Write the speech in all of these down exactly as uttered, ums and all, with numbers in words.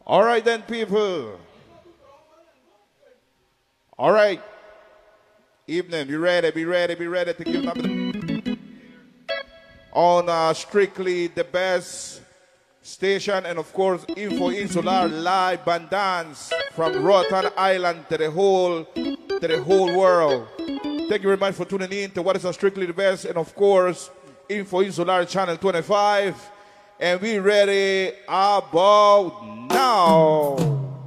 All right then, people. All right. Evening, be ready, be ready, be ready to give up on uh, Strictly the Best station, and of course Info Insular live band dance from Roatan Island to the whole to the whole world. Thank you very much for tuning in to what is a Strictly the Best, and of course Info Insular channel twenty-five, and we ready about now.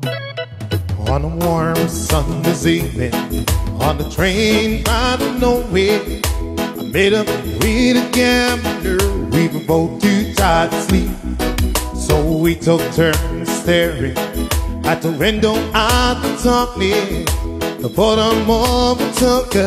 On a warm summer's evening, on the train riding nowhere, I made up with a gambler. We were both too tired to sleep, so we took turns staring at the window at the talking. The bottom of the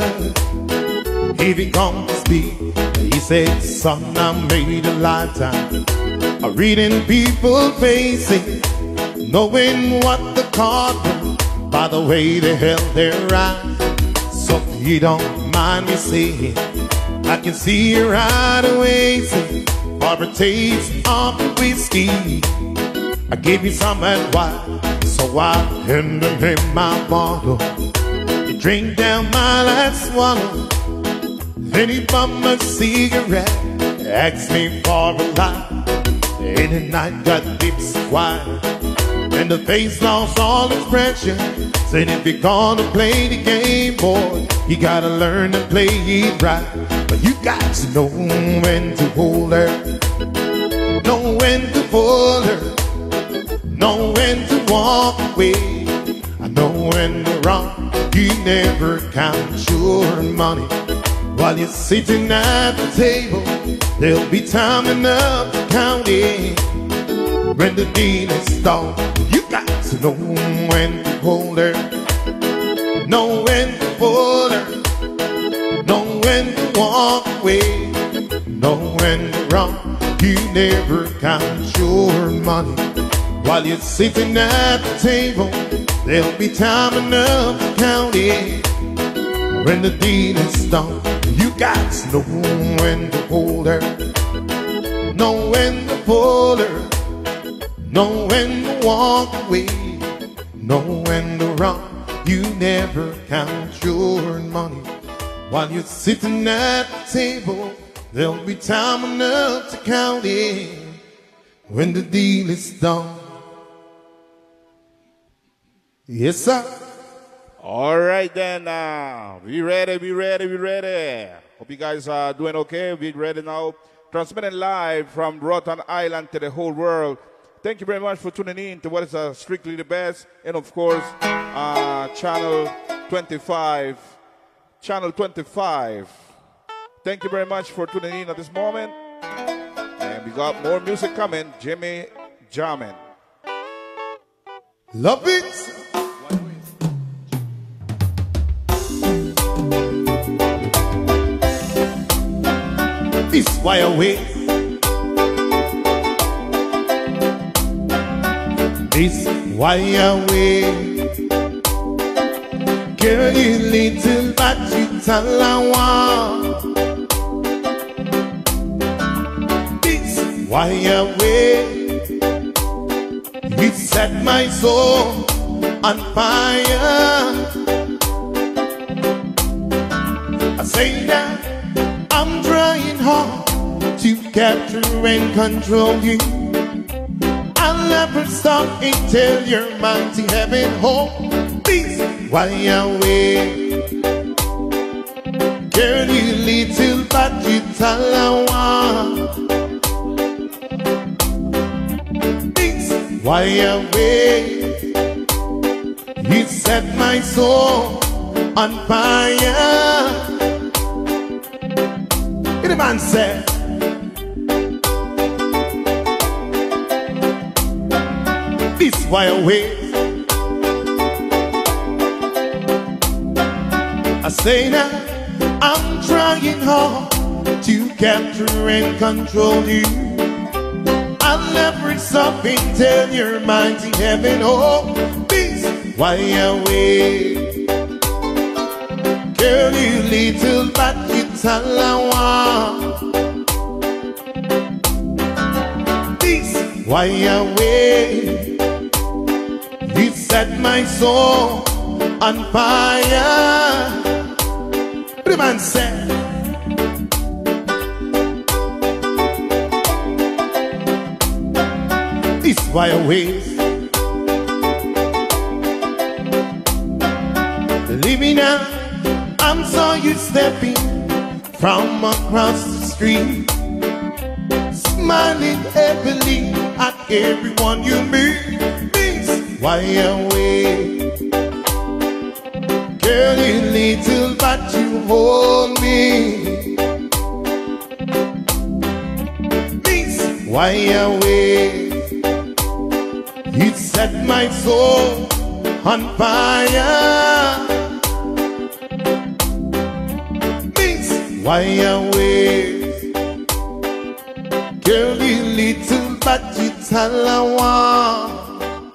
tucker, he began to speak. He said, son, I made a lifetime of reading people's faces, knowing what the card was by the way they held their eyes. So if you don't mind me saying, I can see you right away, say, for a taste of the whiskey, I gave you some advice, so I handed him my bottle. He drank down my last swallow, then he bummed a cigarette, asked me for a light, and the night got deep quiet, and the face lost all expression. Said if you're gonna play the game, boy, you gotta learn to play it right. But you got to know when to hold her, know when to pull her, know when to walk away, I know when to run. You never count your money while you're sitting at the table. There'll be time enough to count it when the deal is done. You got to know when to hold her, know when to pull her, know when to walk away, know when to run. You never count your money while you're sitting at the table. There'll be time enough to count it when the deal is done. You got to know when to hold her, know when to pull her, know when to walk away, know when to run. You never count your money while you're sitting at the table. There'll be time enough to count it when the deal is done. Yes, sir. All right then, uh, be ready, be ready, be ready. Hope you guys are doing okay. Be ready now. Transmitting live from Roatan Island to the whole world. Thank you very much for tuning in to what is uh, Strictly the Best, and of course, uh, channel twenty-five, channel twenty-five. Thank you very much for tuning in at this moment, and we got more music coming. Jimmy Jamin. Love it. This why I wait. This why I wait. Girl, you little but you tell I want. This why I wait. You set my soul on fire. I say that I'm trying hard to capture and control you. I'll never stop until you're mine to heaven home. Please, why I wait? Girl, you little but you tell I want. Please, why I wait? You set my soul on fire. The man said, this why I wait. I say now I'm trying hard to capture and control you. I'll never stop until you're mine to heaven. Oh, this why I wait. Girl, you little but you tell I want. This why I wait. set my soul on fire. The man said, this why I waste living now. I'm saw you stepping from across the street, smiling happily at everyone you meet. This why I wait, girl, you little but you hold me. This why I wait, you set my soul on fire. Why I wait, girl, you little but you tell I want.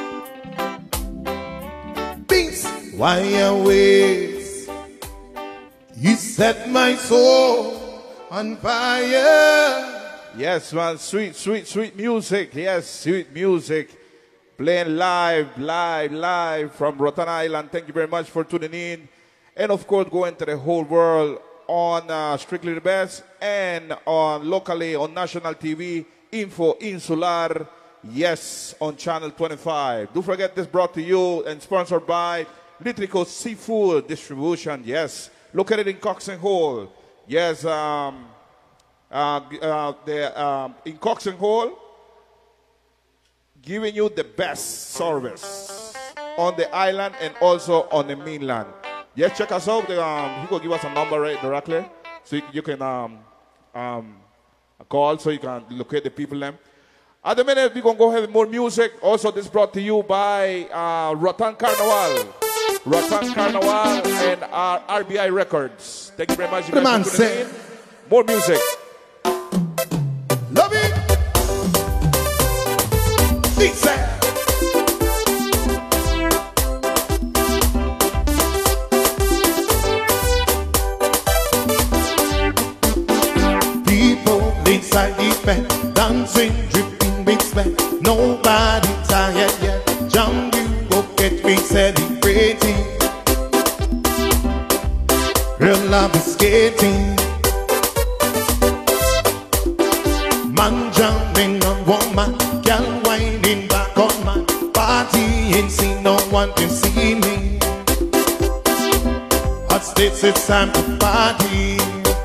Peace. Why I wait, you set my soul on fire. Yes, man, sweet, sweet, sweet music. Yes, sweet music. Playing live, live, live from Rotan Island. Thank you very much for tuning in. And of course, going to the whole world on uh, Strictly the Best and on locally on national T V, Info Insular, yes, on channel twenty-five. Don't forget this brought to you and sponsored by Litrico Seafood Distribution, yes, located in Cox and Hall. Yes, um, uh, uh, the, um, in Cox and Hall, giving you the best service on the island and also on the mainland. Yes, check us out. Um, he will give us a number right directly, so you, you can um, um, call, so you can locate the people them. At the minute, we're going to go ahead with more music. Also, this brought to you by uh, Rotan Carnival. Rotan Carnival and uh, R B I Records. Thank you very much. You the man guys for tuning in. More music. Love it. Pizza. Inside the bed, dancing, dripping, big sweat. Nobody tired yet. Jam, you go get me celebrating. Real love is skating. Man jumping on woman, girl whining back on my party. Ain't see no one can see me. Hot states, it's time to party.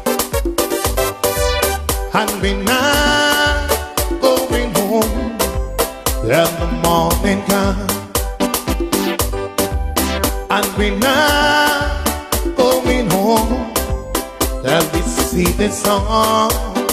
And we not going home till the morning comes. And we not going home till we see the sun.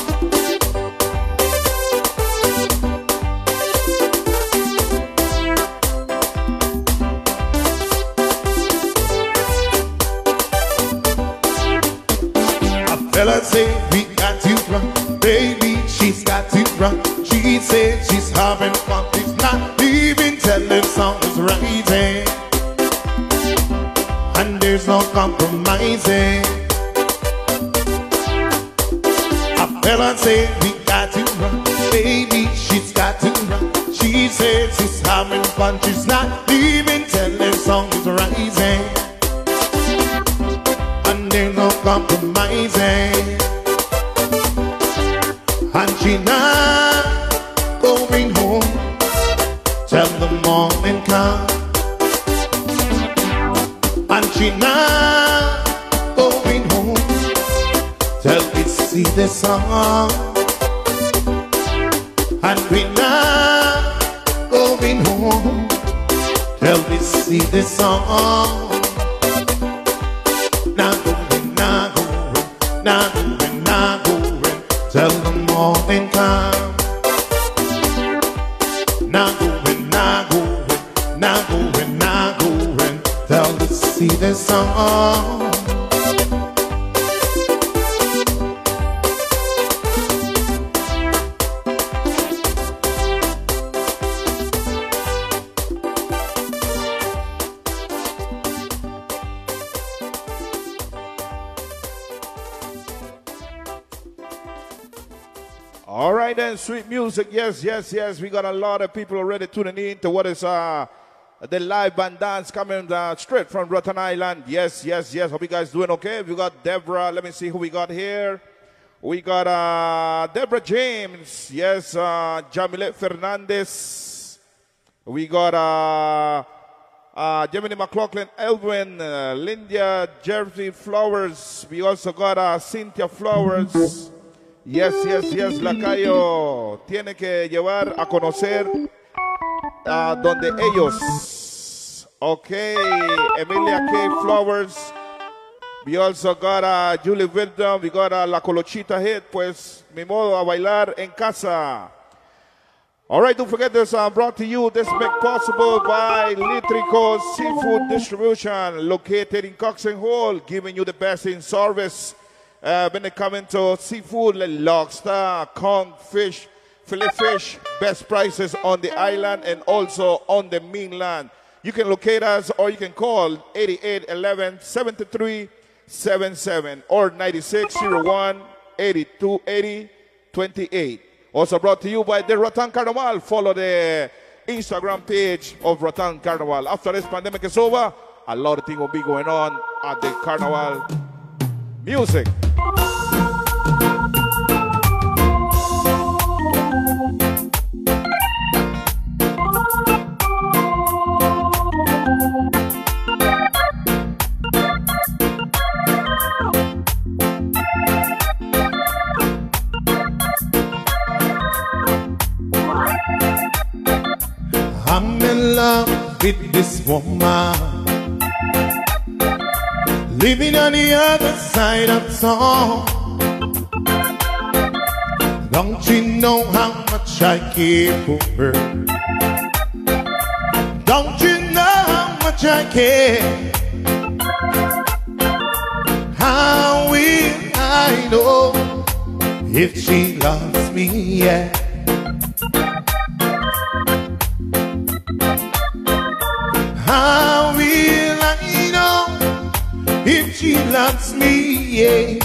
A fella say we got to run. Baby, she's got to run. She said she's having fun. She's not even telling the song is rising. And there's no compromising. A fella said we got to run. Baby, she's got to run. She said she's having fun. She's not even telling the song is rising. And there's no compromising. And she not going home till the morning comes. And she not going home till we see the sun. And we not going home till we see the sun. Not going, not going, not going, not going till the morning come. Not going, not going, not going, not going till we see the sun. All right then, sweet music. Yes, yes, yes. We got a lot of people already tuning in to what is uh, the live band dance coming uh, straight from Rotan Island. Yes, yes, yes. Hope you guys doing okay. We got Deborah. Let me see who we got here. We got uh, Deborah James. Yes, uh, Jamilet Fernandez. We got uh, uh, Gemini McLaughlin, Elwin, uh, Lindia, Jersey Flowers. We also got uh, Cynthia Flowers. Yes, yes, yes, Lacayo. Tiene que llevar a conocer uh, donde ellos. Okay, Emilia K. Flowers. We also got uh, Julie Wildon. We got uh, La Colochita hit. Pues, mi modo a bailar en casa. All right, don't forget this uh, brought to you, this made possible by Litrico Seafood Distribution, located in Cox and Hall, giving you the best in service. Uh, when it comes to seafood, like lobster, conch, fish, fillet fish, best prices on the island and also on the mainland. You can locate us or you can call eighty-eight eleven seventy-three seventy-seven or ninety-six oh one eighty-two eighty twenty-eight. Also brought to you by the Rotan Carnival. Follow the Instagram page of Rotan Carnival. After this pandemic is over, a lot of things will be going on at the Carnival music. I'm in love with this woman, living on the other side of town. Don't you know how much I care for her? Don't you know how much I care? How will I know if she loves me? Yeah. How will I know if she loves me? Yeah.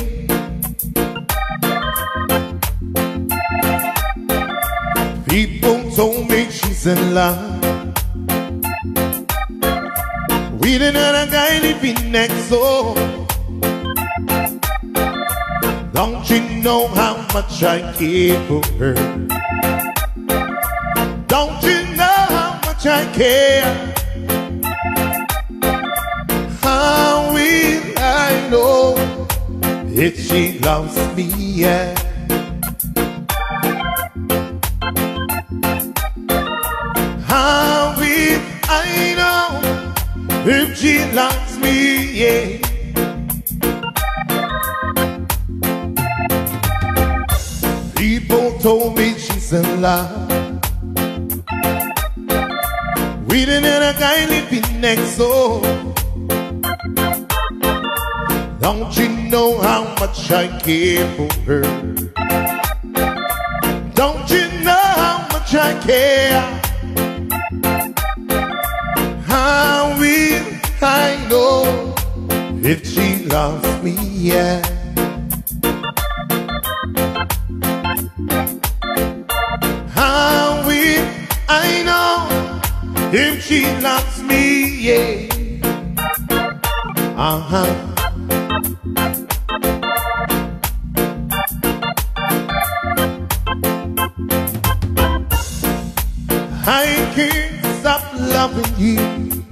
People told me she's in love with another guy living next door. Don't you know how much I care for her? Don't you know how much I care? How will I know if she loves me? Yeah. How will I know if she loves me? Yeah. People told me she's in love with another guy living next door. Don't you know how much I care for her? Don't you know how much I care? How will I know if she loves me? Yeah. How will I know if she loves me? Yeah. Uh-huh. I can't stop loving you.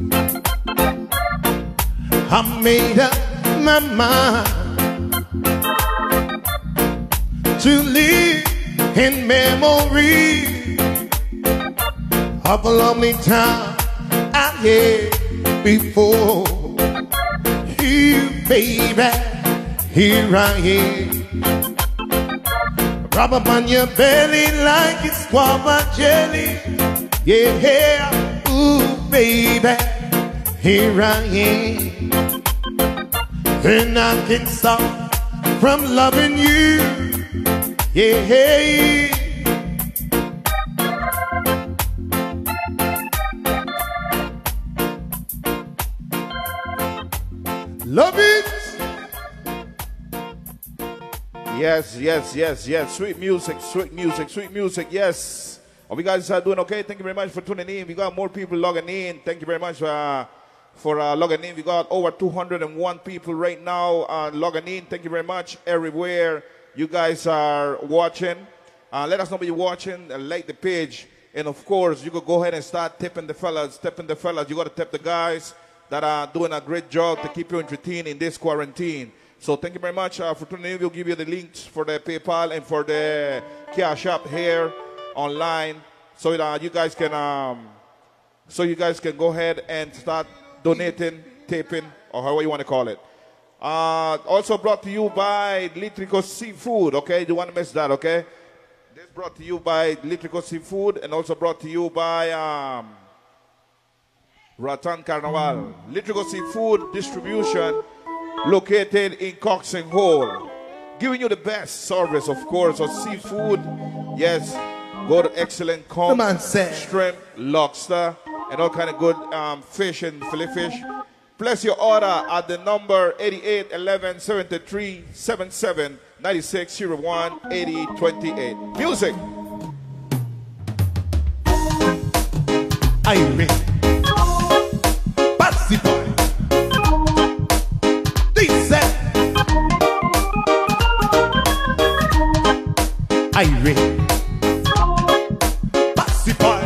I made up my mind to live in memory of a lovely time I had before. You, baby, here I am. Rub up on your belly like it's guava jelly. Yeah, ooh, baby, here I am. And I can't stop from loving you. Yeah. Love it. Yes, yes, yes, yes. Sweet music, sweet music, sweet music. Yes. Hope you guys are doing okay. Thank you very much for tuning in. We got more people logging in. Thank you very much uh, for uh, logging in. We got over two hundred one people right now uh, logging in. Thank you very much everywhere you guys are watching. Uh, let us know what you're watching and like the page. And of course, you could go ahead and start tipping the fellas, tipping the fellas. You got to tip the guys that are doing a great job to keep you entertained in this quarantine. So thank you very much uh, for tuning in. We'll give you the links for the PayPal and for the Cash App here online, so that uh, you guys can, um, so you guys can go ahead and start donating, taping, or however you want to call it. Uh, also brought to you by Litrico Seafood. Okay, you want to miss that? Okay, this brought to you by Litrico Seafood, and also brought to you by um, Ratan Carnival. Litrico Seafood Distribution, located in Cox and Hole, giving you the best service, of course, of seafood. Yes, good, excellent comb, shrimp, lobster, and all kind of good um, fish and fillet fish. Place your order at the number eighty-eight eleven seventy-three seventy-seven ninety-six oh one eighty twenty-eight. Music. Irene, Patsy Boy, Lisa, Irene, Patsy Boy.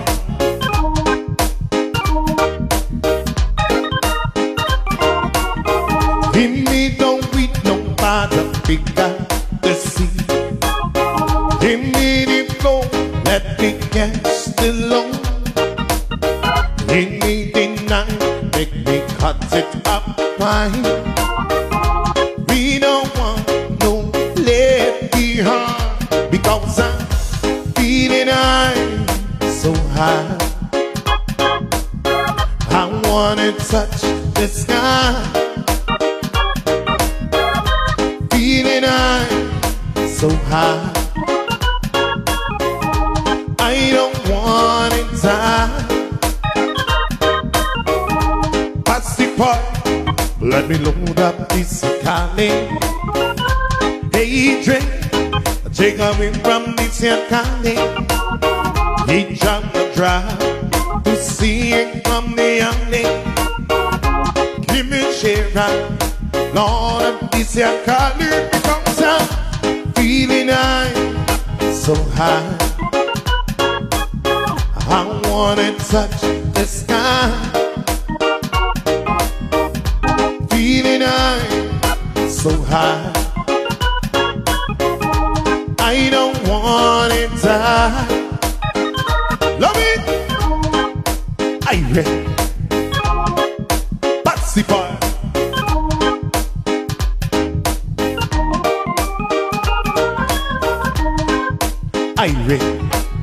In me don't read no matter bigger the sea. In me the flow, let me catch the low. In me the night, make me cut it up fine. We don't want no left behind, because I'm feeling high, so high. I wanna touch the sky. Feeling high, so high. I don't wanna die. Let me load up this Cali. Hey, Drake, take me from this here Cali. He jumped the drive to see it from the alley. Give me a share right, Lord, of this here Cali, because I'm feeling high, so high. I wanna touch the sky. Feeling high, so high. I don't want to die. Love it. I ready. Patsy Boy. I ready.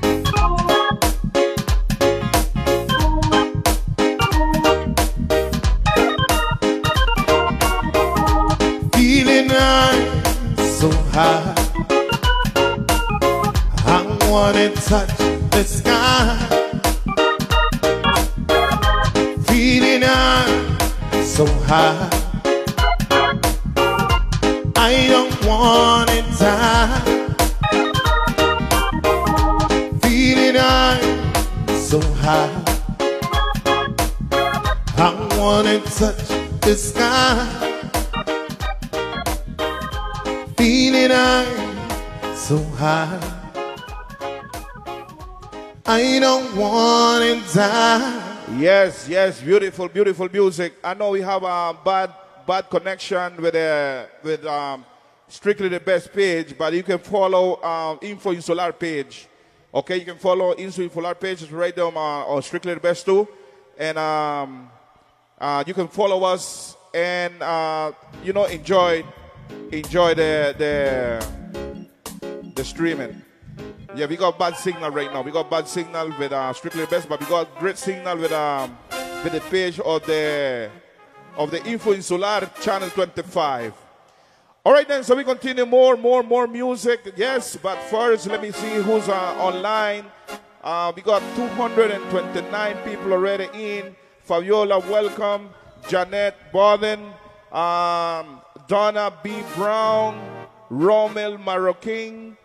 So high, I wanna touch the sky. Feeling high, so high. I don't wanna die. Feeling high, so high. I wanna touch the sky. Feeling high, so high. I don't want to die. Yes, yes, beautiful, beautiful music. I know we have a bad, bad connection with uh, with um, Strictly the Best page, but you can follow um, Info Insular page. Okay, you can follow Info Insular page. It's right there on, uh, on Strictly the Best too, and um, uh, you can follow us and uh, you know enjoy. Enjoy the the the streaming. Yeah, we got bad signal right now. We got bad signal with uh, Strictly the Best, but we got great signal with um with the page of the of the Info Insular channel twenty-five. All right then, so we continue more, more, more music. Yes, but first let me see who's uh, online. Uh, we got two hundred twenty-nine people already in. Fabiola, welcome. Janet Borden. Um, Donna B. Brown, Romel Marroquin,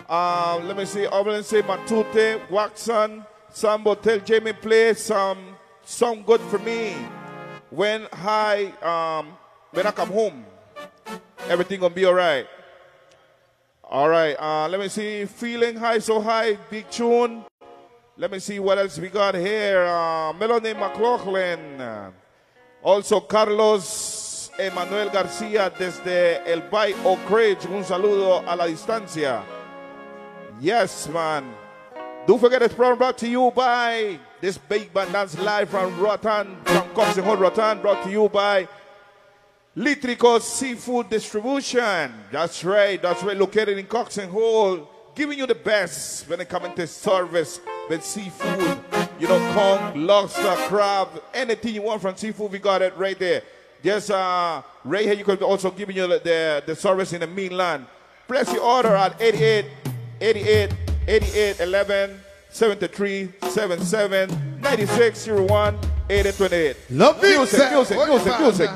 Um, let me see. Obelense, Matute, Waxon, Sambo, tell Jamie play some song good for me. When I um when I come home, everything gonna be alright. Alright, uh, let me see. Feeling high, so high, big tune. Let me see what else we got here. Uh, Melanie McLaughlin. Also Carlos Emanuel García desde El Bay Oak Ridge. Un saludo a la distancia. Yes, man. Don't forget this program brought to you by this big band dance live from Roatan, from Cox and Hall Roatan, brought to you by Litrico Seafood Distribution. That's right, that's right, located in Cox and Hall, giving you the best when it comes to service with seafood. You know, conch, lobster, crab, anything you want from seafood, we got it right there. Just uh, right here, you can also give you the, the, the service in the mainland. Place your order at eighty-eight, eighty-eight, eighty-eight, eleven, seventy-three, seventy-seven, ninety-six, oh one, eighty, twenty-eight. Love it. Music, music, music, music.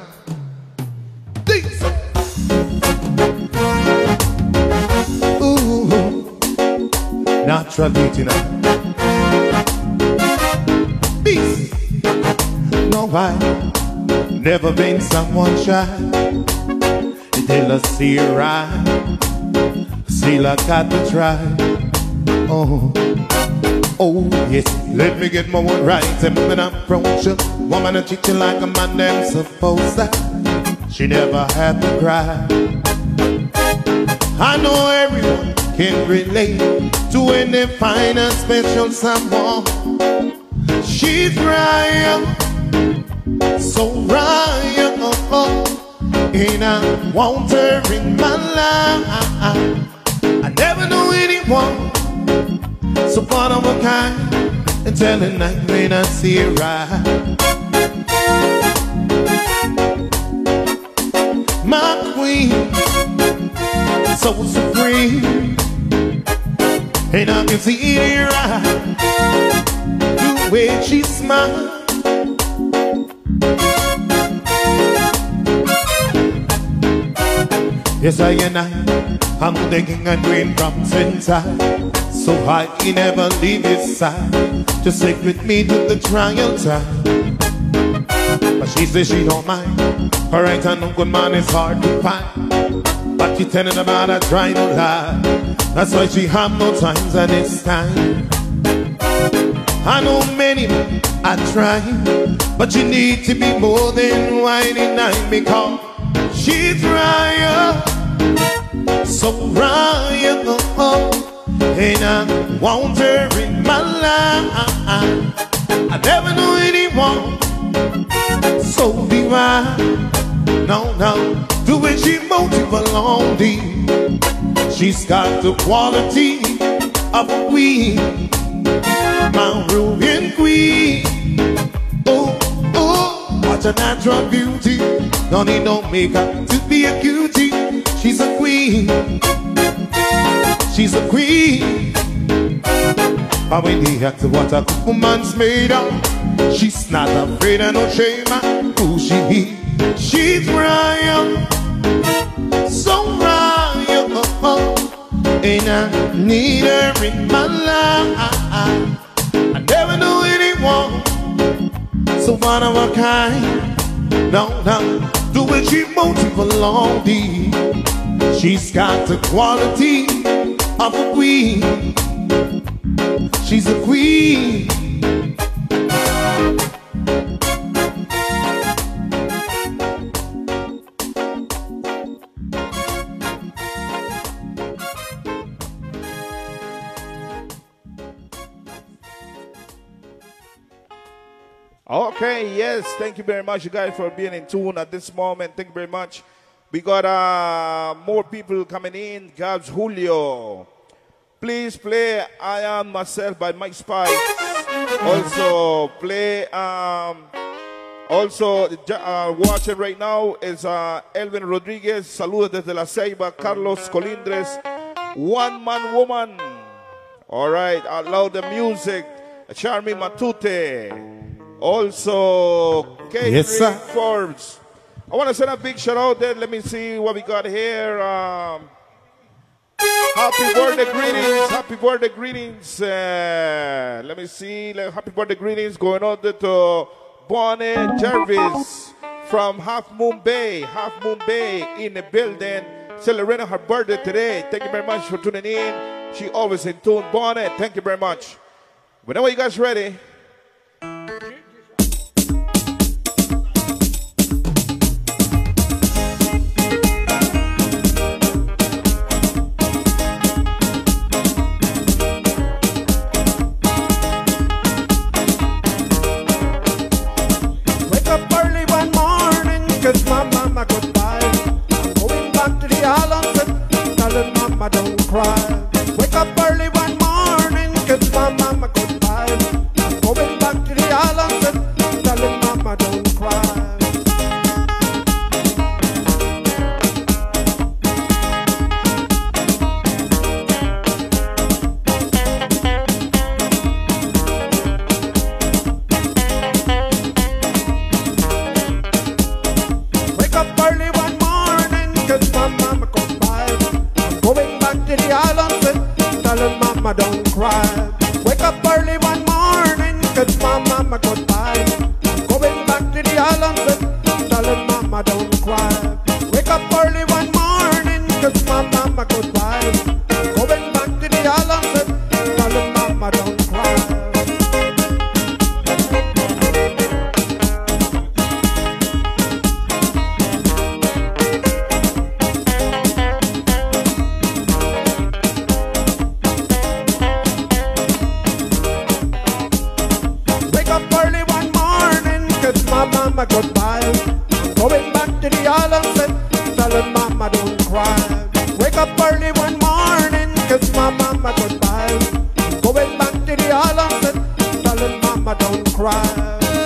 Ooh, naturally tonight. Peace. No, I never been someone shy. Till I see her right, still I got to try. Oh, oh yes. Let me get my word right. And when I approach her, woman I treat you like a man them supposed to. She never had to cry. I know everyone can relate to when they find a special someone. She's royal, so royal, and I want her in my life. I never knew anyone so one of a kind, and telling night when I see her ride. My queen, so supreme, and I can see in her eye the way she smiles. Yes, I and I, I'm the king and queen from inside. So I can never leave his side, to stick with me to the trial time. But she says she don't mind. Her right and no good man is hard to find. But she telling about her trying to lie. That's why she have no times at this time. I know many men are trying, but you need to be more than whining night, because she's royal, so royal, and I want her in my life. I never knew anyone so divine. No, no, the way she motive along deep. She's got the quality of a queen, my Rubian queen. Oh, oh, what a natural beauty. Don't need no makeup to be a cutie. She's a queen, she's a queen. But when they ask what a woman's made of, she's not afraid of no shame. Who she is, she's royal, so royal, and I need her in my life. I never knew anyone so one of a kind. No, no, the way she motive along deep. She's got the quality of a queen. She's a queen. Okay, yes, thank you very much, you guys, for being in tune at this moment. Thank you very much. We got uh, more people coming in. Gabs Julio. Please play I Am Myself by Mike Spice. Also, play, um, also, uh, watching right now is uh, Elvin Rodriguez. Saludos desde La Ceiba. Carlos Colindres. One Man Woman. All right, allow the music. Charmy Matute. Also, Kate yes, sir. Forbes. I want to send a big shout out there. Let me see what we got here. Um, Happy birthday greetings. Happy birthday greetings. Uh, let me see. Happy birthday greetings going on to Bonnie Jervis from Half Moon Bay. Half Moon Bay in the building. Celebrating her birthday today. Thank you very much for tuning in. She always in tune. Bonnie, thank you very much. Whenever you guys ready. My mama goodbye. I'm going back to the island, telling mama don't cry. Wake up early one morning, kiss my mama goodbye. I'm going back to the island, telling mama don't cry. Mama don't cry. Wake up early one morning, cause my mama goodbye. Going back to the island, telling mama don't cry. Wake up early one morning, cause my mama goodbye. Going back to the island, telling mama don't cry. Mama goodbye. Going back to the island, telling mama don't cry. Wake up early one morning, kiss my mama goodbye. Going back to the island, telling mama don't cry.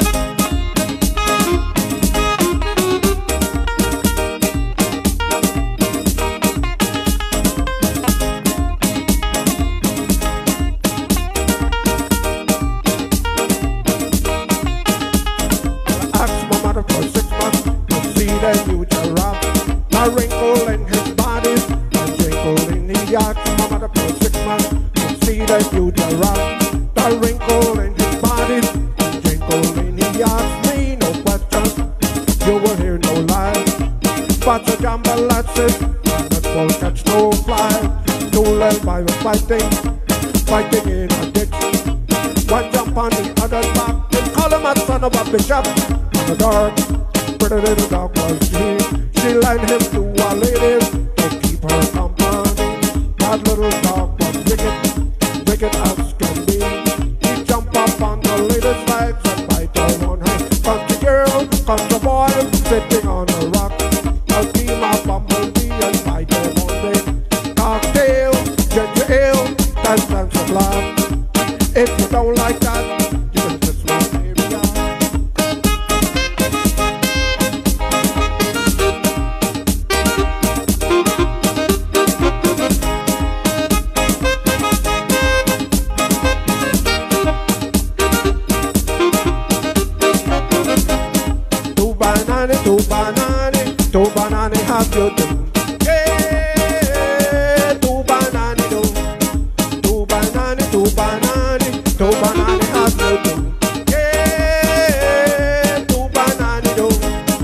A wrinkle in his body, a twinkle in the eyes. My mother for six months to see the future rock. A wrinkle in his body, a twinkle in the eyes. Me no questions, you will hear no lies. But the jumble lasses, but won't catch no fly. Two little by fighting, fighting in a ditch. One jump on the other's back, they call him a son of a bishop. In the dark, pretty little dog was he. She led him to our ladies to keep her company. That little dog was wicked, wicked as can be. He jumped up on the lady's legs and bite her on her. Country girl, country boy, sitting on a rock. I'll team a bumblebee and bite her on the cocktail, ginger ale, dance and some laugh. If you don't like that, you can kiss my baby. Two banana, two banana, have you do? Yeah, two banana, do. Two banana, two banana, two banana, have you do? Yeah, two banana, do.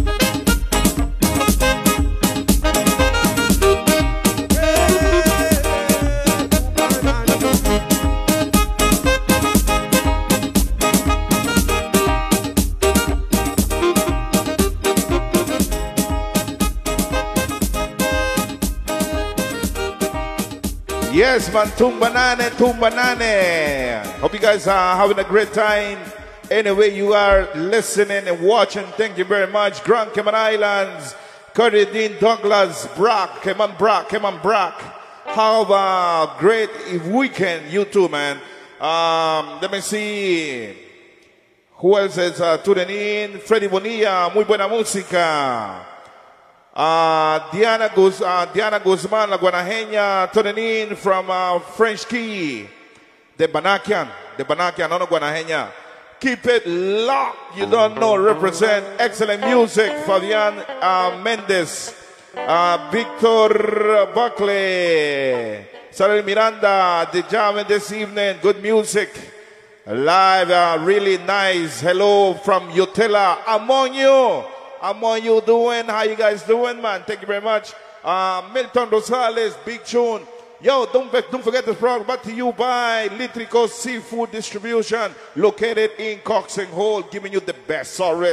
Yes, man, Tumbanane, Tumbanane. Hope you guys are having a great time. Anyway, you are listening and watching. Thank you very much. Grand Cayman Islands, Curry Dean Douglas, Brock, Cayman Brock, Cayman Brock. Have a great weekend, you too, man. Um, let me see. Who else is uh, tuning in? Freddy Bonilla, muy buena música. Uh, Diana, Guz, uh, Diana Guzman, la Guanajeña, tuning in from uh, French Key, the Banakian, the Banakian, no, no, Guanajeña. Keep it locked. You don't know, represent excellent music. Fabian uh, Mendes, uh, Victor Buckley, Samuel Miranda, the jamming this evening. Good music. Live, uh, really nice. Hello from Utila. Among you. Among you doing? How you guys doing, man? Thank you very much. Uh, Milton Rosales, big tune. Yo, don't, don't forget this program brought to you by Litrico Seafood Distribution, located in Cox and Hole, giving you the best service.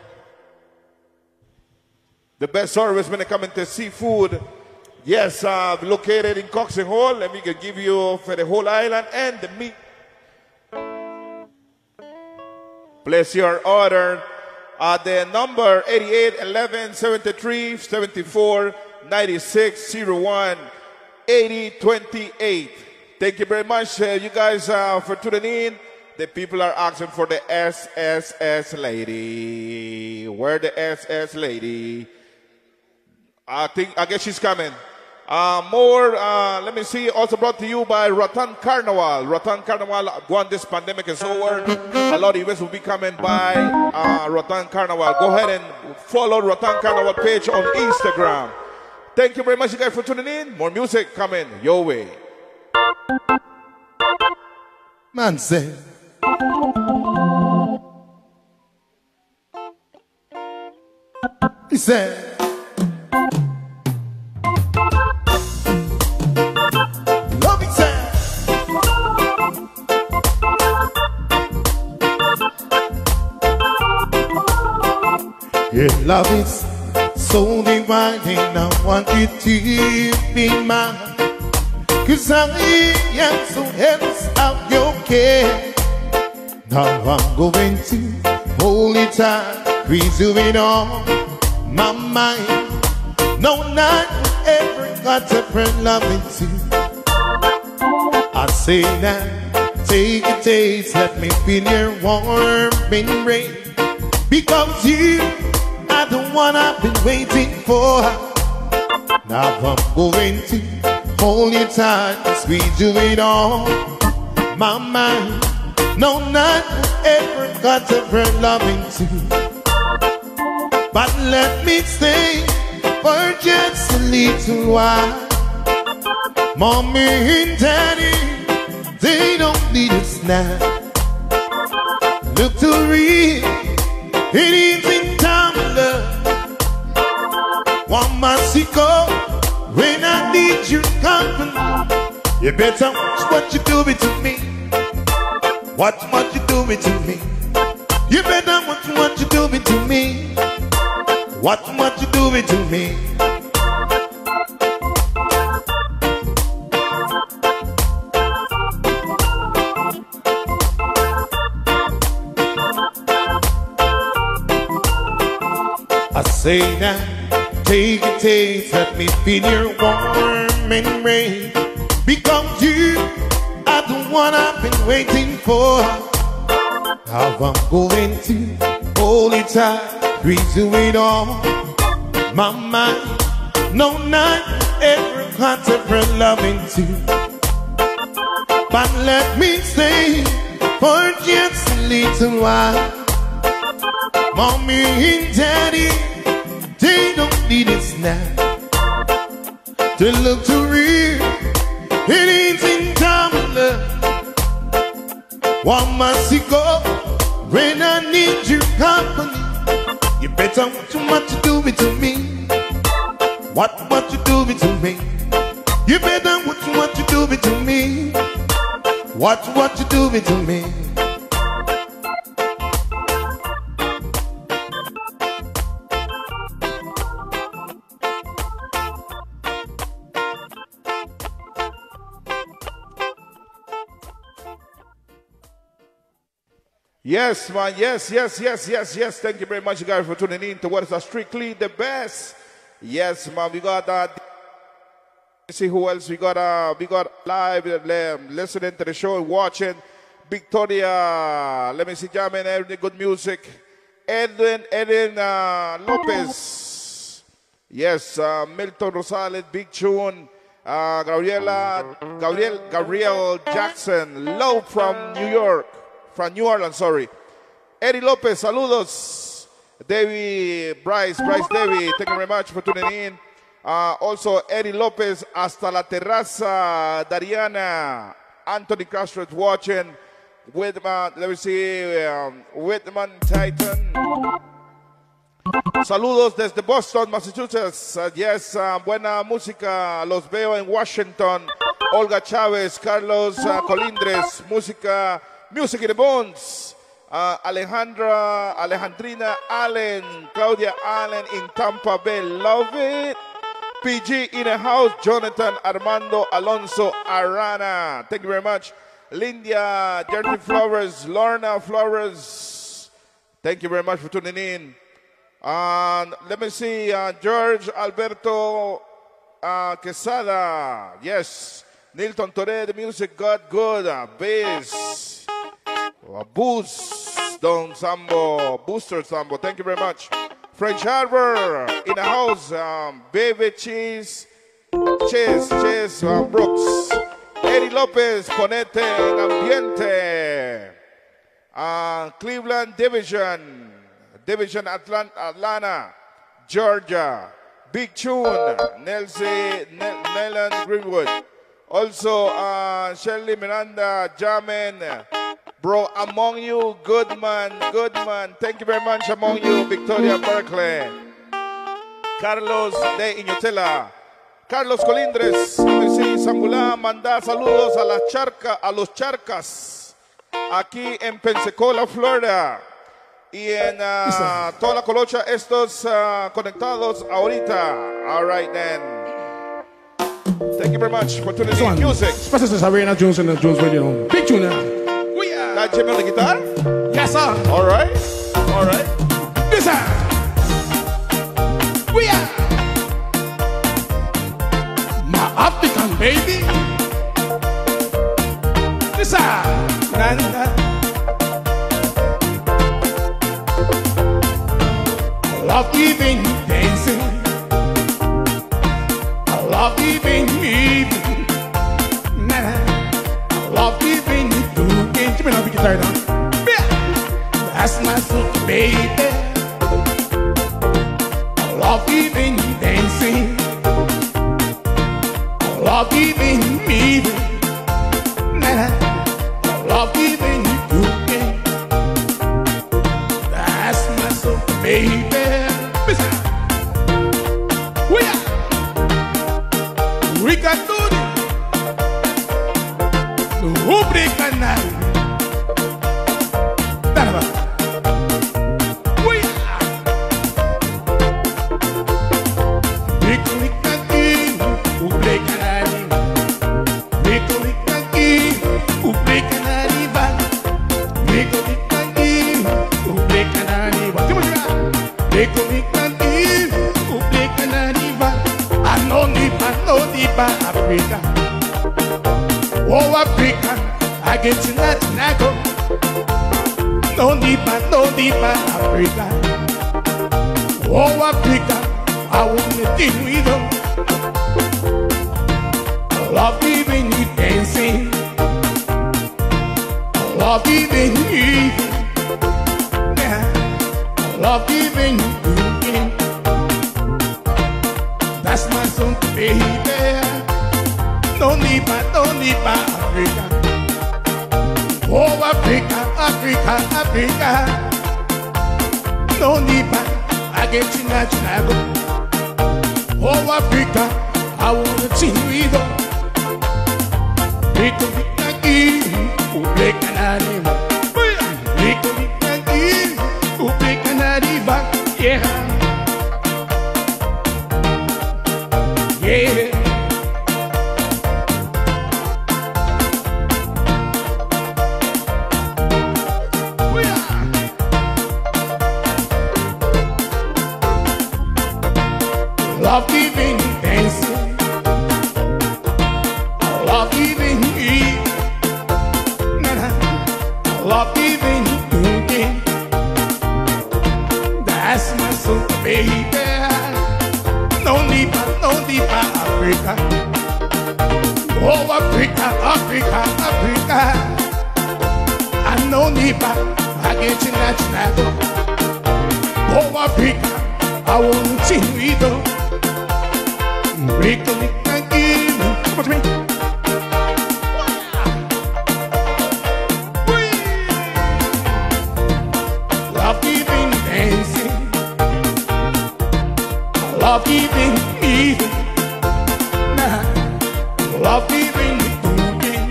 The best service when it comes to seafood. Yes, uh, located in Cox and Hole, and we can give you for the whole island and the meat. Place your order at the number eighty-eight eleven seventy-three seventy-four ninety-six zero one eighty twenty-eight. Thank you very much, uh, you guys, uh, for tuning in. The people are asking for the S S S lady. Where the S S lady? I think, I guess she's coming. Uh, more, uh, let me see, also brought to you by Rotan Carnival. Rotan Carnival, once this pandemic is over, a lot of events will be coming by uh, Rotan Carnival. Go ahead and follow Rotan Carnival page on Instagram. Thank you very much, you guys, for tuning in. More music coming your way. Man say, he said, love it, say, your love is so divine, and I want you to be mine. Cause I am so helpless of your care. Now I'm going to hold it tight, please do it on my mind. No, not ever got a friend loving too. I say now, take a taste, let me feel your warm embrace. Because you are the one I've been waiting for. Now I'm going to hold you tight, squeeze you it on my mind. No, not ever got a friend loving too. But let me stay for just a little while. Mommy and daddy, they don't need us now. Look to real, it is in time of love. One must go when I need your company. You better watch what you do it to me. Watch what you do it to me. You better watch what you do it to me. Watch what you do it to me. I say now, take a taste, let me feel your warm embrace. Because you are the one I've been waiting for. How I'm going to hold it tight, breathe you it all my mind. No, not ever contemplate loving too. But let me stay for just a little while. Mommy and daddy, they don't need us now. To look to real, it ain't in time of love. One must go when I need your company. You better watch what you do it to me. Watch what you do it to me. You better watch what you do it to me. Watch what you do it to me. Yes, man. Yes, yes, yes, yes, yes. Thank you very much, you guys, for tuning in to what is a Strictly the Best. Yes, man. We got that. Uh, see who else we got. Uh, we got live uh, listening to the show and watching. Victoria. Let me see, jamming, everything, good music. Edwin, Edwin uh, Lopez. Yes, uh, Milton Rosales, big tune. Uh, Gabriela, Gabriel, Gabriel Jackson, love from New York. From New Orleans, sorry. Eddie Lopez, saludos. Davey, Bryce, Bryce Davey, thank you very much for tuning in. Uh, also, Eddie Lopez, hasta la terraza, Dariana. Anthony Castro is watching. Whitman, let me see, um, Whitman Titan. Saludos desde Boston, Massachusetts. Uh, yes, uh, buena música. Los veo en Washington. Olga Chávez, Carlos uh, Colindres, música, Music in the Bones. Uh, Alejandra, Alejandrina Allen, Claudia Allen in Tampa Bay. Love it. P G in the house. Jonathan Armando Alonso Arana. Thank you very much. Lindia, Jersey Flowers, Lorna Flowers. Thank you very much for tuning in. And let me see, uh, George Alberto uh, Quesada. Yes. Nilton Torre, the music got good. Uh, bass. Uh, boost. Don Sambo. Booster Sambo. Thank you very much. French Harbor in the house. Um, Baby Cheese. Chase. Chase uh, Brooks. Eddie Lopez, ponete en ambiente. Uh, Cleveland Division. Division Atlant Atlanta, Georgia. Big Tune, Nelson, Nelan Greenwood. Also, uh, Shirley Miranda, Jamen. Bro, among you, good man, good man. Thank you very much among you, Victoria Berkeley. Carlos de Iñotela. Carlos Colindres, sí, Sangulá, manda saludos a, la charca, a los charcas aquí en Pensacola, Florida. Y en uh, toda la colocha, estos uh, conectados ahorita. All right, then. Thank you very much for tuning in. Music. Special to Sabrina Jones and the Jones Radio. Big tune now. We are. That Jimmy on the guitar? Yes, sir. All right. All right. This sir. We are. My African baby. This sir. Nanda. I love even dancing. I love even even. Nah. I love even doing. Give me another guitar now. That's my sweet baby. I love even dancing. I love even even. Nah. I love even doing. That's my sweet baby. We got to do the rubric canal. Tanaba. We are. Rubric canal. Rubric canal. Rubric canal. Rubric canal. Rubric canal. Rubric canal. Rubric canal. Rubric canal. I know Nipa, no Nipa, Africa. Oh, Africa, I get you that nago. No Nipa, no Nipa, Africa. Oh, Africa, I want to deal with them. I love even you dancing. I love even you. Yeah. I love even you cooking. That's my song, baby. No need but no need but Africa. Oh, Africa, Africa, Africa. No need but I get you not go. Oh, Africa, I wanna see you go. Rico, Rico, Ube Canadian. Rico, Rico, Ube Canadian. Yeah. Yeah. We are. Love even dancing. I love even eating. Love even cooking. That's my soul, baby. No need but no need but Africa. Oh, Africa, Africa, Africa. I no need but I get you natural. Oh, Africa, I want to see you though. Wrinkle again. Come on to me. Love keeping dancing. Love keeping eating. Love keeping moving.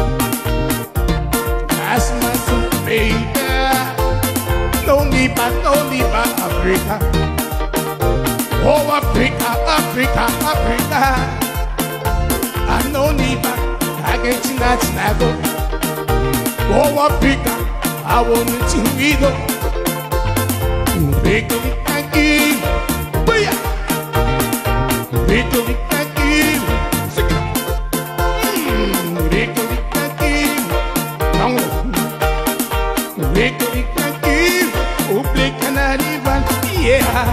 That's my son, baby. No need but no need but Africa. Oh, Africa, Africa, Africa. I no need but I get you not snaggle. Oh, Africa, I want you to read it. Wrinkle again. Booyah. Wrinkle again. Sing it. Wrinkle again. Come on. Wrinkle again. Oh, blink and I even. Yeah.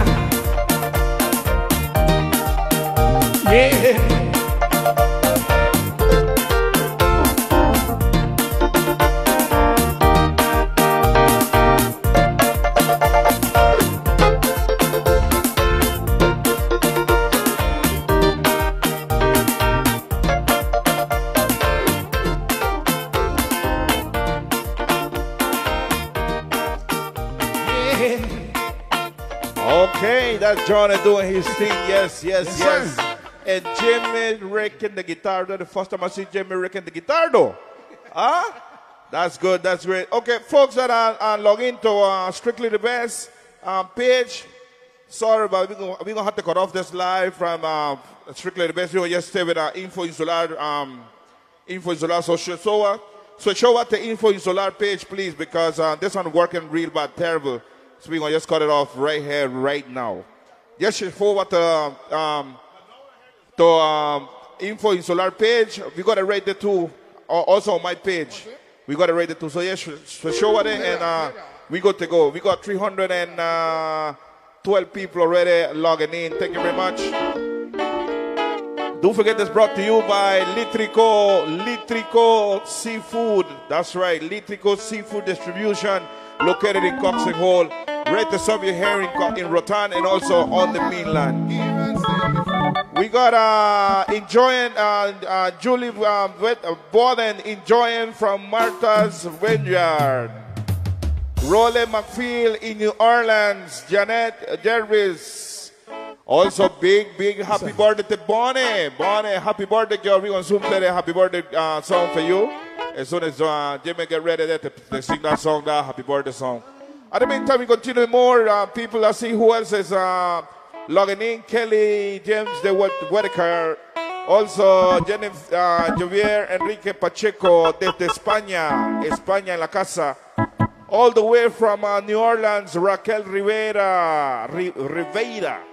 Yeah. Okay, that's Johnny doing his thing. Yes, yes, Yes, yes. sir. And Jimmy Rick the guitar. That's the first time I see Jimmy Rick the guitar, though. Huh? That's good. That's great. Okay, folks that are, are logged into uh, Strictly the Best um, page. Sorry, but we're going we to have to cut off this live from uh, Strictly the Best. We're going to just stay with uh, Info Insular. Um, Info Insular. So, so, uh, so show up the Info Insular page, please, because uh, this one working real bad, terrible. So we're going to just cut it off right here, right now. Just forward to, um, to um, Info Insular page. We got to rate the two. Also on my page. We got to rate the two. So yes, so show it and uh, we got to go. We got three hundred twelve people already logging in. Thank you very much. Don't forget this brought to you by Litrico, Litrico Seafood. That's right, Litrico Seafood Distribution, located in Coxon Hall, right to serve you here in, in Rotan and also on the mainland. We got uh, enjoying uh, uh, Julie uh, Borden enjoying from Martha's Vineyard. Roland McFeel in New Orleans, Janet Jervis. Also, big, big happy birthday to Bonnie. Bonnie, happy birthday, girl. We're going to soon play the happy birthday uh, song for you. As soon as uh, Jimmy get ready there to, to sing that song, that happy birthday song. At the meantime, we continue more uh, people. I see who else is uh, logging in. Kelly, James, the Whitaker. Also, Jennifer, uh, Javier, Enrique Pacheco, desde España. España en la casa. All the way from uh, New Orleans, Raquel Rivera. Ri Rivera.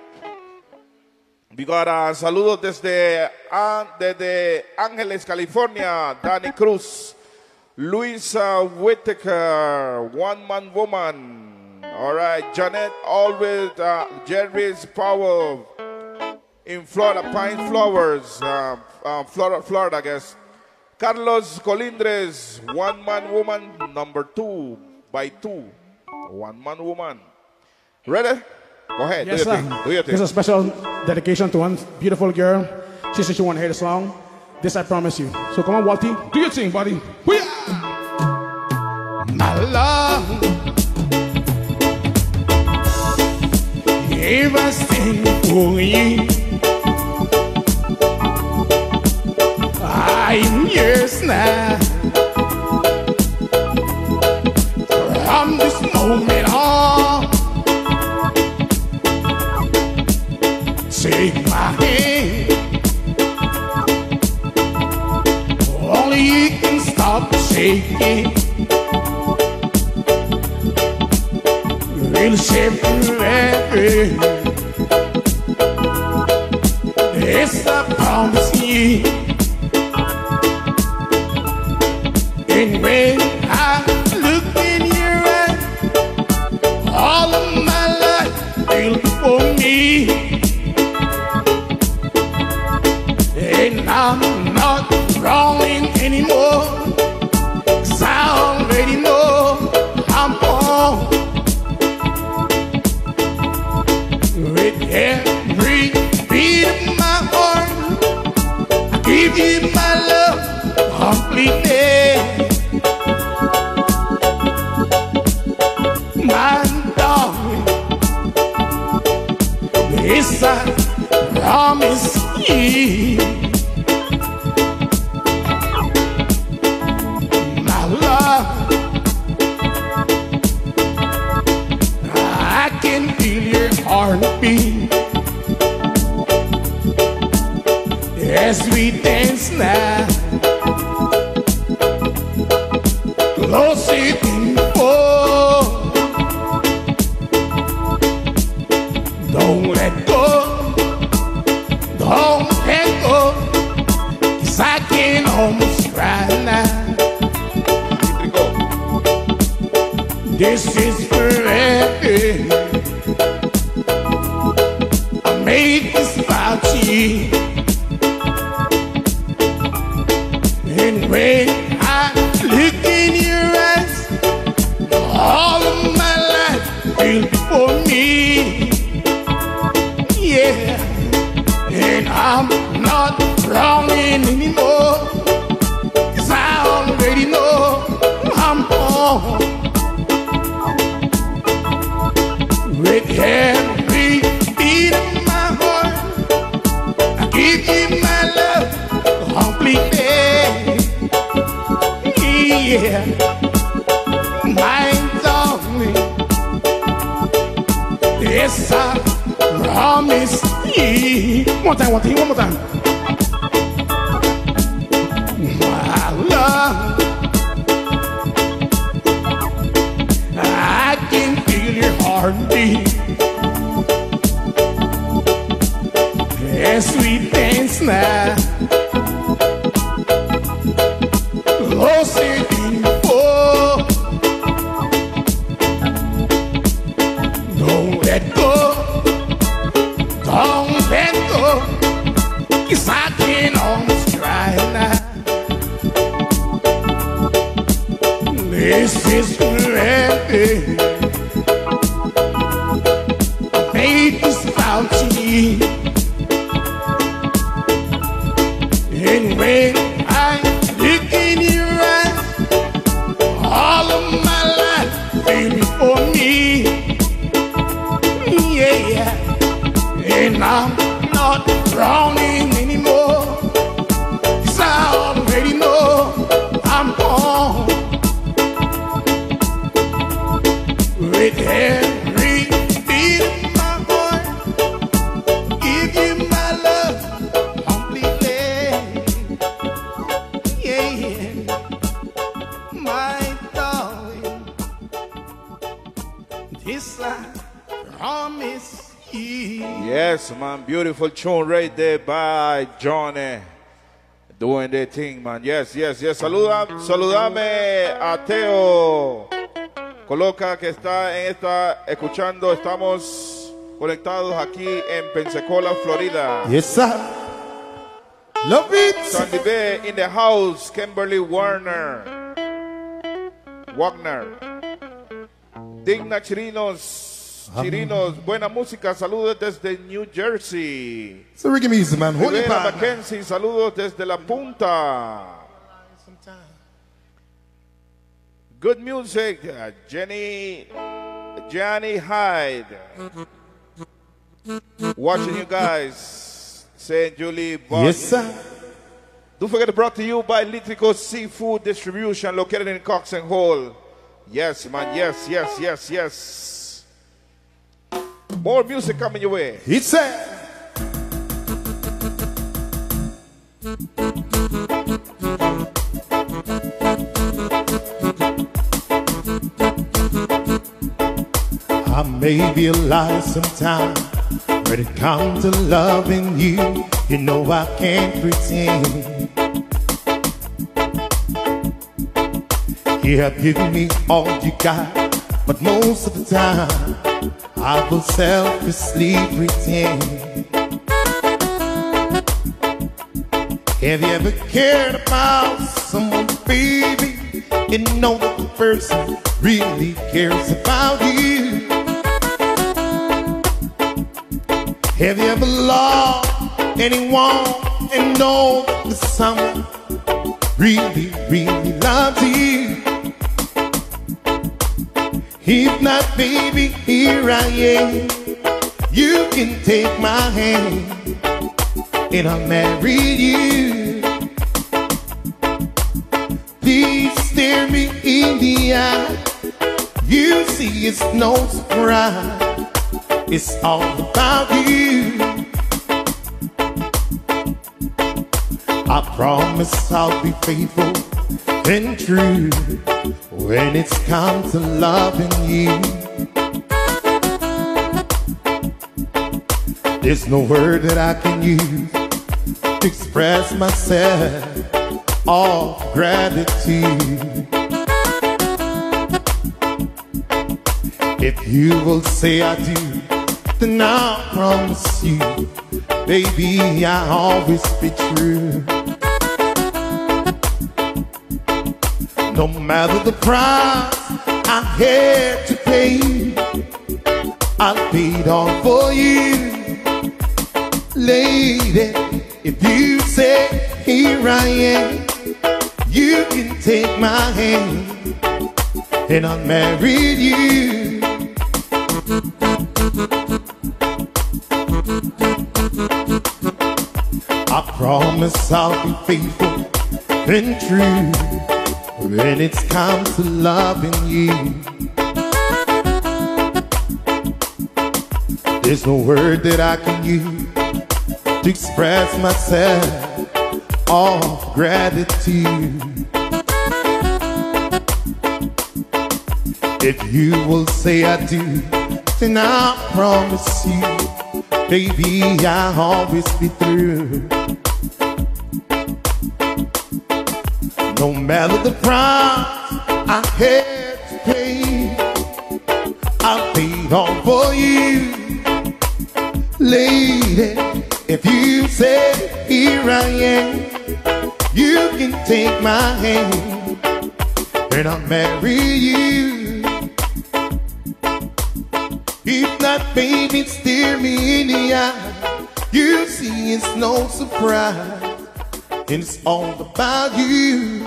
We got uh, saludos desde, uh, desde Ángeles, California. Danny Cruz. Luisa Whitaker, One Man Woman. All right, Janet Always, uh, Jerry's Powell in Florida, Pine Flowers, uh, uh, Florida, Florida, I guess. Carlos Colindres, One Man Woman, number two by two. One Man Woman. Ready? Go ahead. Yes, do your sir. thing. Do your thing. This is a special dedication to one beautiful girl. She said she want to hear the song. This I promise you. So come on, Walty. Do your thing, buddy. My love gave us thing for you. I'm yours now. From this moment on, take my hand. Only you can stop shaking. We'll share forever. Yes, I promise you. And when I look in your eyes, all of my life will be for me. And I'm not crawling anymore, 'cause I already know I'm home. With every beat of my heart, This I promise you, my love. I can feel your heartbeat as we dance now, closer than before. Don't let go, don't let go, 'cause I can almost cry now. This is forever. I made this vow to you, and when I look in your eyes, all of my life will be for me. Yeah, and I'm not drowning anymore, 'cause I already know I'm home. With every beat of my heart, I give you my love completely. Yeah, my darling, yes, I promise you. One more time, one more time, one more time. My love, I can feel your heartbeat as we dance now, closer than before. Don't let go, don't let go, 'cause I can almost cry now. This is forever. I made this vow to you, and when I look in your eyes, all of my life will be for me. Yeah, and I'm not drowning anymore, 'cause I already know I'm home. With every beat of my heart, give you my love completely. Yeah, my darling, this I promise you. Yes, man, beautiful tune right there by Johnny. Doing their thing, man. Yes, yes, yes. Saluda, saludame a Teo. Coloca que está en esta, escuchando, estamos conectados aquí en Pensacola, Florida. Yes, sir. Love it. Sandy Bay in the house. Kimberly Warner. Wagner. Digna Chirinos. Chirinos. Buena música. Saludos desde New Jersey. So Ricky Music, man. Hold it Rivera back. Mackenzie. Saludos desde La Punta. Good music, uh, Jenny, Johnny Hyde. Watching you guys, Saint Julie Bond. Yes, sir. Don't forget, brought to you by Litrico Seafood Distribution, located in Cox and Hall. Yes, man, yes, yes, yes, yes. More music coming your way. It's a I may be a liar sometimes, but it comes to loving you, you know I can't pretend. You have given me all you got, but most of the time I will selflessly pretend. Have you ever cared about someone, baby, and know that the person really cares about you? Have you ever loved anyone and know that the someone really, really loves you? If not, baby, here I am. You can take my hand and I'll marry you. Please stare me in the eye. You see it's no surprise, it's all about you. I promise I'll be faithful and true when it's come to loving you. There's no word that I can use to express myself of gratitude. If you will say I do, then I'll promise you, baby, I'll always be true. No matter the price I had to pay, I'll pay it all for you. Lady, if you say, here I am, you can take my hand and I'll marry you. I promise I'll be faithful and true when it's come to loving you. There's no word that I can use to express myself of gratitude. If you will say I do, then I'll promise you, baby, I'll always be through. No matter the price I had to pay, I'll pay it all for you. Lady, if you say, here I am, you can take my hand and I'll marry you. If not, baby, stare me in the eye. You see it's no surprise, and it's all about you.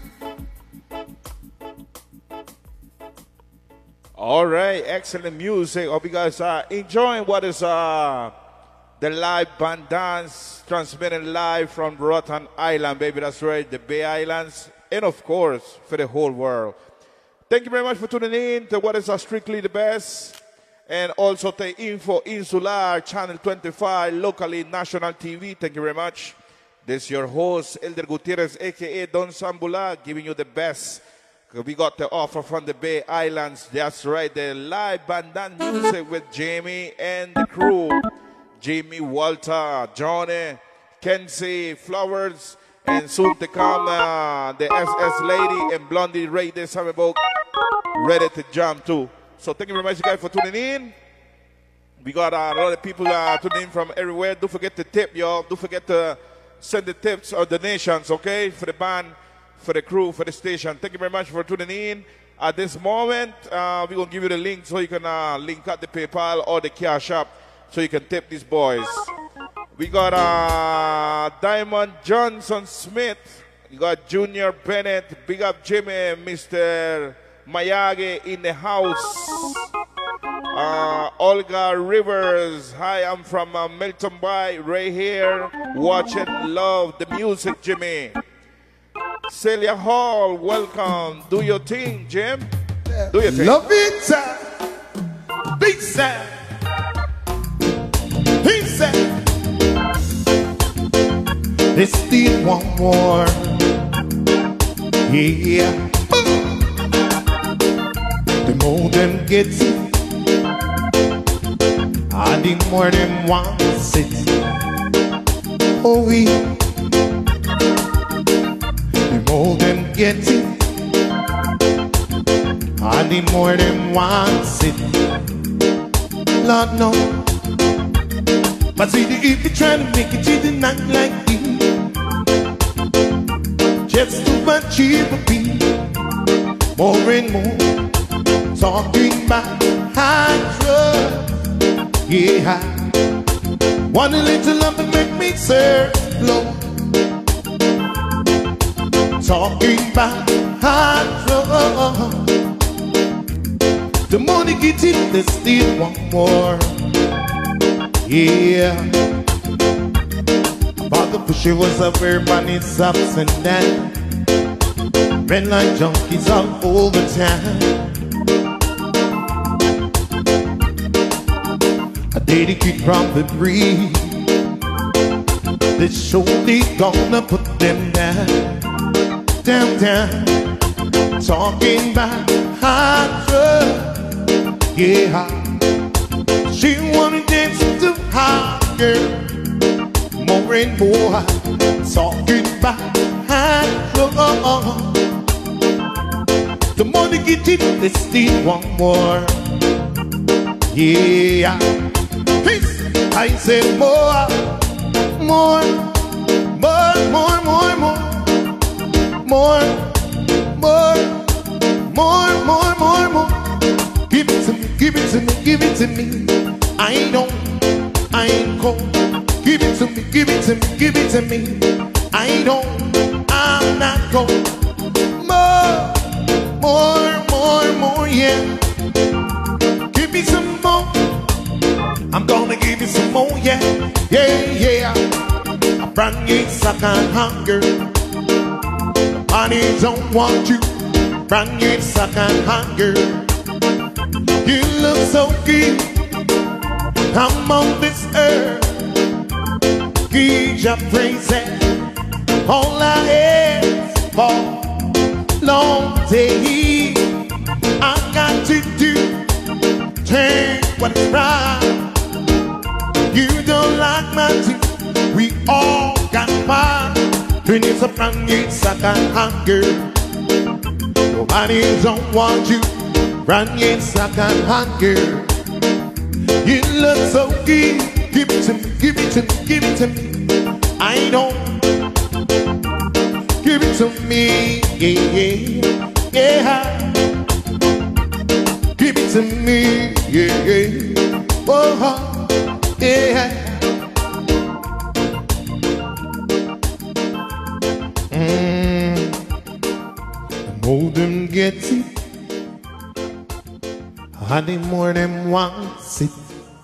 All right, excellent music. Hope you guys are enjoying what is uh, the live band dance transmitting live from Roatan Island, baby. That's right, the Bay Islands, and of course, for the whole world. Thank you very much for tuning in to what is uh, Strictly the Best, and also to Info Insular, Channel twenty-five, locally national T V. Thank you very much. This is your host, Elder Gutierrez, a k a. Don Sambula, giving you the best. We got the offer from the Bay Islands. That's right, the live band music with Jamie and the crew. Jamie, Walter, Johnny, Kenzie, Flowers, and soon to come, uh, the S S Lady and Blondie Ray de Samibok, ready to jump too. So thank you very much, guys, for tuning in. We got uh, a lot of people uh, tuning in from everywhere. Don't forget to tip, y'all. Don't forget to send the tips or donations, okay, for the band, for the crew, for the station. Thank you very much for tuning in. At this moment, uh, we're going to give you the link so you can uh, link up the PayPal or the Cash App so you can tip these boys. We got uh, Diamond Johnson Smith. We got Junior Bennett. Big up Jimmy, Mister Mayage in the house. Uh, Olga Rivers. Hi, I'm from uh, Milton Bay. Ray here. Watch and love the music, Jimmy. Celia Hall, welcome. Do your thing, Jim. Do your thing. Love it, big sad, he said, let's do one more, yeah. The more them gets it, I the more them wants it. Oh, we. The more them get it, and the more them wants it. Lord no. But see, if you're trying to make it to the night like this, just too much it will be. More and more talking about high trust. Yeah, want a little love to make me serve low. Talking about hard drugs. The money gets it, there's still one more. Yeah. Father Pusher was a verb on its ups and downs. Red like junkies all over town. I dedicate from the breeze. This surely gonna put them down, down, down. Talking about hot drugs, yeah. She wanna dance to hot girl, more and more. Talking about hot drugs. The more they get it, they still want more. Yeah, peace. I say more, more, more, more, more, more, more, more, more, more, more, more. Give it to me, give it to me, give it to me. I don't, I ain't cold. Give it to me, give it to me, give it to me. I don't, I'm not cold. More. More, more, more, yeah. Give me some more. I'm gonna give you some more, yeah. Yeah, yeah. A brand new second hunger. Money don't want you. Brand new second hunger. You look so good. I'm on this earth. Give your praises. All I ask for. Long day I got to do, take what's right. You don't like my teeth, we all got fire. When it's a brand new second hunger, nobody don't want you. Brand new second hunger. You look so good, give it to me, give it to me, give it to me. I don't. Give it to me, yeah, yeah, yeah. Give it to me, yeah, yeah. Oh, yeah. Mm. The more them gets it, and the more them wants it.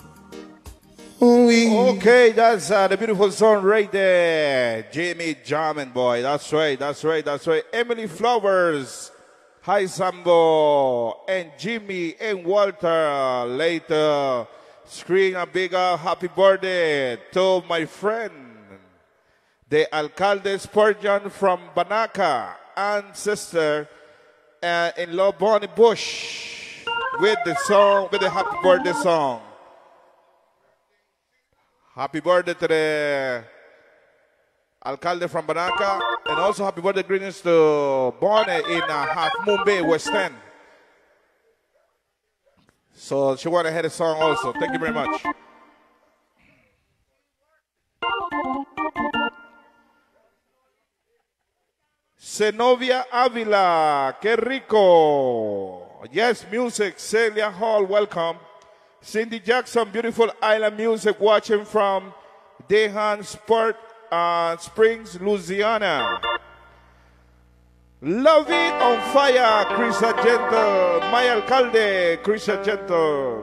Okay, that's uh, the beautiful song right there. Jimmy Jamming Boy. That's right, that's right, that's right. Emily Flowers. Hi, Sambo. And Jimmy and Walter. Later, screen a big uh, happy birthday to my friend, the Alcalde Spurgeon from Banaka, and sister uh, in law Bonnie Bush with the song, with the happy birthday song. Happy birthday to the Alcalde from Banaka, and also happy birthday greetings to Bonnie in uh, Half Moon Bay, West End. So she wanted to hear a song also. Thank you very much. Zenobia Avila, que rico. Yes, music. Celia Hall, welcome. Cindy Jackson, beautiful island music, watching from Dehan Sport uh, Springs, Louisiana. Love it on fire, Chris Argento. My alcalde, Chris Argento.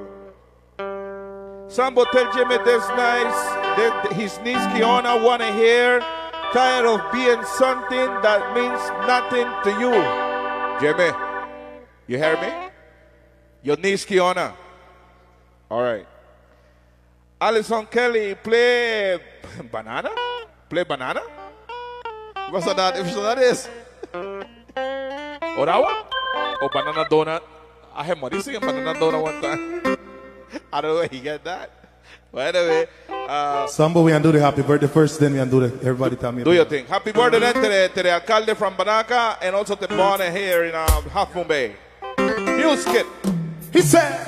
Sambo tell Jimmy that's nice. That his niece Kiona wanna hear. Tired of being something that means nothing to you. Jimmy, you hear me? Your niece Kiona. All right. Alison Kelly, play banana? Play banana? What's that? If that is. Or that one? Or banana donut? I had money singing banana donut one time. I don't know where he get that. But anyway. Uh, Sambo, we can do the happy birthday first, then we can do the, everybody tell me. Do your thing. Happy birthday then to the, to the alcalde from Banaka and also to the Bonnie here in uh, Half Moon Bay. Music. He said,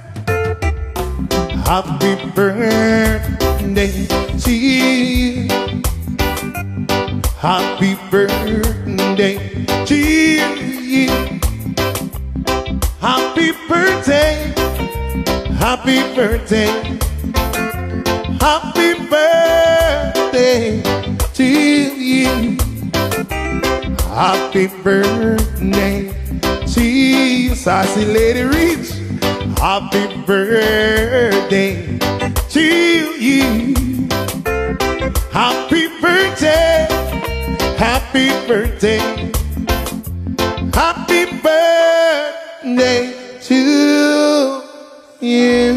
happy birthday to you. Happy birthday to you. Happy birthday. Happy birthday. Happy birthday to you. Happy birthday to you. Sassy Lady Reach. Happy birthday to to you. Happy birthday, happy birthday, happy birthday to you.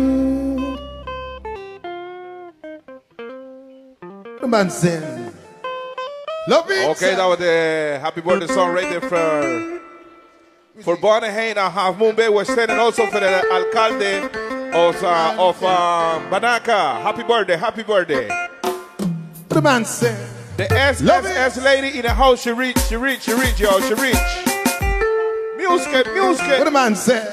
The man said, love it. Okay, that was the happy birthday song right there for for Bonnie Hain and Half Moon Bay West End, and also for the alcalde of uh, of uh, Banaka. Happy birthday, happy birthday. The man said, the S S S lady in the house, she reach, she reach, she reach, y'all, she reach. Music, music. What the man said.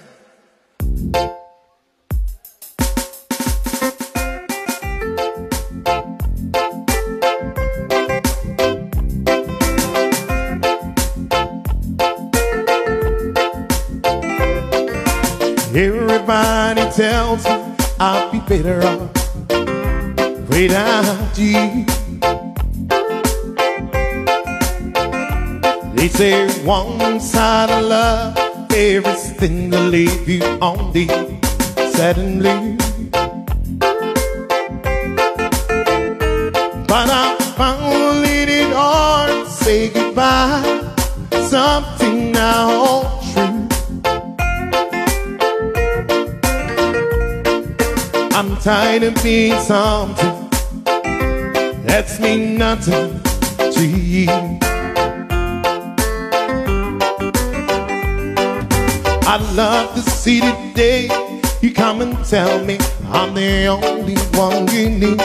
Everybody tells me I'll be better off without you. They say one side of love, everything to leave you on the suddenly. But I found it hard to say goodbye. Something now holds true. I'm tired of being something that's mean nothing to you. I'd love to see the day you come and tell me I'm the only one you need.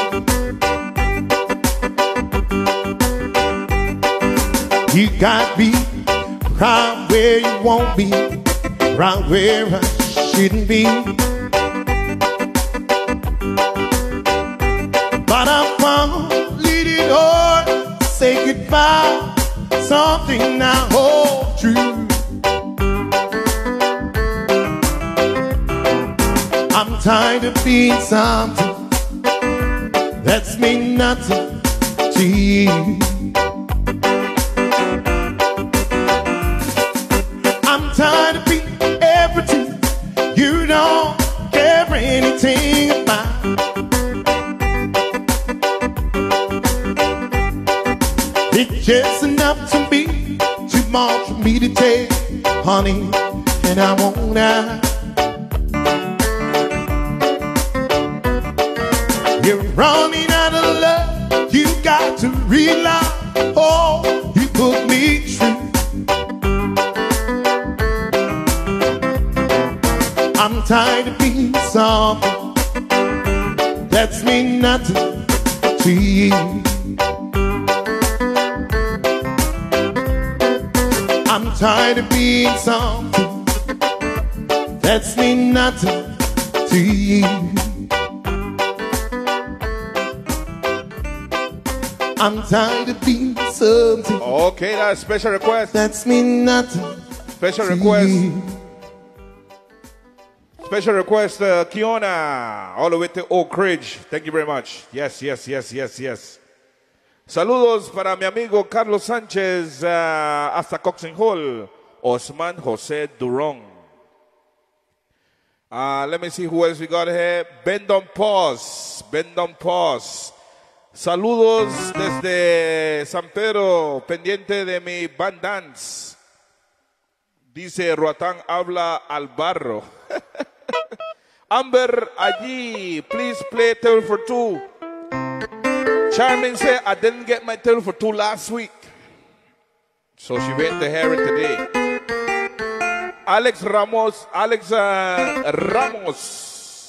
You got me right where you won't be, right where I shouldn't be. But I found it hard to say goodbye. Something now holds true. I'm tired of being something that's mean nothing to you. I'm tired of being everything you don't care anything about. It's just enough to be too much for me to take, honey, and I won't ask. You're running out of love, you got to realize, oh, you put me through. I'm tired of being something that's mean nothing to you. I'm tired of being something that's mean nothing to you. I'm tired of being something. Okay, that's special request. That's mean nothing. Special request. Special request, uh, Kiona, all the way to Oak Ridge. Thank you very much. Yes, yes, yes, yes, yes. Saludos para mi amigo Carlos Sánchez uh, hasta Coxing Hall. Osman José Durón. Uh, let me see who else we got here. Bendon Pause. Bendon Pause. Saludos desde San Pedro, pendiente de mi band dance. Dice Roatán habla al barro. Amber allí, please play Table for Two. Charmin said I didn't get my Table for Two last week, so she went to hear it today. Alex Ramos, Alex uh, Ramos.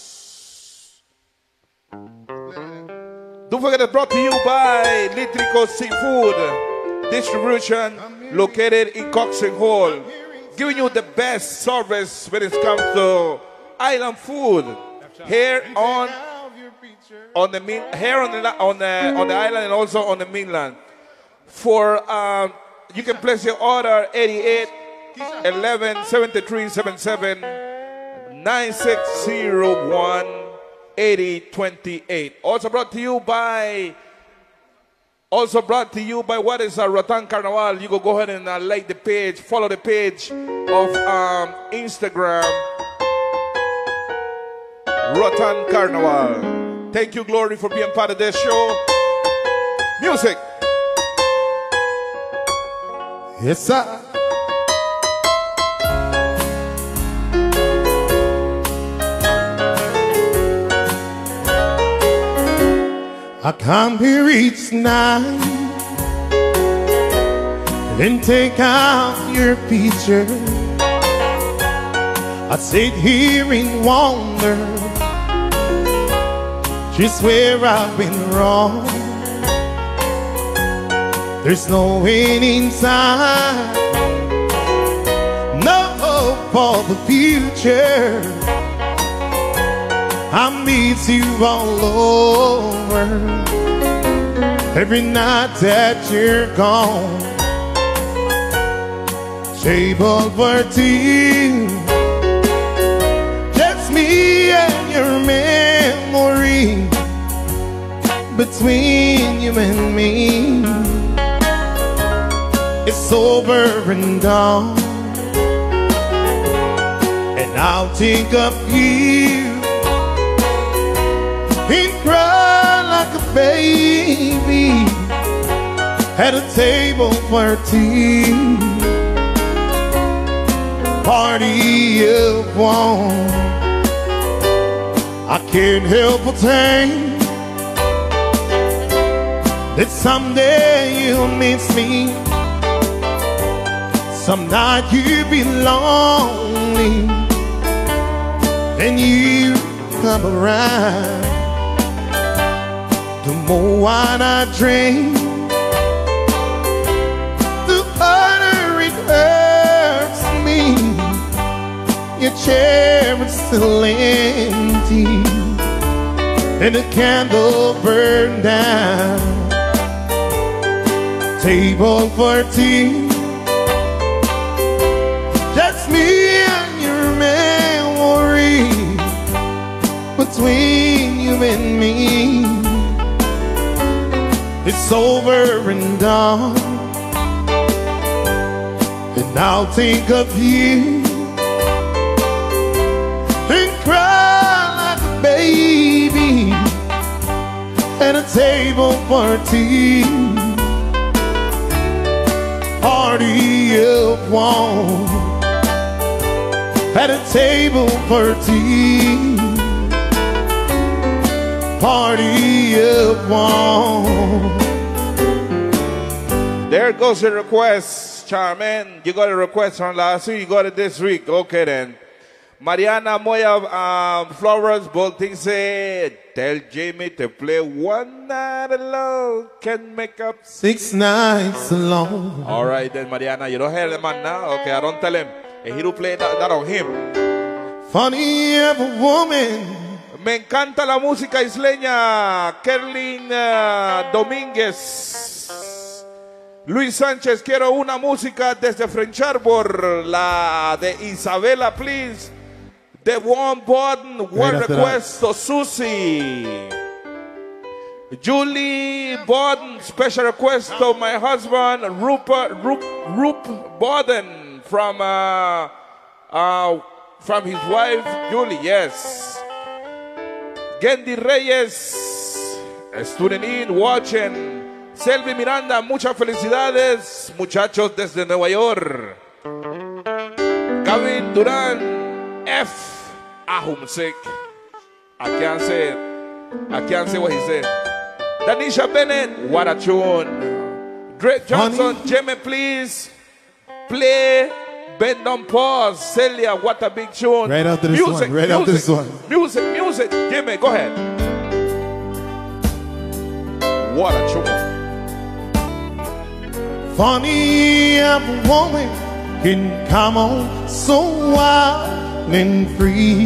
Don't forget it's brought to you by Litrico Seafood Distribution, located in Coxing Hall, giving you the best service when it comes to island food here on on the here on the on the on the island and also on the mainland. For um, you can place your order eighty-eight eleven seventy-three seventy-seven nine six zero one eighty twenty-eight. Also brought to you by also brought to you by what is a Rotan Carnival. You go go ahead and uh, like the page, follow the page of um, Instagram. Rotan Carnival. Thank you, Glory, for being part of this show. Music. Yes, sir. I come here each night and take out your picture. I sit here and wonder just where I've been wrong. There's no end inside, no hope for the future. I miss you all over every night that you're gone. Table for two, just me and your memory. Between you and me, it's over and done. And I'll think of you and cry like a baby at a table for two, party of one. I can't help but think that someday you'll miss me. Some night you'll be lonely and you come around. The more wine I drink, the harder it hurts me. Your chair is still empty and the candle burned down. Table for two, just me and your memory. Between you and me, it's over and done. And I'll think of you and cry like a baby at a table for two, party of one. At a table for two, party of one. There goes the request, Charmaine. You got a request from last week, you got it this week. Okay then. Mariana Moya um, Flowers dice, tell Jamie to play One Night Alone can make up six nights alone. All right then, Mariana, you don't hear the man now? Okay, I don't tell him. And he will play that, that on him. Funny of a woman. Me encanta la música isleña. Kerlin uh, Domínguez. Luis Sánchez, quiero una música desde French Harbor. La de Isabela, please. The one button, one Right request to Susie. Julie Borden, special request to my husband, Rupert, Rup, Rup Borden, from, uh, uh, from his wife, Julie, yes. Gendy Reyes, tuning in, watching. Selvi Miranda, muchas felicidades, muchachos desde Nueva York. Gavin Durán, F. Ahumsik. I can't say it. I can't say what he said. Danisha Bennett, what a tune. Drake Johnson, Honey. Jimmy, please play Bend on Pause. Celia, what a big tune. Right after this music, one. Right music, after this one. Music, music. Jimmy, go ahead. What a tune. Funny of a woman can come on so wild and free.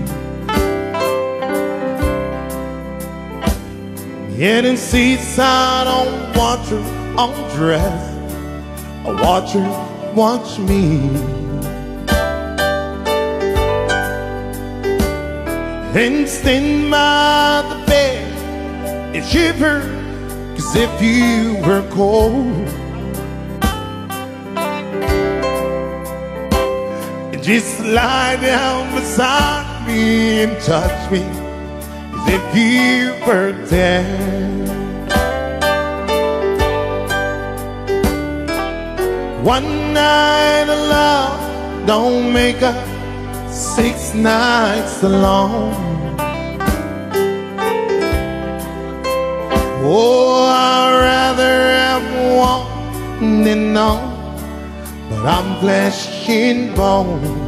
Getting seaside on watch her undress, I watch her watch me. Then stand by the bed and shiver, 'cause if you were cold, just lie down beside me and touch me that give her there. One night of love don't make up six nights alone. Oh, I'd rather have one than none, but I'm flesh and bone.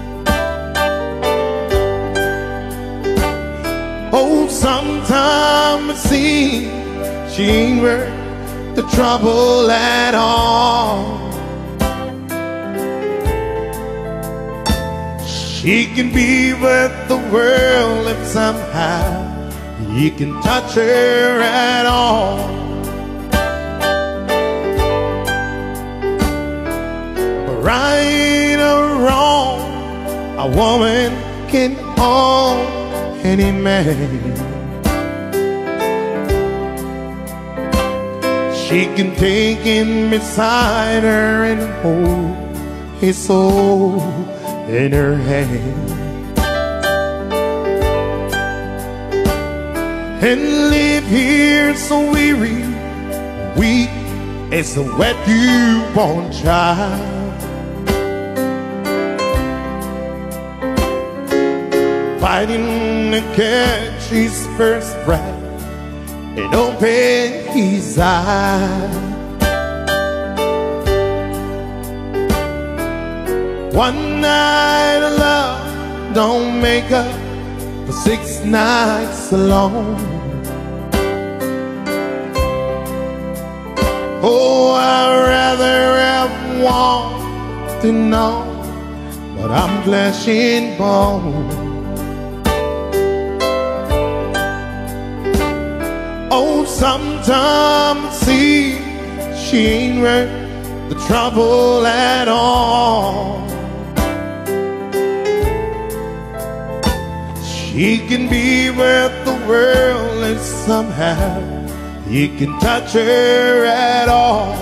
Oh, sometimes it seems she ain't worth the trouble at all. She can be worth the world if somehow you can touch her at all. But right or wrong, a woman can own any man. She can take him beside her and hold his soul in her hand. And live here so weary, weak as a wet newborn child, fighting to catch his first breath and open his eyes. One night of love don't make up for six nights alone. Oh, I'd rather have one than none, but I'm flesh and bone. Oh, sometimes it seems she ain't worth the trouble at all. She can be worth the world and somehow you can touch her at all.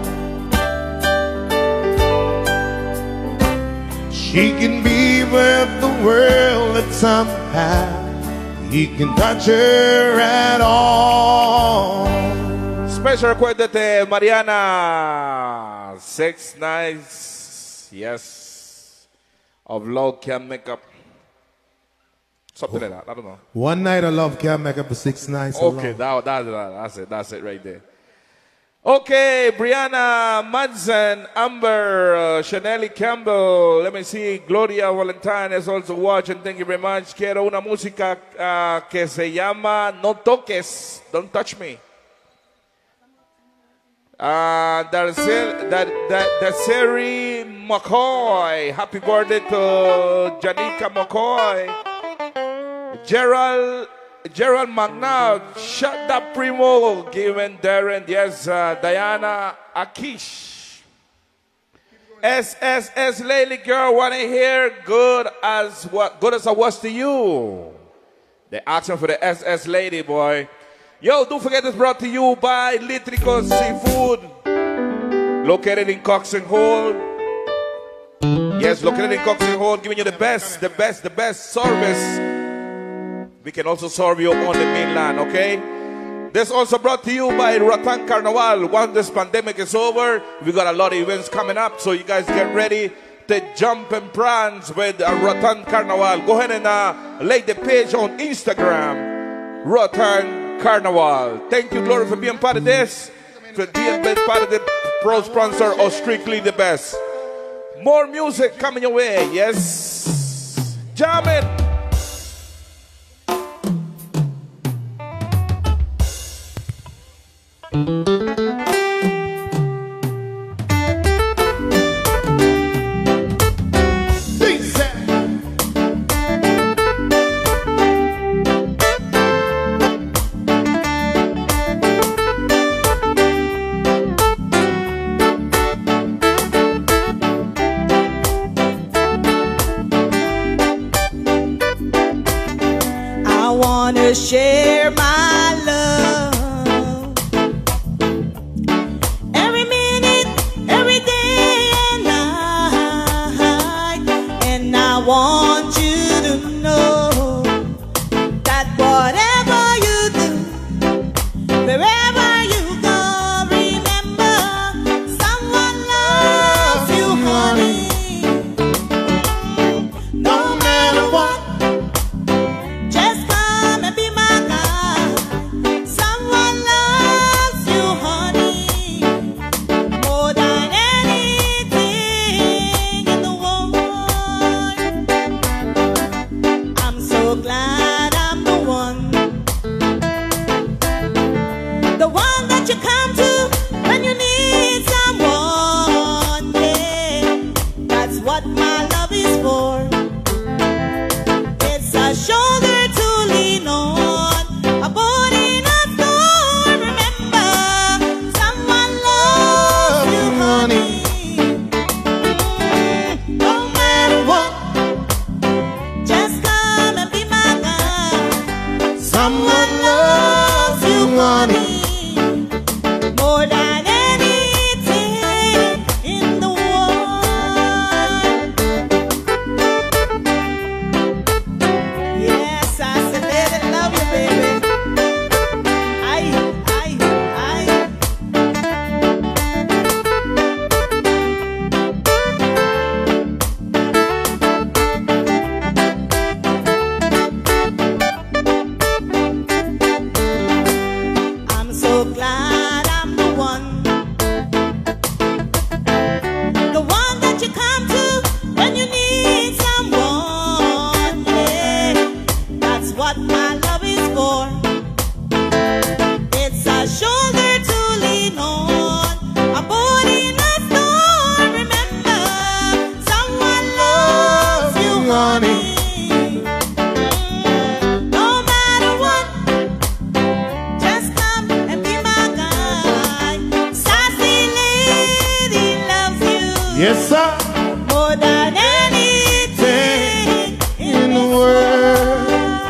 She can be worth the world and somehow you can touch her at all. Special request de Mariana. Six nights, yes, of love can make up. Something like that, I don't know. One night of love can't make up for six nights. Okay, that, that, that's it, that's it right there. Okay, Brianna Madsen, Amber, uh, Chanelly Campbell, let me see, Gloria Valentine is also watching, thank you very much. Quiero una música uh, que se llama No Toques, Don't Touch Me. Uh, Darcel, Dar, Dar, Darceri McCoy, happy birthday to Janika McCoy. Gerald, Gerald McNabb, shut that primo, given Darren, yes, uh, Diana Akish. S S S Lady Girl, wanna hear good as what good as I was to you. They're asking for the S S Lady, boy. Yo, don't forget it's brought to you by Litrico Seafood, located in Cox and Hall. Yes, located in Cox and Hall, giving you the best, the best, the best service. We can also serve you on the mainland, okay? This also brought to you by Rotan Carnival. Once this pandemic is over, we got a lot of events coming up, so you guys get ready to jump and prance with uh, Rotan Carnival. Go ahead and uh, like the page on Instagram, Rotan Carnival. Thank you, Gloria, for being part of this, for being part of the pro sponsor of Strictly the Best. More music coming your way, yes? Jam it! I wanna share my love every minute, every day and night, and I want you to know that that whatever you do, wherever you go, remember someone loves you, honey. No matter what, just come and be my guy. Someone loves you, honey, more than anything in the world. I'm so glad I'm the one, the one that you come to when you need someone. Yeah, that's what my love is for. It's a shoulder to lean on, a boat in a storm. Remember, someone loves you, honey. Mm, no matter what, just come and be my guy. Someone loves you, honey, more than anything in the world. Yes, I said that I love you, baby. Aye, aye, aye. I'm so glad I'm the one, the one that you come to when you need someone. Yeah, that's what my love is for. It's a shoulder to lean on, a boat in a storm. Remember, someone loves you, honey. Mm, no matter what, just come and be my guy. Sassy lady loves you, Yes, sir. more than anything In the world.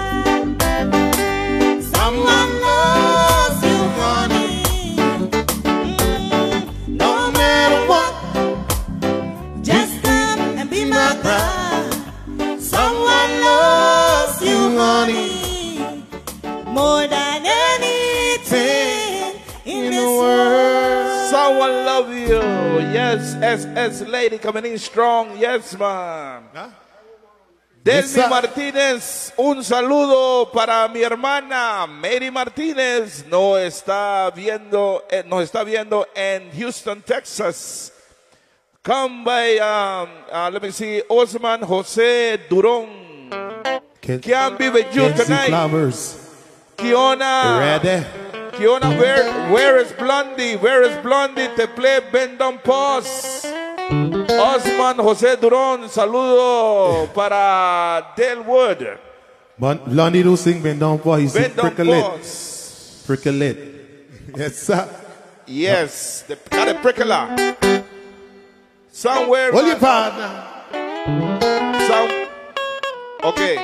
Someone loves you, honey. Mm, no matter what, just come and be my guy. Someone loves you, honey, more than anything in this world. Someone love you. Yes, S S Lady coming in strong. Yes, man. Delmi Yes, sir. Martínez, un saludo para mi hermana Mary Martínez. No está viendo, eh, nos está viendo en Houston, Texas. Come by, um, uh, let me see, Osman Jose Durón. Can, Can't be with you can see tonight. flowers. Kiona, Ready? Kiona, where, where is Blondie? Where is Blondie? Te play Bend Down Pause. Osman Jose Durón, saludo para Delwood. But Blondie do sing bend down for he's Bend Down prickle it. Pause. Prickle it. Yes, sir. Yes, the, got a prickler. Somewhere. Hold your partner. Some, okay.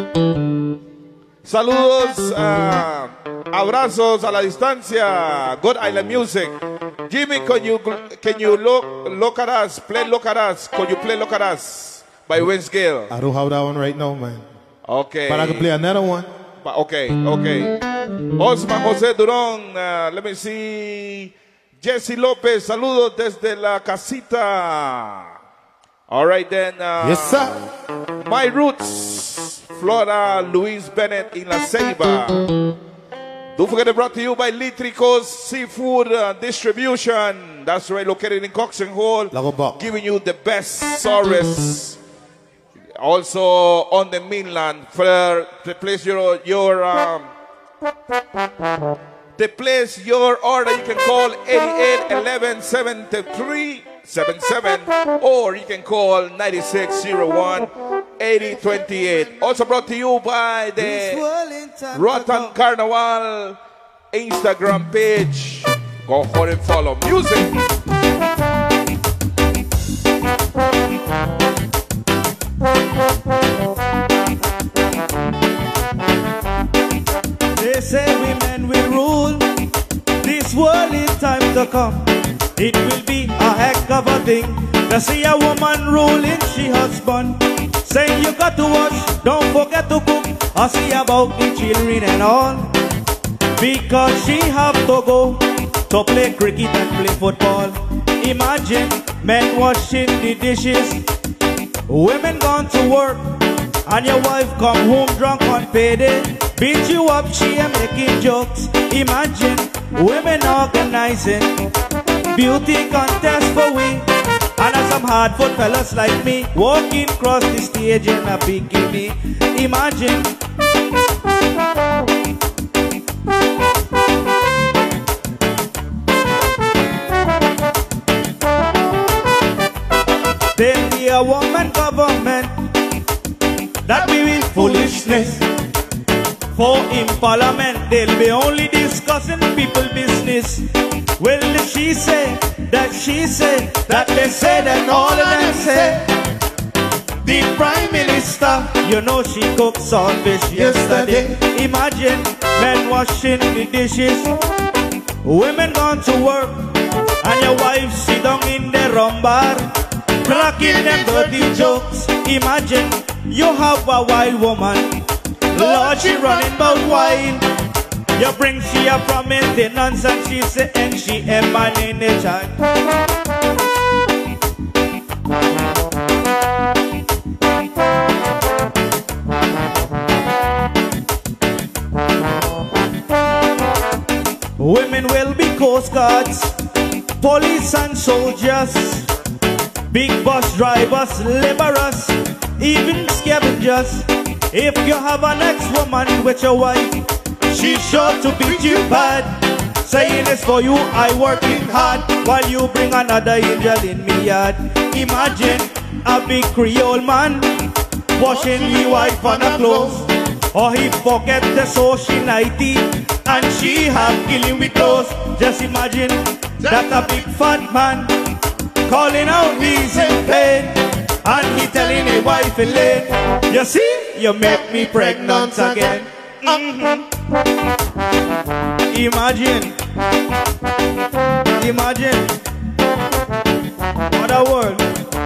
Saludos, ah, abrazos a la distancia. Good Island Music. Jimmy, can you can you look look at us? Play Look at Us. Can you play Look at Us by Vince Gill? I don't have that one right now, man. Okay. But I can play another one. But okay, okay. Osman José Durón, uh, let me see. Jesse López, saludos desde la casita. All right then. Uh, Yes, sir. My Roots, Flora Luis Bennett in La Ceiba. Don't forget, brought to you by Litricos Seafood uh, Distribution. That's right, located in Coxon Hall. Lago Buck. Giving you the best service. Also on the mainland. For to place your your um, to place your order, you can call eighty-eight eleven seventy-three seventy-seven, or you can call ninety-six oh one eighty twenty-eight. Also brought to you by the Rotan Carnival Instagram page. Go ahead and follow. Music. They say women will rule this world in time to come. It will be a heck of a thing to see a woman ruling she husband. saying you got to wash, don't forget to cook. I see about the children and all, because she have to go to play cricket and play football. Imagine men washing the dishes, women gone to work, and your wife come home drunk on payday, beat you up, she am making jokes. Imagine women organizing beauty contest for we, and as some hard foot fellas like me walking across the stage in a bikini. Imagine there be a woman government that be with foolishness. For in parliament they'll be only discussing people business. Well, she say that she say that they say that all of them say. The prime minister, you know she cooked saltfish yesterday. Imagine men washing the dishes, women gone to work, and your wife sit down in the rum bar cracking them dirty jokes. Imagine you have a wild woman, Lord, she running about wine. You bring she up from maintenance and she say and she am man in the child. Women will be coast guards, police and soldiers, big bus drivers, laborers, even scavengers. If you have an ex-woman with your wife, she's sure to beat you bad, saying it's for you I working hard, while you bring another angel in me yard. Imagine a big Creole man washing his wife on her clothes, or he forget the social nighty and she have killing with clothes. Just imagine that a big fat man calling out he's in pain, and he telling his wife Elaine, you see, you make me pregnant again. Mm-hmm. Imagine, imagine, what a world.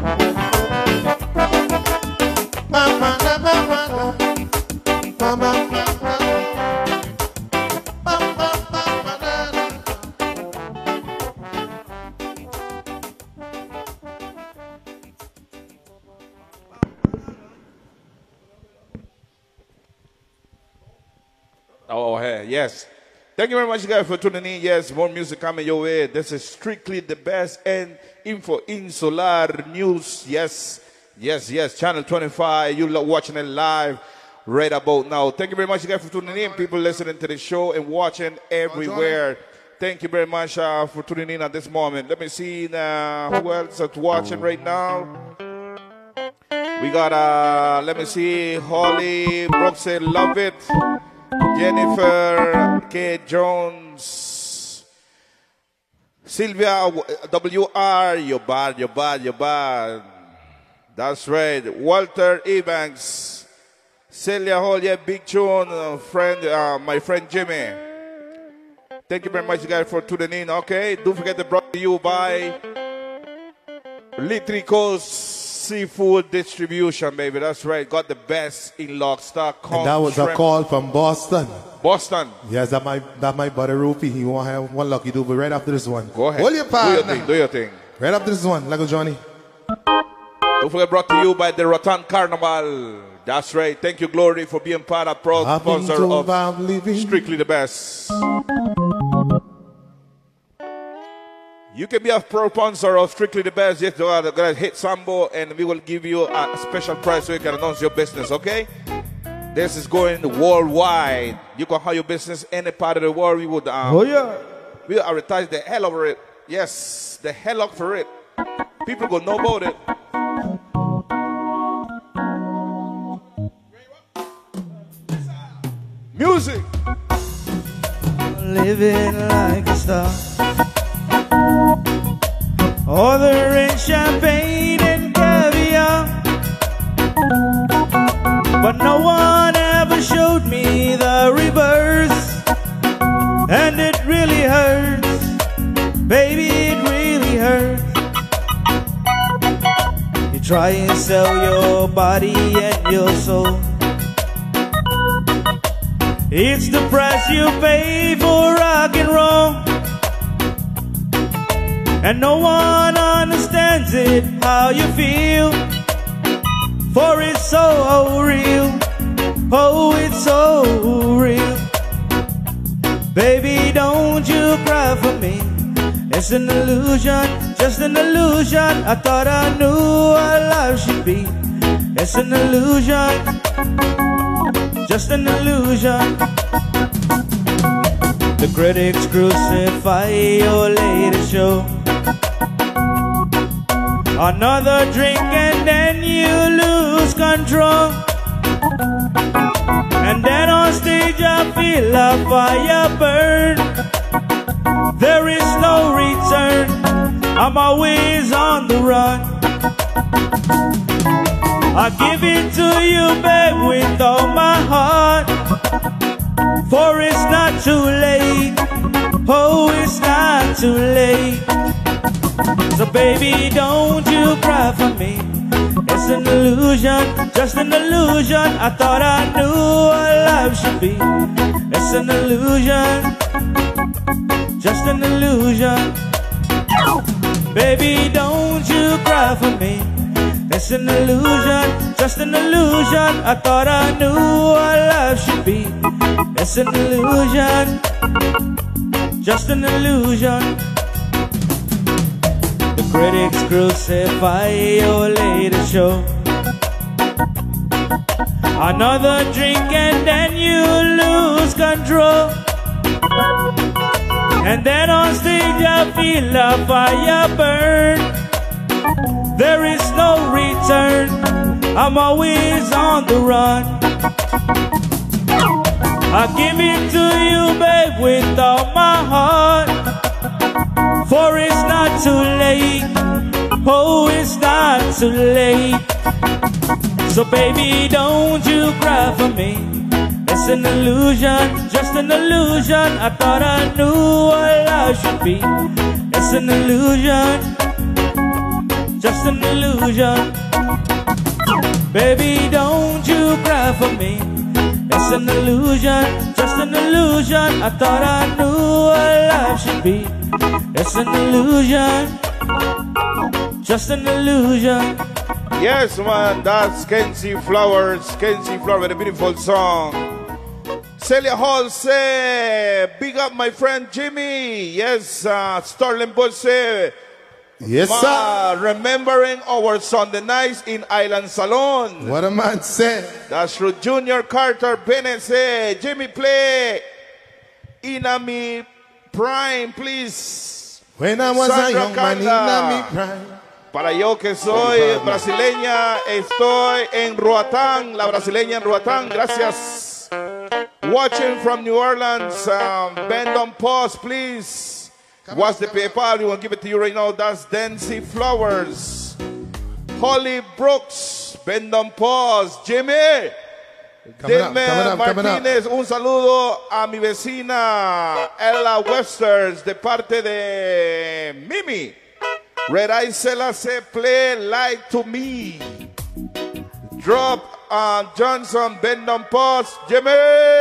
Oh, hey, yes. Thank you very much, guys, for tuning in. Yes, more music coming your way. This is strictly the best and info insular news. Yes, yes, yes. Channel twenty-five. You're watching it live right about now. Thank you very much, guys, for tuning in. People listening to the show and watching everywhere. Thank you very much uh, for tuning in at this moment. Let me see uh, who else is watching right now. We got, uh, let me see, Holly Brooks, love it. Jennifer K. Jones, Sylvia W R, you're bad, you're bad, you're bad. That's right. Walter Evans, Celia Hall, yeah, big tune, uh, friend, uh, my friend Jimmy. Thank you very much, guys, for tuning in. Okay, don't forget to brought to you by Litrico's Seafood Distribution, baby. That's right. Got the best in Lockstock. And that was shrimp. A call from Boston. Boston. Yes, that my that my buddy Rupee. He won't have one lucky do, but right after this one. Go ahead. Hold your do your thing. Do your thing. Right after this one. Lego Johnny. Don't forget, brought to you by the Rotan Carnival. That's right. Thank you, Glory, for being part of proud sponsor of Strictly the Best. You can be a pro sponsor of Strictly the Best. Just go to hit Sambo and we will give you a special price so you can announce your business, okay? This is going worldwide. You can have your business any part of the world. We would um, oh, yeah. we will advertise the hell over it. Yes, the hell up for it. People go know about it. Music. Living like a star. Ordering champagne and caviar, but no one ever showed me the reverse, and it really hurts, baby, it really hurts. You try and sell your body and your soul. It's the price you pay for rock and roll, and no one understands it, how you feel, for it's so real. Oh, it's so real. Baby, don't you cry for me. It's an illusion, just an illusion. I thought I knew what life should be. It's an illusion, just an illusion. The critics crucify your latest show. Another drink and then you lose control. And then on stage I feel a fire burn. There is no return, I'm always on the run. I give it to you, babe, with all my heart, for it's not too late. Oh, it's not too late. So baby, don't you cry for me. It's an illusion, just an illusion. I thought I knew what life should be. It's an illusion, just an illusion. Baby, don't you cry for me. It's an illusion, just an illusion. I thought I knew what life should be. It's an illusion, just an illusion. The critics crucify your latest show. Another drink and then you lose control. And then on stage I feel a fire burn. There is no return, I'm always on the run. I give it to you, babe, with all my heart, for it's not too late. Oh, it's not too late. So baby, don't you cry for me. It's an illusion, just an illusion. I thought I knew what life should be. It's an illusion, just an illusion. Baby, don't you cry for me. It's an illusion, just an illusion. I thought I knew what life should be. It's an illusion, just an illusion. Yes, man, that's Kenzie Flowers. Kenzie Flowers with a beautiful song. Celia Hall say, big up my friend Jimmy. Yes, uh, Starling Bull say, Yes, ma, sir. remembering our Sunday nights in Island Salon. What a man said. That's through Junior Carter Bennett say, Jimmy play Inami Prime, please. When I was Sandra a young man in Carla. my prime. Para yo que soy brasileña, estoy en Roatán, la brasileña en Roatán, gracias. Watching from New Orleans, um, bend on pause, please. What's the PayPal? We will give it to you right now. That's Dancy Flowers. Holly Brooks, bend on pause. Jimmy. Coming up, Dime coming up, coming up. Martínez, un saludo a mi vecina Ella Websters de parte de Mimi. Red Eye Sela say play like to me. Drop on Johnson, bend on pause. Jimmy.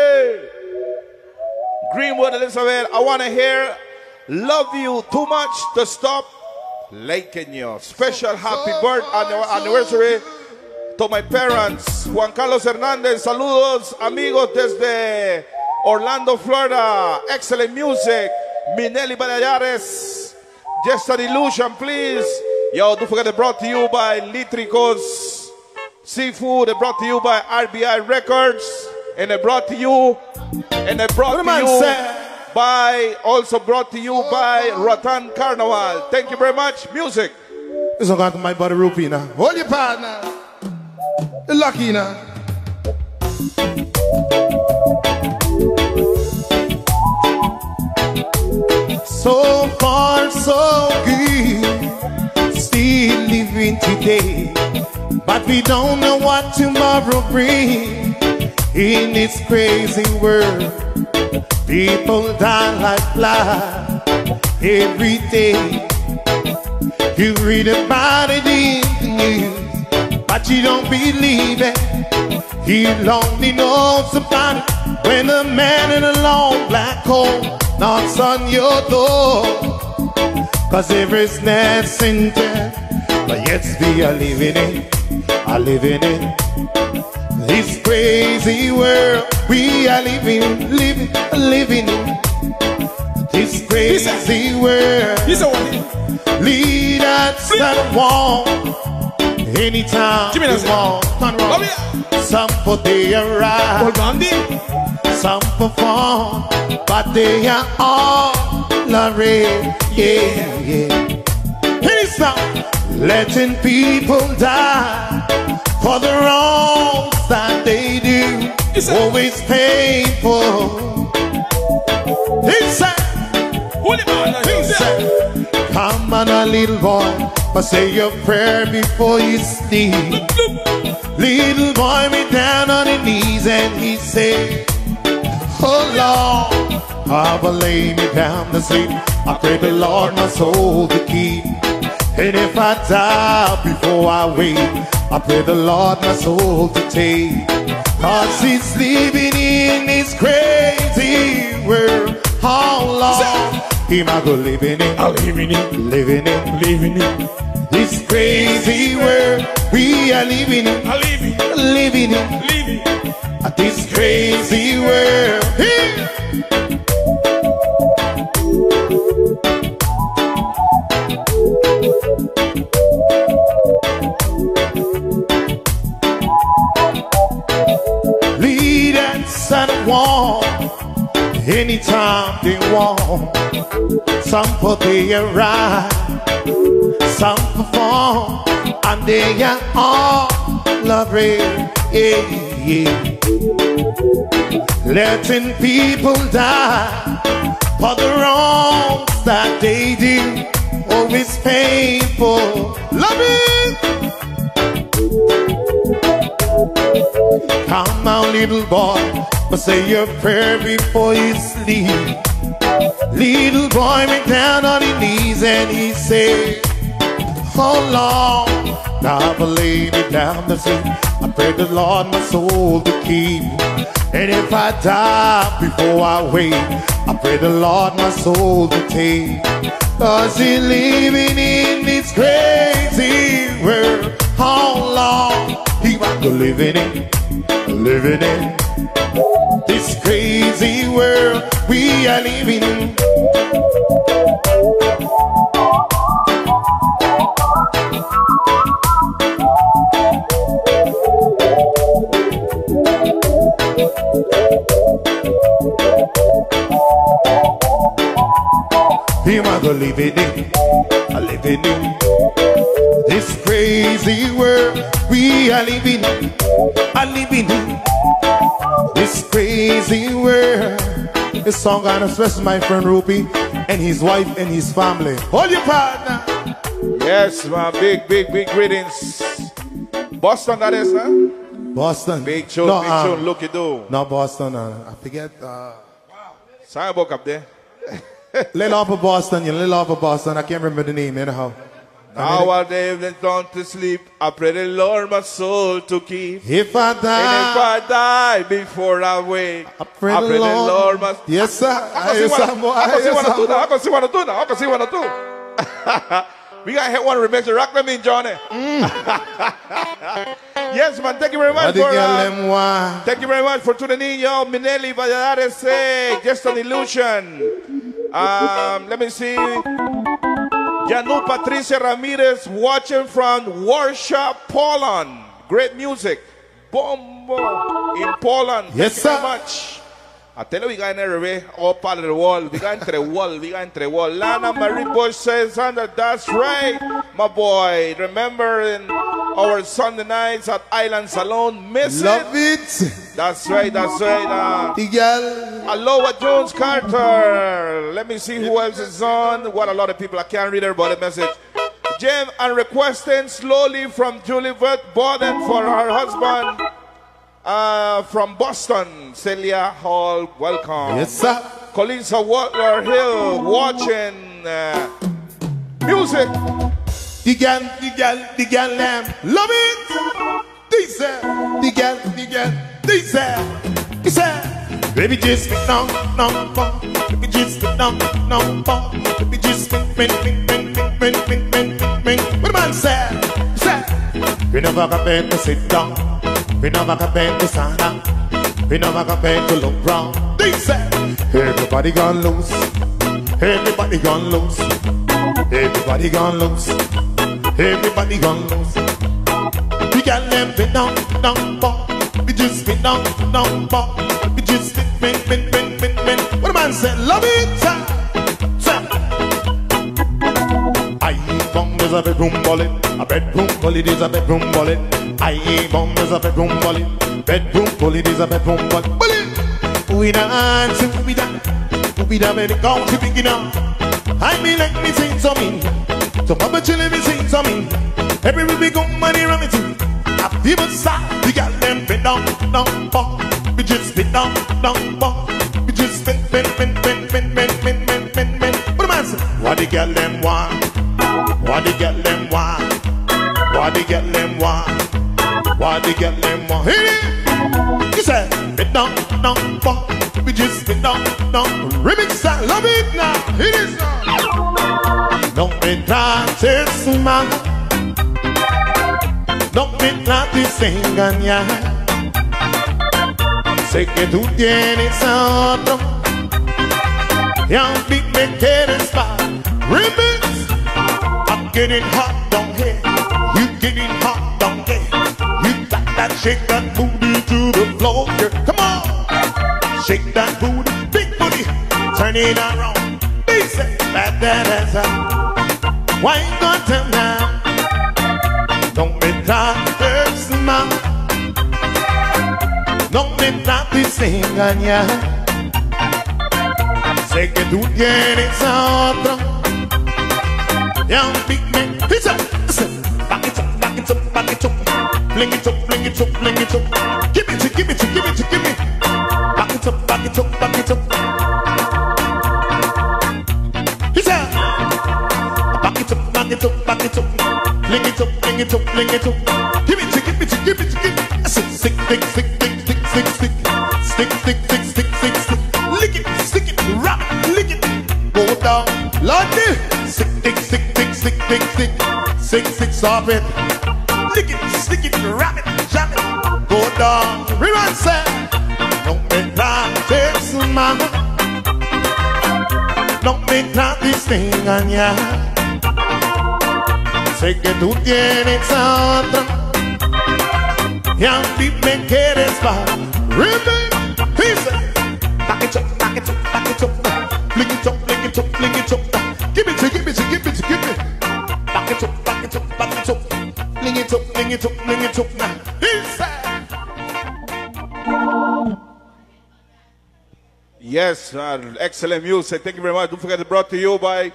Greenwood Elizabeth, I want to hear Love You Too Much to Stop Liking You. Special happy birthday anniversary to my parents. Juan Carlos Hernandez, saludos amigos desde Orlando, Florida. Excellent music. Minelli Baleares. Just an illusion, please. Yo, don't forget it brought to you by Litricos Seafood. It brought to you by R B I Records. And it brought to you, and it brought to you by, also brought to you by Rotan Carnival. Thank you very much. Music. This one got to my buddy Rupee now. Hold your partner. You're lucky now. So far, so good. Still living today. But we don't know what tomorrow brings. In this crazy world, people die like flies every day. You read about it in the news. but you don't believe it. He only knows about it when a man in a long black coat knocks on your door. Cause every's nice and dead, but yet we are living in, are living in this crazy world. We are living, living, living in this crazy world. Lead us and walk anytime you want. Some for their ride, some perform, but they are all red. Yeah, yeah. Anytime, letting people die for the wrongs that they do. Always painful. Inside. Come on, a little boy, but say your prayer before you sleep. Little boy, me down on his knees and he said, oh Lord, I will lay me down to sleep. I pray the Lord my soul to keep. And if I die before I wake, I pray the Lord my soul to take. Cause he's living in this crazy world. How long he might go living in, living in, living in, living in this crazy world. We are living in, living, living in, living this crazy world. Here. Lead us and walk anytime they want. Some for their ride, some perform, and they are all loving. Yeah, yeah. Letting people die for the wrongs that they do. Always painful. Love it. Come on, little boy, but say your prayer before you sleep. Little boy went down on his knees and he said, oh Lord, now I will lay me down to sleep. I pray the Lord my soul to keep. And if I die before I wake, I pray the Lord my soul to take. Cause he's living in this crazy world. How long he want to living in, living in this crazy world we are living in. He want to living in, a living in this crazy world we are living in, a living in this crazy world. This song gonna stress my friend Rupi and his wife and his family. Hold your partner. Yes, my big, big, big greetings. Boston, that is, huh? Boston. Big tune, no, big um, tune, look you do. No, Boston. Uh, I forget. Uh, Sorry about up there. little off of Boston, you little off of Boston. I can't remember the name anyhow. Now while they've been gone to sleep, I pray the Lord my soul to keep. If I die, and if I die before I wake, I pray, I the, pray Lord. the Lord my... Yes, sir. I can see what I do now. I can see what I do now. I can see what I do. We got to hit one remix to rock them in, Johnny. Mm. Yes, man. Thank you very much for uh, thank you very much for tuning in, yo. Minelli Valladares say just an illusion. Um, let me see. Janu Patricia Ramirez watching from Warsaw, Poland. Great music. Bombo in Poland. Yes, Thank sir. you very much. I tell you, we got in there, all part of the wall. We got into the wall. We got into the wall. Lana Marie Bush says, Sandra, that's right, my boy. Remember in our Sunday nights at Island Salon? Miss Love it? it. That's right, that's right. Uh, Miguel. Aloha Jones Carter. Let me see who else is on. What a lot of people. I can't read everybody message. Jim and requesting slowly from Juliet Borden for her husband. Uh, from Boston, Celia Hall, welcome. Yes, sir. Colisa Water Hill watching uh, music. The gal, the gal, the gal, them love it. They say, the gal, the gal, they say, they say, baby just spin down, down, down. Baby just spin down, down, down. Baby just spin, spin, spin, spin, spin, spin, spin, spin. What the man say? Say, we never got bed to sit down. We never got bed to stand down. We never got bed to look round. They say, everybody gone loose. Everybody gone loose. Everybody gone loose. Everybody gone loose. We got them been down, down, ball. We just been down, down, ball. We just been, been, been, been, been, been. What the man said? Love it, sir. Sir. I bomb is a bedroom bullet. A bedroom bullet is a bedroom bullet. I bomb is a bedroom bullet. Bedroom bullet is a bedroom bullet. Bullet. We dance, we dance. We dance, we dance, we dance. I mean like me sing something. So Papa chillin' me sing something. Every week we go money around me too. I feel side, we got them been down, down, ball. We just spin down, down, ball. We just spin, spin, spin, spin, spin, spin, spin, spin, spin, spin. What am I saying? What they get them want? What they get them want? What they get them want? What they get them want? Hit it! You said, spin down, down, ball. We just spin down, down. Remix, I love it now. Hit it now. Don't be trying man. No me trates de engañar. Sé que tú tienes a otro y a mí me quieres pa' remix. I'm getting hot down here. You getting hot down there. You got that shake that booty to the floor, girl. Come on, shake that booty, big booty, turn it around. They say that that is a why you gonna tell now? Don't me trates mal, no me trates de engañar. Sé que tú tienes a otro y a mí me dice, back it up, back it up, back it up, fling it up, fling it up, fling it up. Give it to, give it to, give it to, give me. Back it up, back it up, back it up. He said, back it up, back it up, back it up. Fling it up, fling it up, fling it up. Give it to, give it to, give it to, give it. I said, stick, stick, stick, stick, stick, stick, stick, stick, stick, stick, stick, stick, stick. Lick it, stick it, rap, lick it. Go down, London. Stick, stick, stick, stick, stick, stick, stick, stick, stick, stop it. Lick it, stick it, rap it, jam it. Go down, rewind, say. Don't me trates mal. Don't me trates de engañar. Sé que tú tienes a otro y a mí me quieres pa' remix. Dice, back it up, back it up, back it up. Fling it up, fling it up, fling it up. Give it to, give it to, give it to, give it. Back it up, back it up, back it up. Fling it up, fling it up, fling it up now. Dice. Yes, uh, excellent music. Thank you very much. Don't forget, it's brought to you by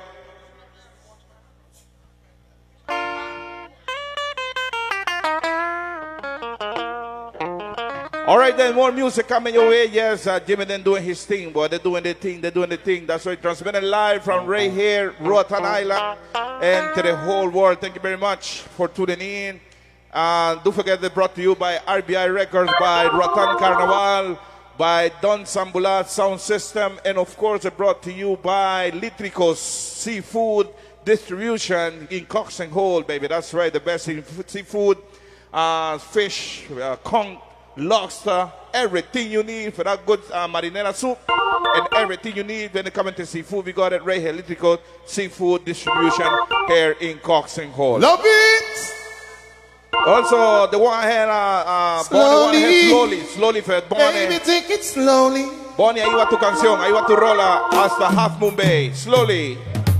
all right, then, more music coming your way. Yes, uh, Jimmy then doing his thing, boy. They're doing their thing. They're doing their thing. That's right. Transmitting live from right here, Roatan Island, and to the whole world. Thank you very much for tuning in. And don't forget, they're brought to you by R B I Records, by Roatan Carnival, by Don Sambulat Sound System, and of course, they're brought to you by Litricos Seafood Distribution in Cox and Hole, baby. That's right. The best in seafood, uh, fish, uh, conch, lobster, everything you need for that good uh, marinara soup, and everything you need when it comes to seafood. We got it right here, Litrico Seafood Distribution here in Cox and Hall. Love it! Also, the one here, uh, uh, Bonnie, one here, slowly, slowly for Bonnie. Baby, take it slowly. Bonnie, ahí va tu canción, ahí va tu rola hasta Half Moon Bay. Slowly.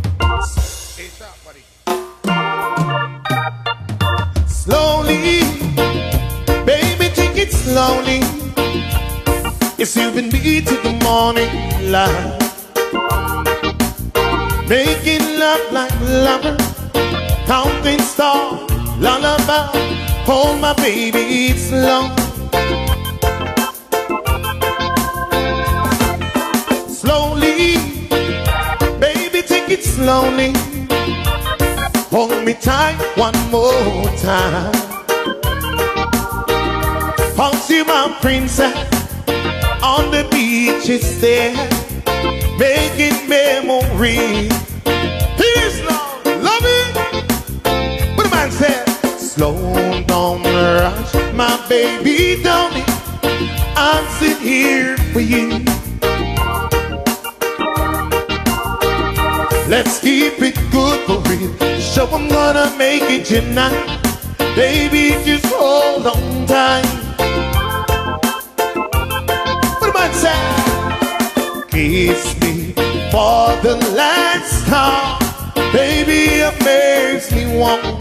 Slowly. Baby, take it slowly. Yes, you've been beat to the morning light. Making love like lovers, counting stars, lullaby. Hold my baby, it's long. Slowly, baby, take it slowly. hold me tight one more time. Hold you, my princess, on the beaches there, making memories. Peace, Lord, love it. What the man said? Slow down, rush, my baby, don't it? I'm sitting here for you. Let's keep it good for real. So I'm gonna make it tonight. Baby, just hold on tight. What am I saying? Kiss me for the last time. Baby, it makes me want.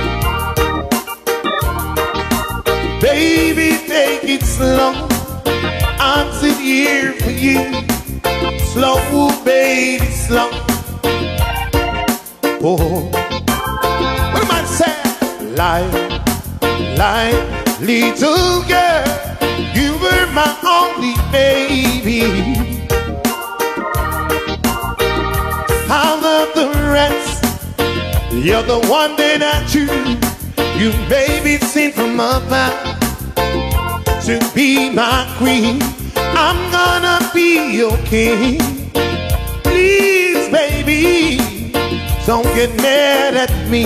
Baby, take it slow. I'm sitting here for you. Slow, baby, slow. Oh, what am I saying? Lie, lie, little girl, you were my only baby. I love the rest. You're the one that I choose. You made me sing from above to be my queen. I'm gonna be your king. Please, baby, don't get mad at me.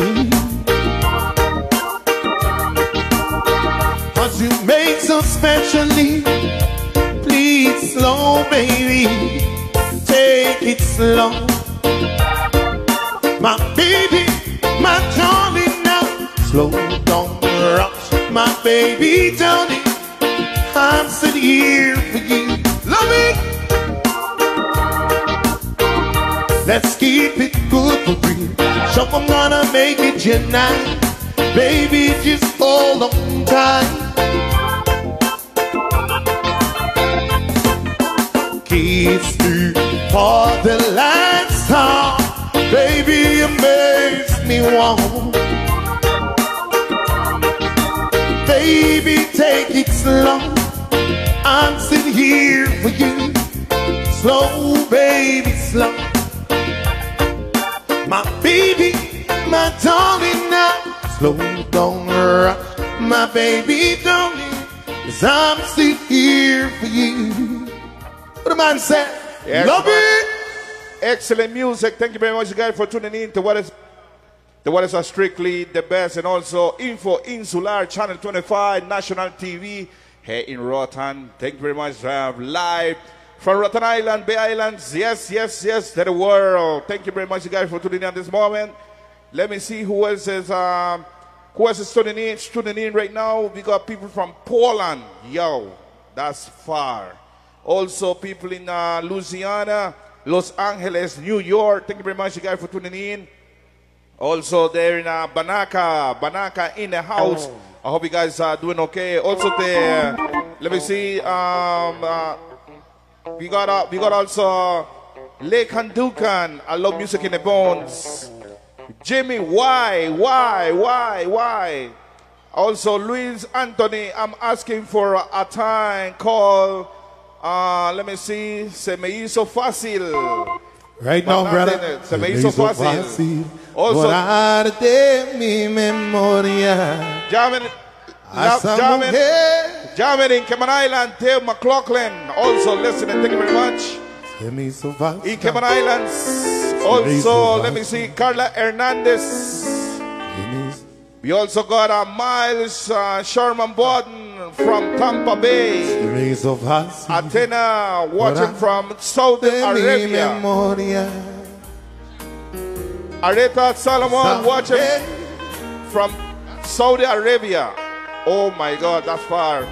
Cause you make so specially. Please, slow, baby, take it slow. My baby, my darling now. Slow down, rush, my baby, darling. I'm sitting here for you. Love me. Let's keep it good for real. So I'm gonna make it tonight. Baby, just hold on tight. Kiss me for the last time. Baby, it makes me want. Baby, take it slow. I'm sitting here for you. Slow, baby, slow. My baby, my darling now. Slow down, rush, my baby, darling. Cause I'm sitting here for you. What the man said? Yes, love man. it. Excellent music. Thank you very much, guys, for tuning in to what is the what is strictly the best, and also Info Insular Channel twenty-five National T V here in Roatan. Thank you very much. Uh, live from Roatan Island, Bay Islands. Yes, yes, yes, to the world. Thank you very much, guys, for tuning in at this moment. Let me see who else is um, who else is tuning in. Tuning in right now. We got people from Poland. Yo, that's far. Also, people in uh, Louisiana, Los Angeles, New York. Thank you very much, guys, for tuning in. Also, there in uh, Banaka, Banaka in the house. Oh. I hope you guys are doing okay. Also, there, let me see. Um, uh, we got uh, we got also Lake Handukan. I love music in the bones. Jimmy, why, why, why, why? Also, Luis Anthony. I'm asking for a time call. Uh, let me see. Se me hizo fácil. Right now, brother. Se me hizo fácil. Also, borrar de mi memoria. Jamming, jamming, jamming in Cayman Island, Dave McLaughlin. Also listening, thank you very much. In Cayman Islands. Also, let me see, Carla Hernandez. We also got a Miles uh, Sherman Borden from Tampa Bay. Athena watching from Saudi Arabia. Aretha Solomon watching from Saudi Arabia. Oh my God, that's far.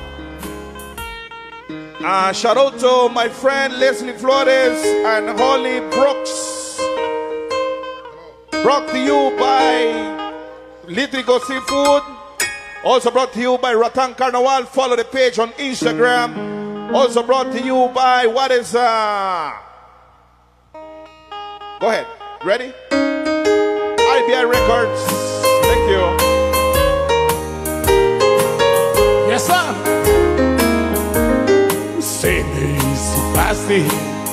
Uh, shout out to my friend Leslie Flores and Holly Brooks. Brought to you by Litrigo Seafood. Also brought to you by Roatan Carnival. Follow the page on Instagram. Also brought to you by what is uh go ahead. Ready? I B I Records. Thank you. Yes, sir. Se me hizo fácil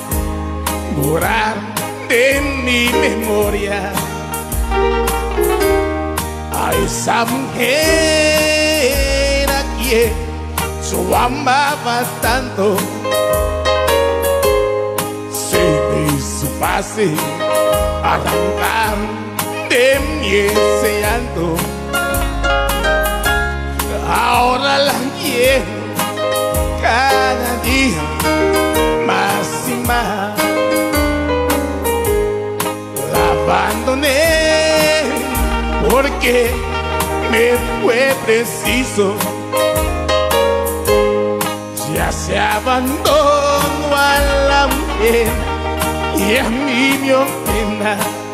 borrar de mi memoria a esa mujer a quien yo amaba tanto. Se me hizo fácil arrancar de mí ese llanto. Ahora la quiero cada día más y más. La abandoné porque me fue preciso. Ya se abandonó a la mujer y a mí me ofenda.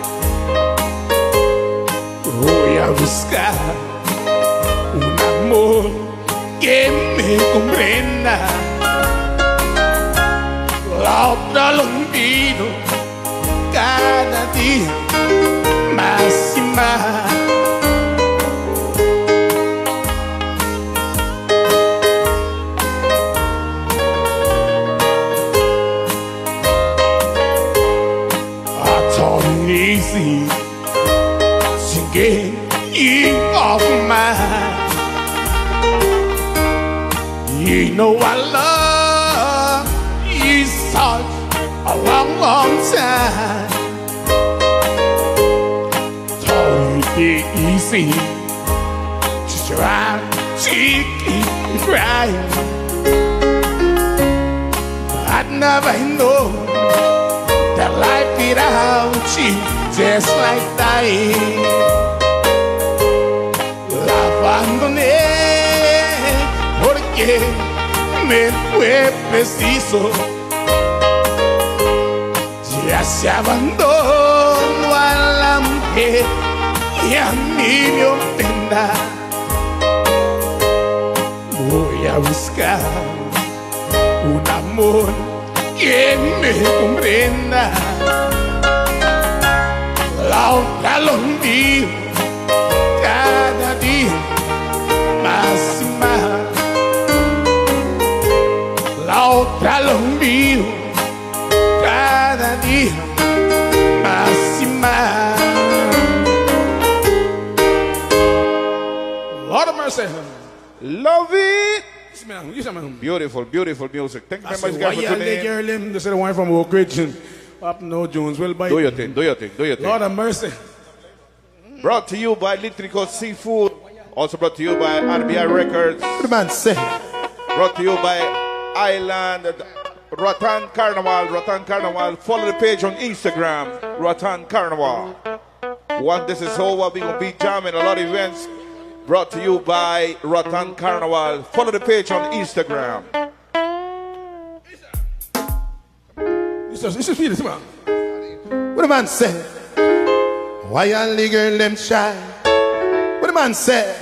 Voy a buscar un amor que me comprenda. La otra lo olvido cada día más y más. Easy, singing off mine. You know I love you such a long, long time. Told you be easy, just try to keep crying. I'd never know that life without you just like dying. La abandoné porque me fue preciso. Ya se abandonó a la mujer y a mí me ofenda. Voy a buscar un amor que me comprenda. La otra lo olvido cada día más y más. La otra lo olvido cada día más y más. Lord of mercy. Love it. Yes, man. Yes, man. Beautiful, beautiful music. Thank you I very said, much, why guys, for you tuning lay in. girl him? They said the one from Oak Ridge and up no Jones. Well, by Do your thing, do your thing, do your thing. Lord of mercy. Brought to you by Litrico Seafood. Also brought to you by R B I Records. What the man say? Brought to you by Island Rotan Carnival. Rotan Carnival. Follow the page on Instagram. Rotan Carnival. Once this is over, we're going to be jamming a lot of events. Brought to you by Rotan Carnival. Follow the page on Instagram. This is, this is this man. What the man say? Why all the girl them shy? What the man say?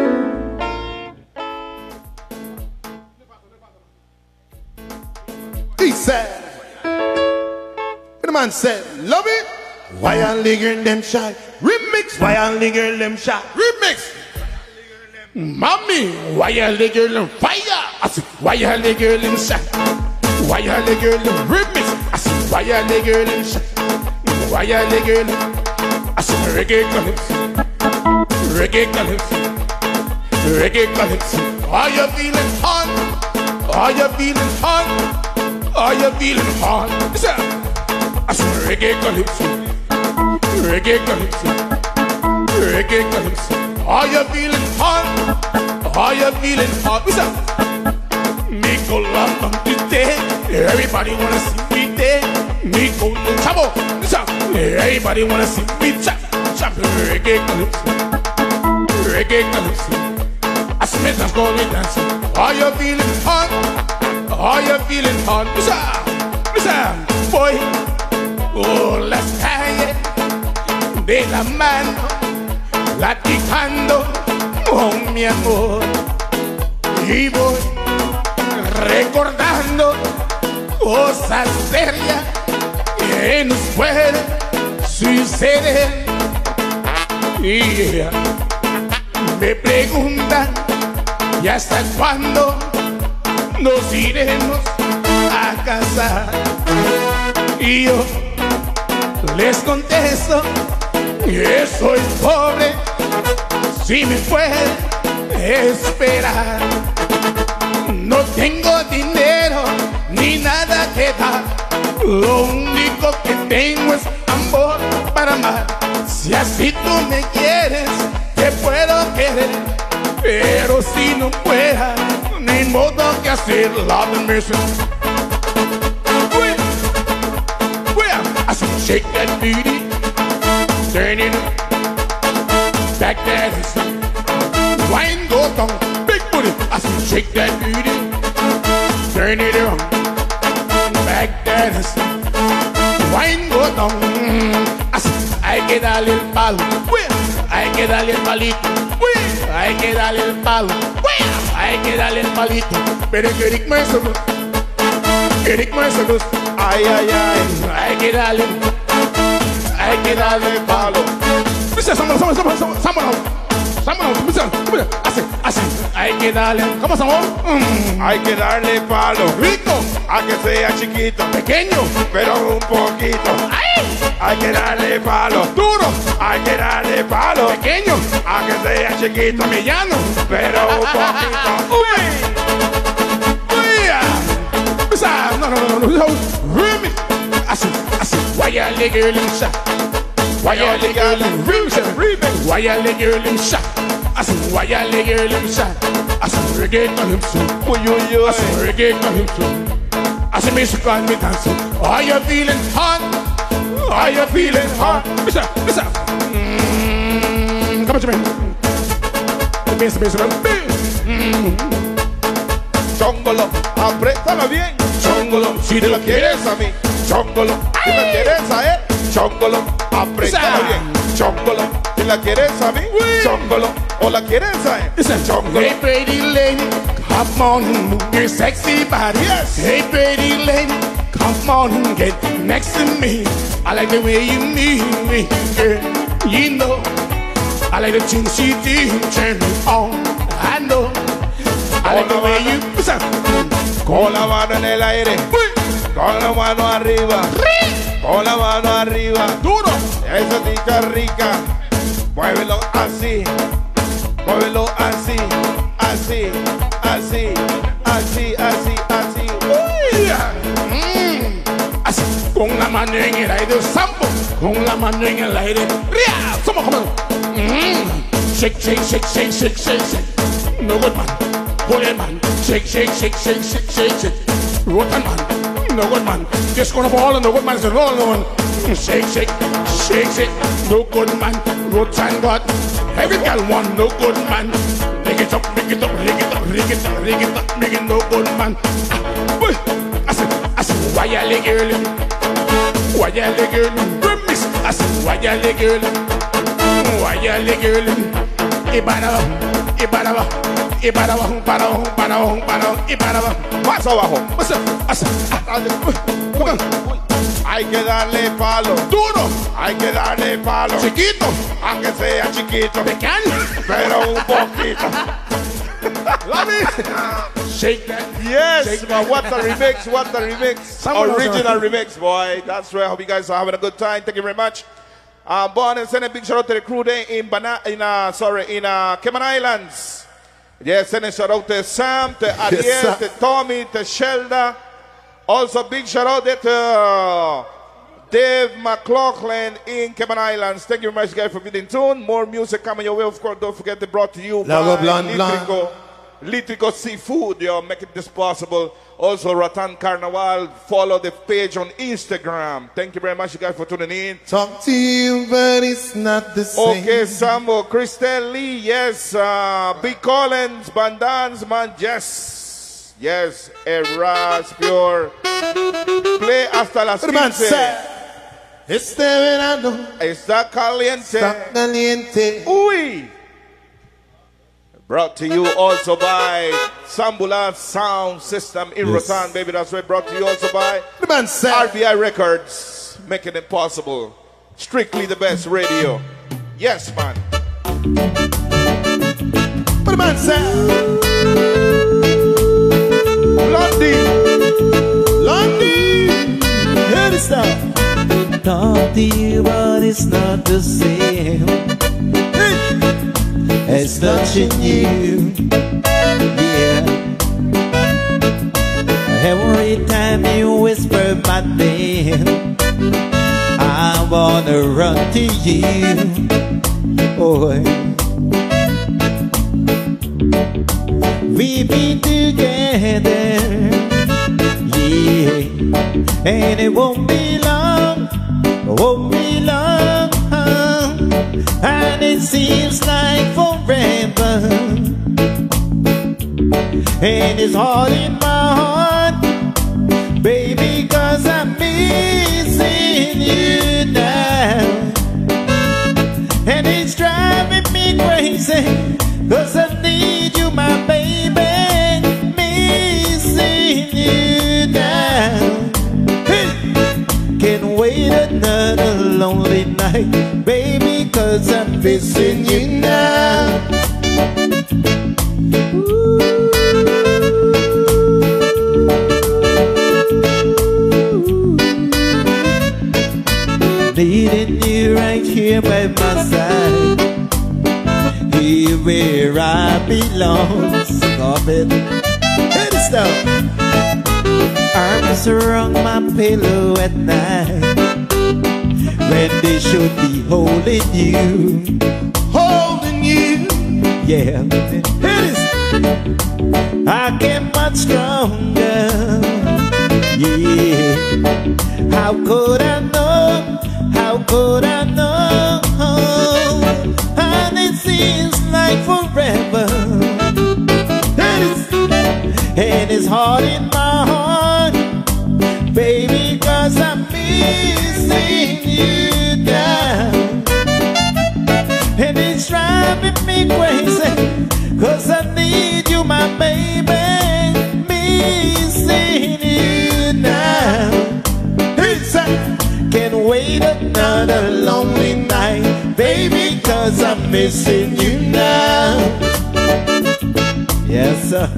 He said. What the man said? Love it. Why all the girl them shy? Remix. Why all the girl them shy? Remix. Mommy, why all the girl them fire? I said, why all the girl them shy? Why all the girl them remix? I said, why all the girl them shy? Why all the girl them? I said, reggae calypso, reggae calypso, reggae calypso. Are you feeling hot? Are you feeling hot? Are you feeling hot? Listen, I said, reggae calypso, reggae calypso, reggae calypso. Are you feeling hot? Are you feeling hot? Listen, me go London today. Everybody wanna see me there. Me go to trouble. Listen, everybody wanna see me chop, chop. Reggae calypso, reggae calypso. I smell them going dancing. Are you feeling hot? Are you feeling hot? Listen, listen, boy. Oh, las calles de la mano, platicando con mi amor. Y voy recordando cosas serias que nos pueden suceder. Y ella me pregunta, ¿y hasta cuándo nos iremos a casar? Y yo les contesto que soy pobre Si me puedes esperar. No tengo dinero ni nada que dar. Lo único que tengo es amor para amar. Si así tú me quieres, te puedo querer. Pero si no fuera, ni modo que hacer la misión. I said, shake that booty, turn it up, back that ass, wine go down, big booty. I said, shake that booty, turn it up, back that ass, wine go down. I said, hay que darle el palo, hay que darle el palito, hay que darle el palo, hay que darle el palito. Pero que Eric me se gusta, Eric me se gusta. Ay, ay, ay, hay que darle, hay que darle palo. Dice, vámonos, vámonos, vámonos, vámonos, vámonos, vámonos, así, así, hay que darle, ¿cómo estamos? Mm. Hay que darle palo, Rico, a que sea chiquito, pequeño, pero un poquito. ay, Hay que darle palo, duro, hay que darle palo, pequeño, a que sea chiquito, mediano, pero un poquito. uy, uy, ah. Esa, no, no, no, no, no, remix, así, así, guayale girl in shot, guayale girl in remix, guayale girl in shot, así, guayale girl in shot, así, reggae con him so, Uy, uy, uy. así, reggae con him so, así, music on me dancing. Are you feeling hot? Are you feeling hot? Listen, listen. Mm, come on, Jimmy. Listen, listen, listen. Chongolo, apriétalo bien. Chongolo, si te lo quieres a mí. Chongolo, si la quieres a él. Chongolo, apriétalo Esa. bien. Chongolo, si la quieres a mí. Uy. Chongolo, o la quieres a él. Listen, Chongolo. hey pretty lady, come on and move your sexy body. Yes. Hey pretty lady, come on and get next to me. I like the way you move me, girl. You know, I like the things you do, turn me on. I know, I like the way you. Listen, Con la mano en el aire. Con la mano arriba. Con la mano arriba. duro. Esa tica rica. Muévelo así. Muévelo así. Así. Así. Así. Así. Así. Uy. Mm. Así, con la mano en el aire, sambo, con la mano en el aire, ¡ria! Somos como, mm. Shake, shake, shake, shake, shake, shake, shake. No good man, holy man. Shake, shake, shake, shake, shake, shake, shake. Rotten man, no good man. Just gonna fall and no good man, so roll no one. Shake, shake, shake, shake. No good man, rotten God. Every girl want no good man. Rig it up, rig it up, rig it up, rig it up, rig it up, rig it no good man. Ah, boy. I said, I said, why you like girl? Why you like girl? Remix. I said, why you like girl? Why you like girl? Ibaraba, Ibaraba, Ibaraba, Ibaraba, Ibaraba, Ibaraba, Ibaraba. Más abajo. What's up? I said, ah, come on. Hay que darle palo. Duro, Hay que darle palo. chiquito, Aunque sea chiquito. pequeño. Pero un poquito. Love it. Shake that. Yes, Shake man, what a remix, what a remix. Someone else Original have- remix, boy. That's right. Hope you guys are having a good time. Thank you very much. Uh, born and send a big shout out to the crew there in Bana, in uh, sorry, in uh, Cayman Islands. Yes, send a shout out to Sam, to Ariel, sir. to Tommy, to Shelda. Also, big shout out there to uh, Dave McLaughlin in Cayman Islands. Thank you very much, guys, for being in tune. More music coming your way, of course. Don't forget to brought to you Lago by Blanc Blanc. Litrico. Litrico Seafood, you're making this possible. Also, Ratan Carnival. Follow the page on Instagram. Thank you very much, you guys, for tuning in. Talk to you, but it's not the same. Okay, Sambo, Christelle Lee, yes. Uh, Big Collins, Bandans, man, yes. Yes, Eras, Pure. Play hasta las What the man quince. said? Este verano Está caliente. está caliente. Uy. Brought to you also by Sambula Sound System in Yes. Rotan, baby. That's right. Brought to you also by What the man said? R B I Records, making it possible. Strictly the best radio. Yes, man. What the man said? Blondie. London. Hear this now. Talk to you, but it's not the same. Hey. is touching you. Yeah. Every time you whisper my name, I wanna run to you. Boy, we've been together, yeah, and it won't be long, won't be long, and it seems like forever, and it's hard in my heart, baby, 'cause I'm missing you now. And it's driving me crazy, 'cause I need you, my baby, missing you now. Hey! Can't wait another lonely night, baby, 'cause I'm missing you now. Ooh. Needing you right here by my side, here where I belong. Stop it. Hit it, stop. Arms around my pillow at night, when they should be holding you, holding you. Yeah. Hit it. I get much stronger. Yeah. How could I know? How could I know? And it seems like forever. And it's, and it's hard in my heart, baby, 'cause I'm missing you now. And it's driving me crazy, 'cause I need you, my baby, missing you now. It's a can't wait another lonely night, baby, 'cause I'm missing you now. Yes, sir.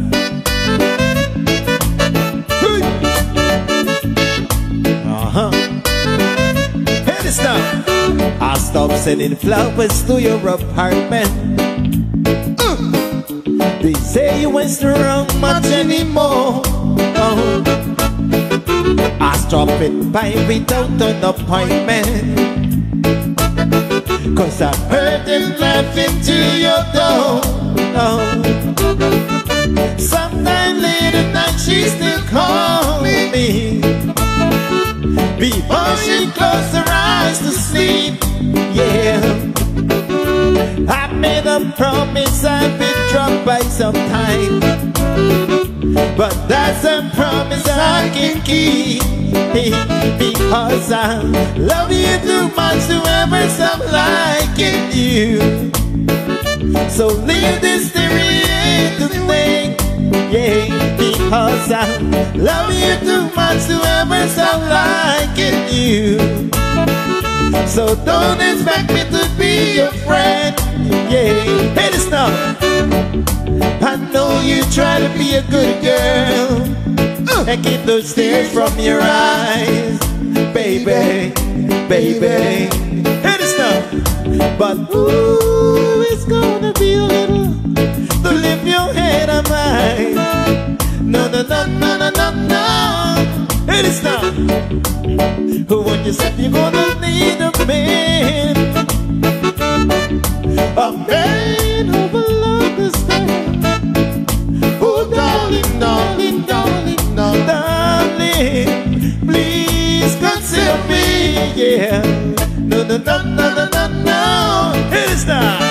Uh-huh. Hey, this now. I stopped sending flowers to your apartment. Uh. They say you ain't strong much anymore. Oh. I stop it by without an appointment, 'cause I heard them laughing to your door. Oh. Sometime late at night she still calling me, before she closed her eyes to sleep. Yeah, I made a promise I'd be dropped by sometime, but that's a promise I can keep, because I love you too much to ever stop liking you. So leave this theory to think, yeah, because I love you too much to ever stop liking you. So don't expect me to be your friend, yeah. Hey, this now. I know you try to be a good girl, uh, and keep those tears from your eyes, baby, baby. Hey, this now. But ooh, it's gonna be a little to lift your head on mine. No, no, no, no, no, no, no. Hey, this now. When you said you're gonna need a man, a man who will understand. Oh, darling, darling, darling, darling, darling, please consider me, yeah. No, no, no, no, no, no, no. It is time.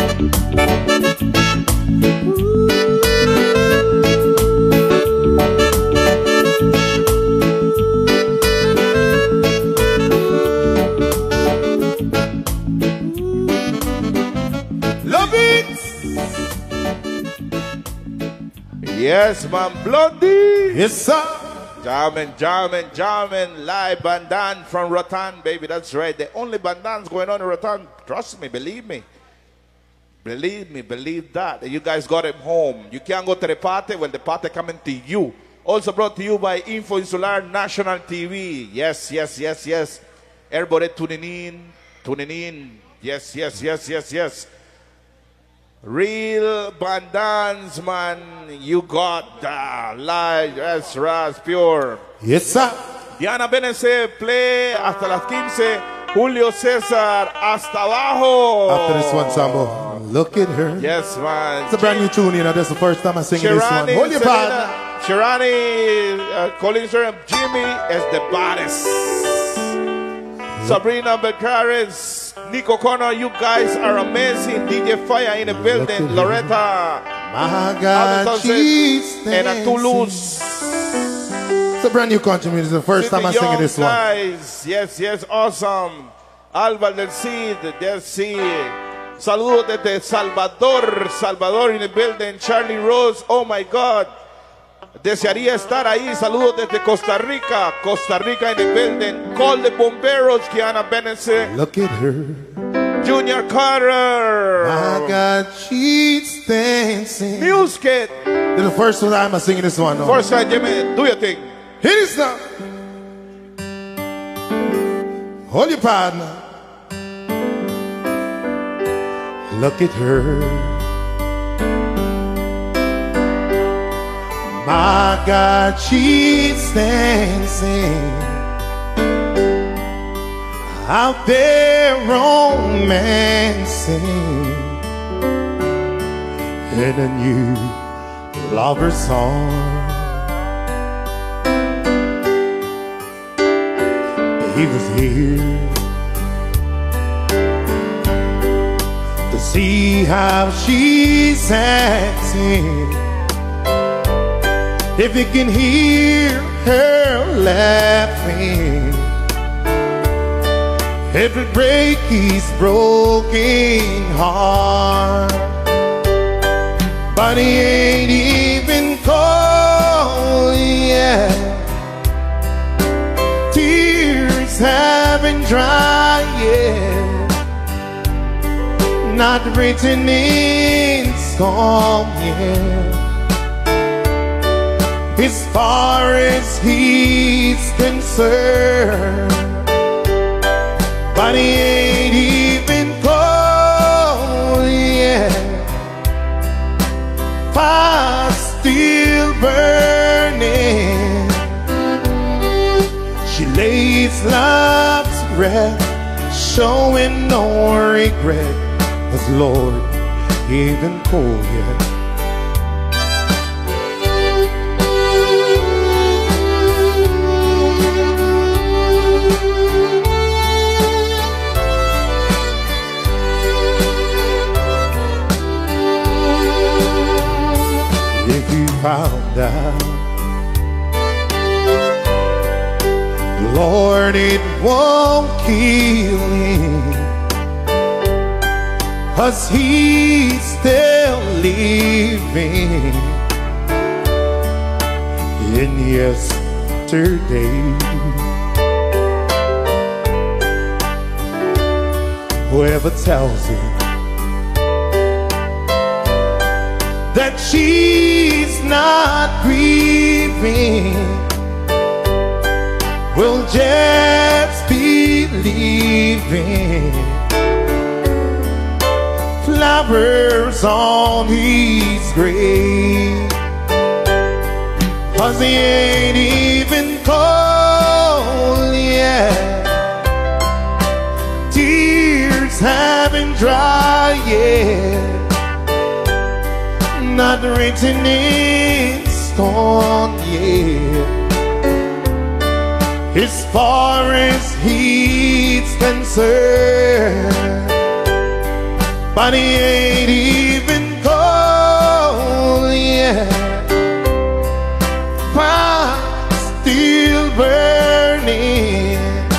Yes, man, Blondie. Yes, sir. Jamming, jamming, jamming. Live bandan from Rotan, baby. That's right. The only bandans going on in Rotan. Trust me, believe me. Believe me, believe that. You guys got him home. You can't go to the party. Well, the party coming to you. Also brought to you by Info Insular National T V. Yes, yes, yes, yes. Everybody tuning in, tuning in. Yes, yes, yes, yes, yes. Real bandans, man. You got the light. That's Ras Pure. Yes, sir. Diana Benesse, play hasta las quince. Julio César, hasta abajo. After this one, Sambo, look at her. Yes, man. It's a brand new tune, you know. That's the first time I'm singing this one. Shirani, Hold your Selena, partner. Shirani, uh, Collins and Jimmy is the baddest. Sabrina Becares, Nico Connor, you guys are amazing. D J Fire in the building. Loretta, My God, she's and a Toulouse. It's a brand new country music. It's the first time I'm singing this one. Guys. Yes, yes, awesome. Alba del Cid, del Cid. Saludos desde Salvador, Salvador in the building. Charlie Rose, oh my God. Desearía estar ahí. Saludos desde Costa Rica, Costa Rica in the building. Call the Bomberos, Kiana Benesse. Look at her. Junior Carter. My God, she's dancing. Music. This is the first time I'm singing this one. No? First time, Jimmy, do your thing. Hit it now. Hold your partner. Look at her. My God, she's dancing out there romancing in a new lover song. He was here to see how she's acting. If you can hear her laughing, it would break his broken heart. But he ain't even called yet. Tears haven't dried yet, not written in song yet. As far as he's concerned, but he ain't even cold yet. Fire still burning. She lays love to rest, showing no regret. As Lord, even cold yet. Found out, Lord, it won't kill him, 'cause he's still living in yesterday. Whoever tells him that she's not grieving will just be leaving flowers on his grave. 'Cause he ain't even cold yet. Tears haven't dried yet, not written in stone yet. As far as he's concerned, but he ain't even cold yet. Fire still burning.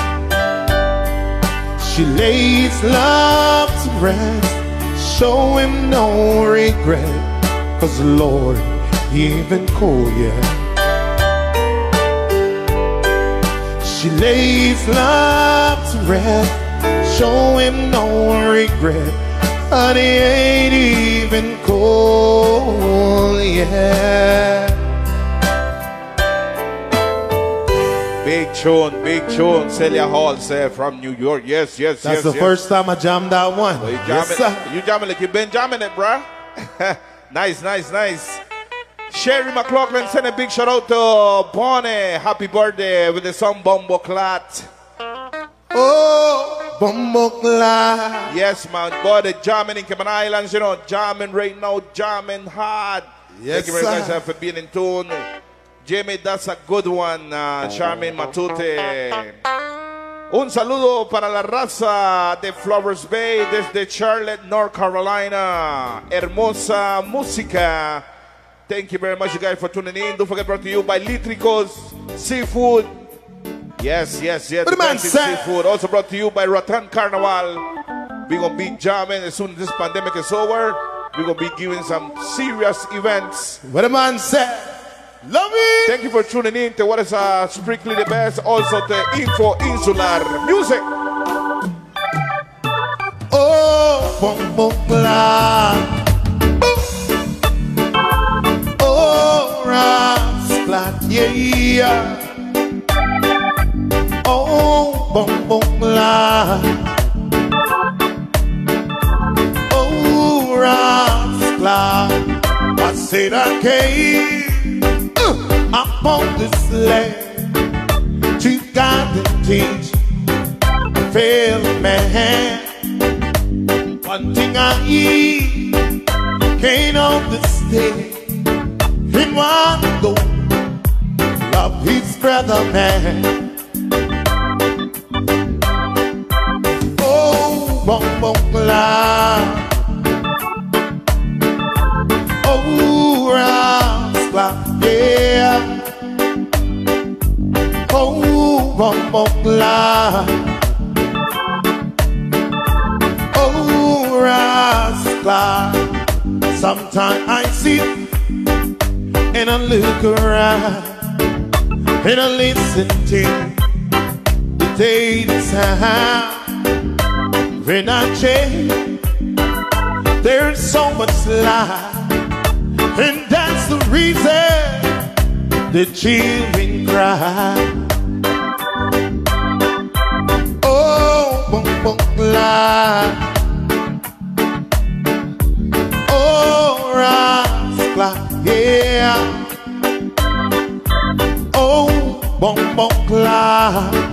She lays love to rest, show him no regret. 'Cause Lord, he even cold yet. She lays love to rest, show him no regret. But he ain't even cold yet. Big tune, big tune. Celia Hall said from New York. Yes, yes, That's yes. the yes. first time I jammed that one. So you jamming, Yes, sir. you jamming like you've been jamming it, bruh. Nice, nice, nice. Sherry McLaughlin sent a big shout out to Bonnie. Happy birthday with the song Bumbo Clat. Oh, Bumbo Clat. Yes, man. Boy, the jamming in Cayman Islands, you know, jamming right now, jamming hard. Yes, Thank you very much sir. uh, for being in tune. Jamie, that's a good one. Uh, Charmin Matute. Un saludo para la raza de Flowers Bay desde Charlotte, North Carolina. Hermosa música. Thank you very much, you guys, for tuning in. Don't forget, brought to you by Litricos Seafood. Yes, yes, yes. What the man best in say? Seafood. Also brought to you by Rotan Carnival. We're going to be jamming as soon as this pandemic is over. We're going to be giving some serious events. What a man said. Love it. Thank you for tuning in to what is uh, strictly the best. Also to Info Insular Music. Oh, Bumbo Clat. Oh, Rasclat, yeah, yeah. Oh, Bumbo Clat. Oh, Rasclat. I said I came uh, up on this land to guide and teach a fellow man. One thing I eat, can't understand. In one go, love his brother man. Oh, Bumbo Clat. Oh, Rasclat, yeah. Oh, Bumbo Clat. Oh, Rasclat. Sometimes I sit and I look around and I listen to the daily sound. When I change, there's so much light, and that's the reason the children cry. Oh, Bumbo Clat. Oh, Rasclat, yeah. Oh, Bumbo Clat.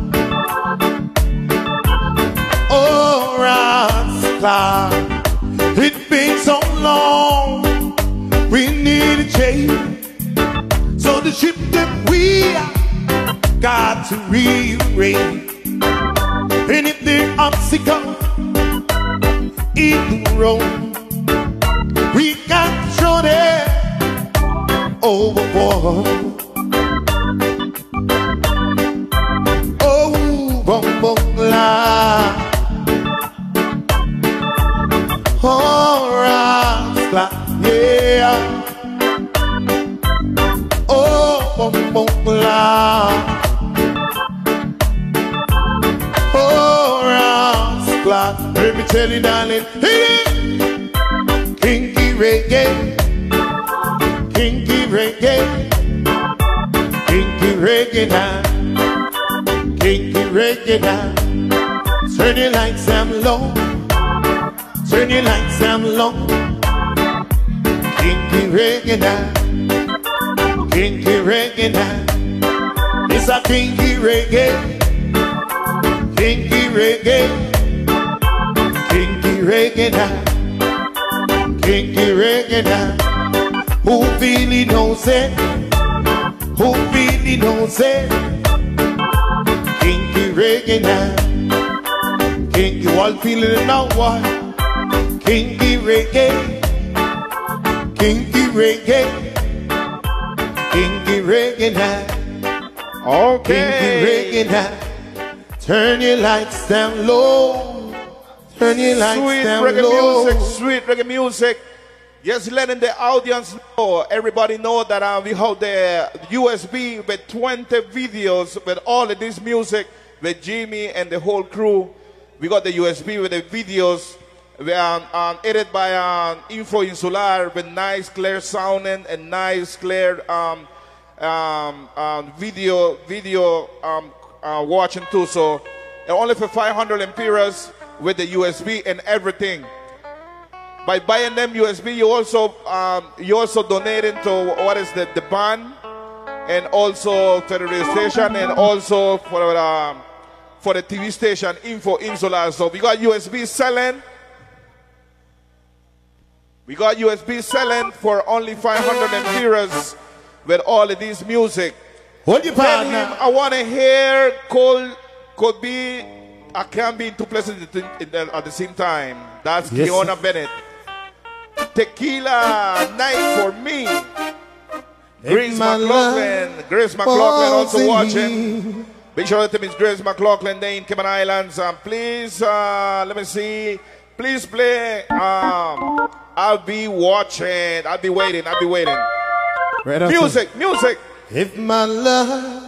Oh, Rasclat. It's been so long, we need a change. So the ship that we got to rearrange. And if there are obstacles in the road, we got to throw them overboard. Oh, Bumbo Clat. Oh, Rasclat, yeah. Oh, Bumbo Clat. Oh, Rasclat. Let me tell you, darling, hit it. Kinky reggae, kinky reggae, kinky reggae now, kinky reggae now. Turn your lights down low, turn your lights down low. Kinky reggae now, kinky reggae now. It's a kinky reggae, kinky reggae, kinky reggae now. Kinky reggae now. Who really knows it? Who really knows it? Kinky reggae now. Kinky, all feeling it now, what? Kinky reggae. Kinky reggae. Kinky reggae now. Okay. Kinky reggae now. Turn your lights down low. Turn your lights Sweet down reggae low. music, sweet reggae music. Just letting the audience know, everybody know that uh, we have the U S B with twenty videos with all of this music with Jimmy and the whole crew. We got the U S B with the videos we, um, um, edited by um, Info Insular with nice clear sounding and nice clear um, um, um, video video um, uh, watching too. So only for five hundred lempiras with the U S B and everything. By buying them U S B, you also um, you also donating to what is the the band, and also for the radio station, and also for um, for the T V station Info Insula. So we got U S B selling. We got U S B selling for only five hundred lempiras with all of this music. Hold your Tell him partner. I want to hear Cole could be. I can't be in two places at the, at the same time. That's Yes, Kiona Bennett. Tequila night for me. Grace my McLaughlin. love Grace McLaughlin also was watching. Big shout out to Miss Grace McLaughlin there in Cayman Islands. Um, please, uh, let me see. Please play. Um, I'll be watching. I'll be waiting. I'll be waiting. Right up Music, music. to- If my love,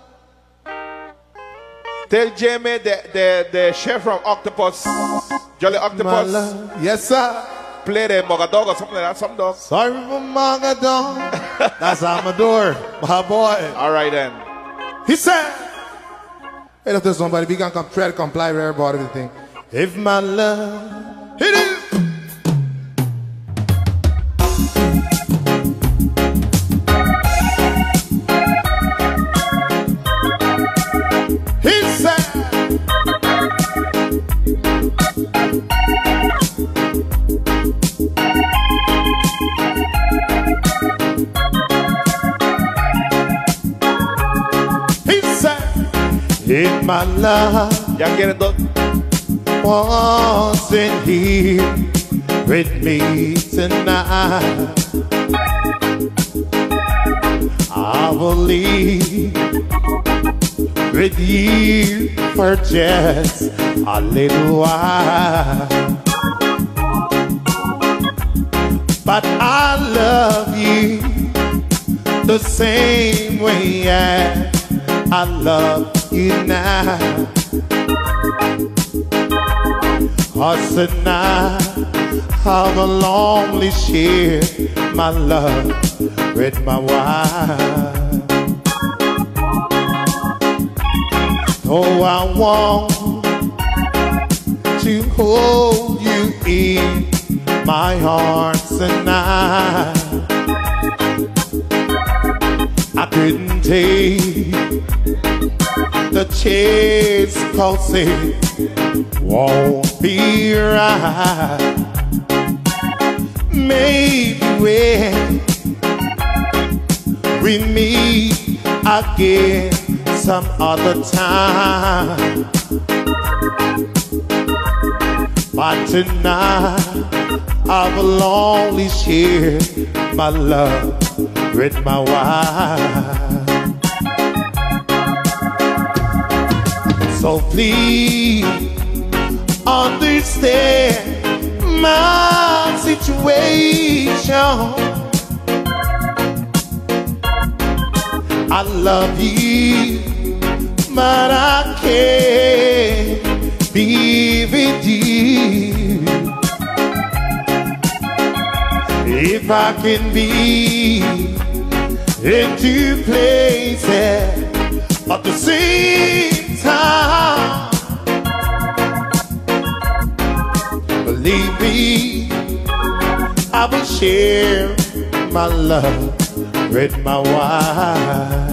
Tell Jamie, the, the, the chef from Octopus, Jolly my Octopus, love, yes sir. play the Mogadog or something like that. Some dog. Sorry for Mogadon. That's Amador, my boy. All right then. He said, hey, if there's somebody, we can come try to comply with everybody, everything. If my love, hit it. He said, he said, if my love Ya quieren dos. wasn't here with me tonight, I will leave with you for just a little while. But I love you the same way as I love you now. Cause tonight I will only share my love with my wife. Oh, I want to hold you in my arms tonight. I couldn't take the chance, cause it won't be right. Maybe when we meet again some other time, but tonight I will only share my love with my wife. So please understand my situation. I love you, but I can't be with you. If I can be in two places at the same time, believe me, I will share my love with my wife.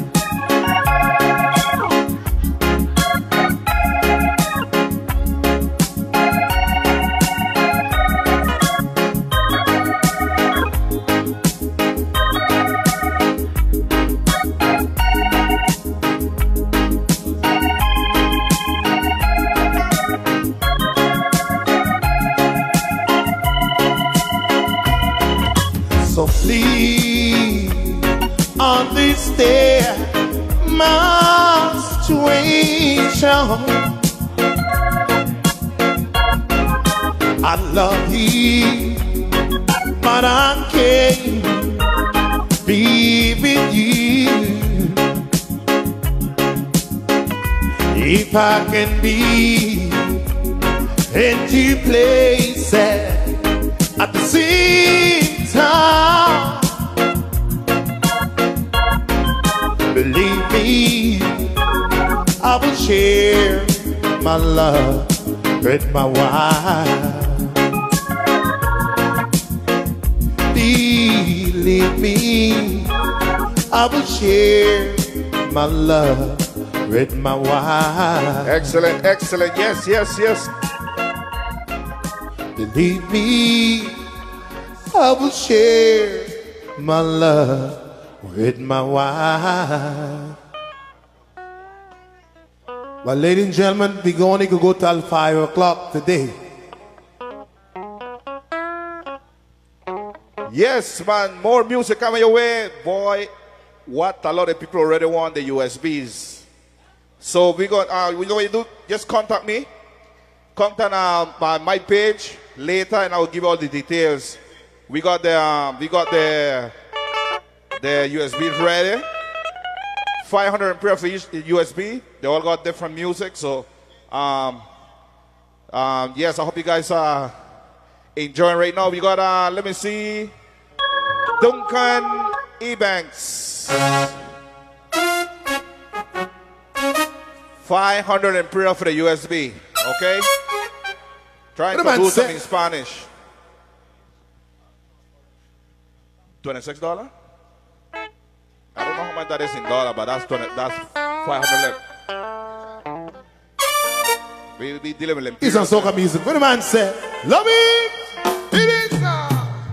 So please understand my situation. I love you, but I can't be with you. If I can be in two places at the same time, share my love with my wife. Believe me, I will share my love with my wife. Excellent, excellent. Yes, yes, yes. Believe me, I will share my love with my wife. Well, ladies and gentlemen, we're going to go till five o'clock today. Yes, man. More music coming your way. Boy, what a lot of people already want the U S Bs. So we got, uh, you know what you do? Just contact me. Contact uh, my, my page later, and I'll give you all the details. We got the, um, we got the, the U S Bs ready. five hundred ampere for each U S B. They all got different music. So, um, um, yes, I hope you guys are enjoying right now. We got, uh, let me see, Duncan Ebanks. five hundred ampere for the U S B. Okay? Trying to do something in Spanish. twenty-six dollars? I don't know how much that is in dollar, but that's twenty, that's five hundred left. We be dealing with them. It's on soca music. What the man say? Love it! It is now!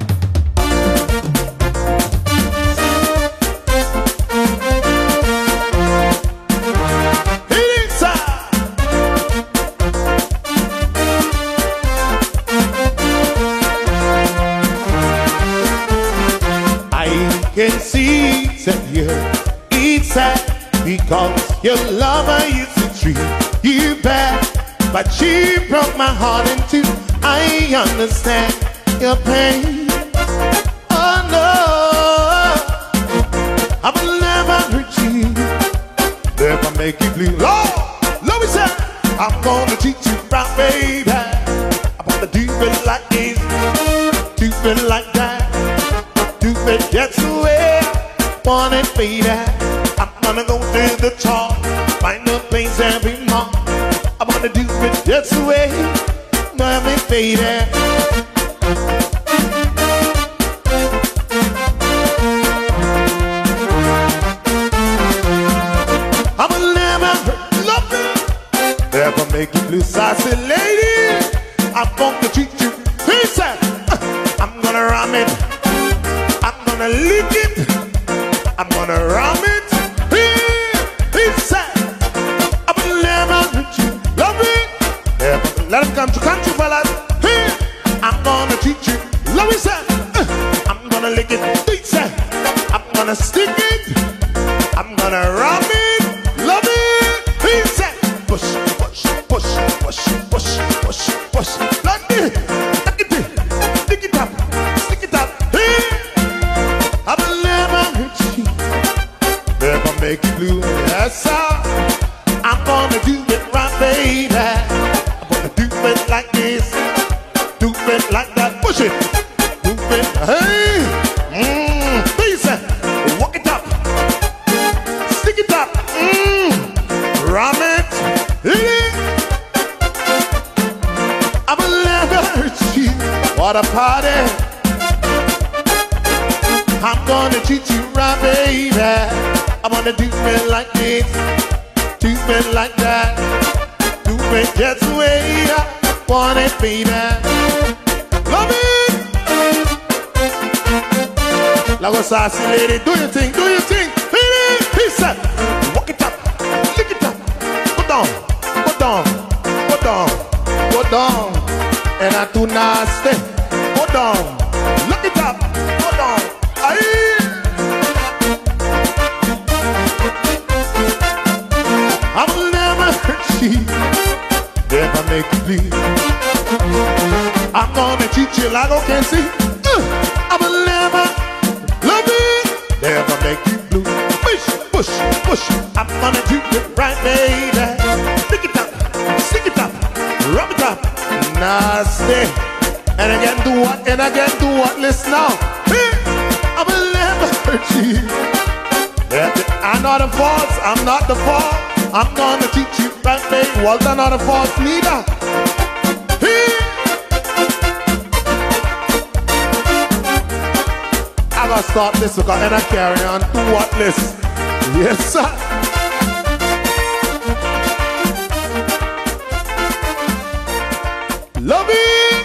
Can see that you're inside because your lover used to treat you bad, but she broke my heart in two. I understand your pain. Oh no, I will never hurt you, never make you blue. Lord, love me, sir. I'm gonna teach you right, baby. I'm gonna do it like this, do it like that. Do it just the way I want it, baby. I'm gonna go to the top, find a place every month. I'm gonna do it just the way I want it, baby. I will never love you, never make you blue. So I said, lady, I'm gonna treat you. He said, I'm gonna ram it. I'm gonna lick it, I'm gonna ram it. He, he said, I will never hurt you, love it. Never let him come to country fellas. He, I'm gonna teach you, love it, sir. I'm gonna lick it, he said, I'm gonna stick it, I'm gonna ram it, love it. He said, push, push, push, push, push, push, push, like this, like it, stick it up, stick it up. I will never hurt you, never make you blue. Yes, sir. I'm gonna do it right, baby. I'm gonna do it like this, do it like that. Push it, do it. Hey, mmm, please, walk it up, stick it up, mmm, ram it. I will never hurt you. What a party! I'm gonna treat you right, baby. I'm gonna do it like this, do it like that, do it just the way I want it, baby. Love it. Like a sassy lady, do your thing, do your thing. He said, walk it up, lick it up, go down, go down, go down, go down, and I do nasty, go down, look it up, go down. I will never hurt you, never make you bleed. I'm gonna teach you like I can see. Uh, I will never love you, never make you blue. Push, push, push. I'm gonna do it right, baby. Stick it up, stick it up, rub it up, nasty. And again do what, and again do what, listen now. I will never hurt you. I'm not the fault, I'm not the fault. I'm gonna teach you that make Walter not a false leader. Hey. I gotta start this because then I carry on to what this. Yes, sir. Love it.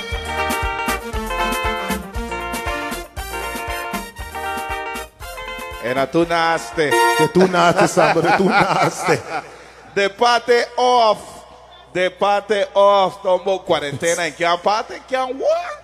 Era too nasty. The too nasty, Samba, the too nasty. The party off. The party off. Tombo quarantena. And can party? Can what?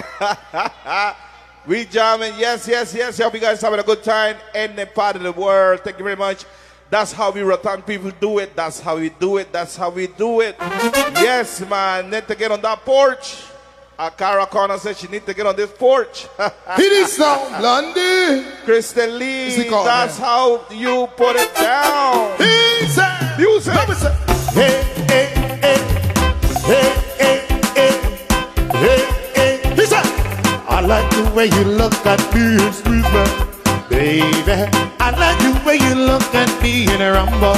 We jamming. Yes, yes, yes. Hope you guys having a good time in the part of the world. Thank you very much. That's how we Rotan people do it. That's how we do it. That's how we do it. Yes, man. Need to get on that porch. Akara Connor said she need to get on this porch. It is now, Blondie. Kristen Lee, Is it called, that's man? how you put it down. He said, Music. Let me say, hey, hey, hey, hey, hey, hey, hey, hey. He said, I like the way you look at me and squeeze me, baby. I like the way you look at me in a rumble.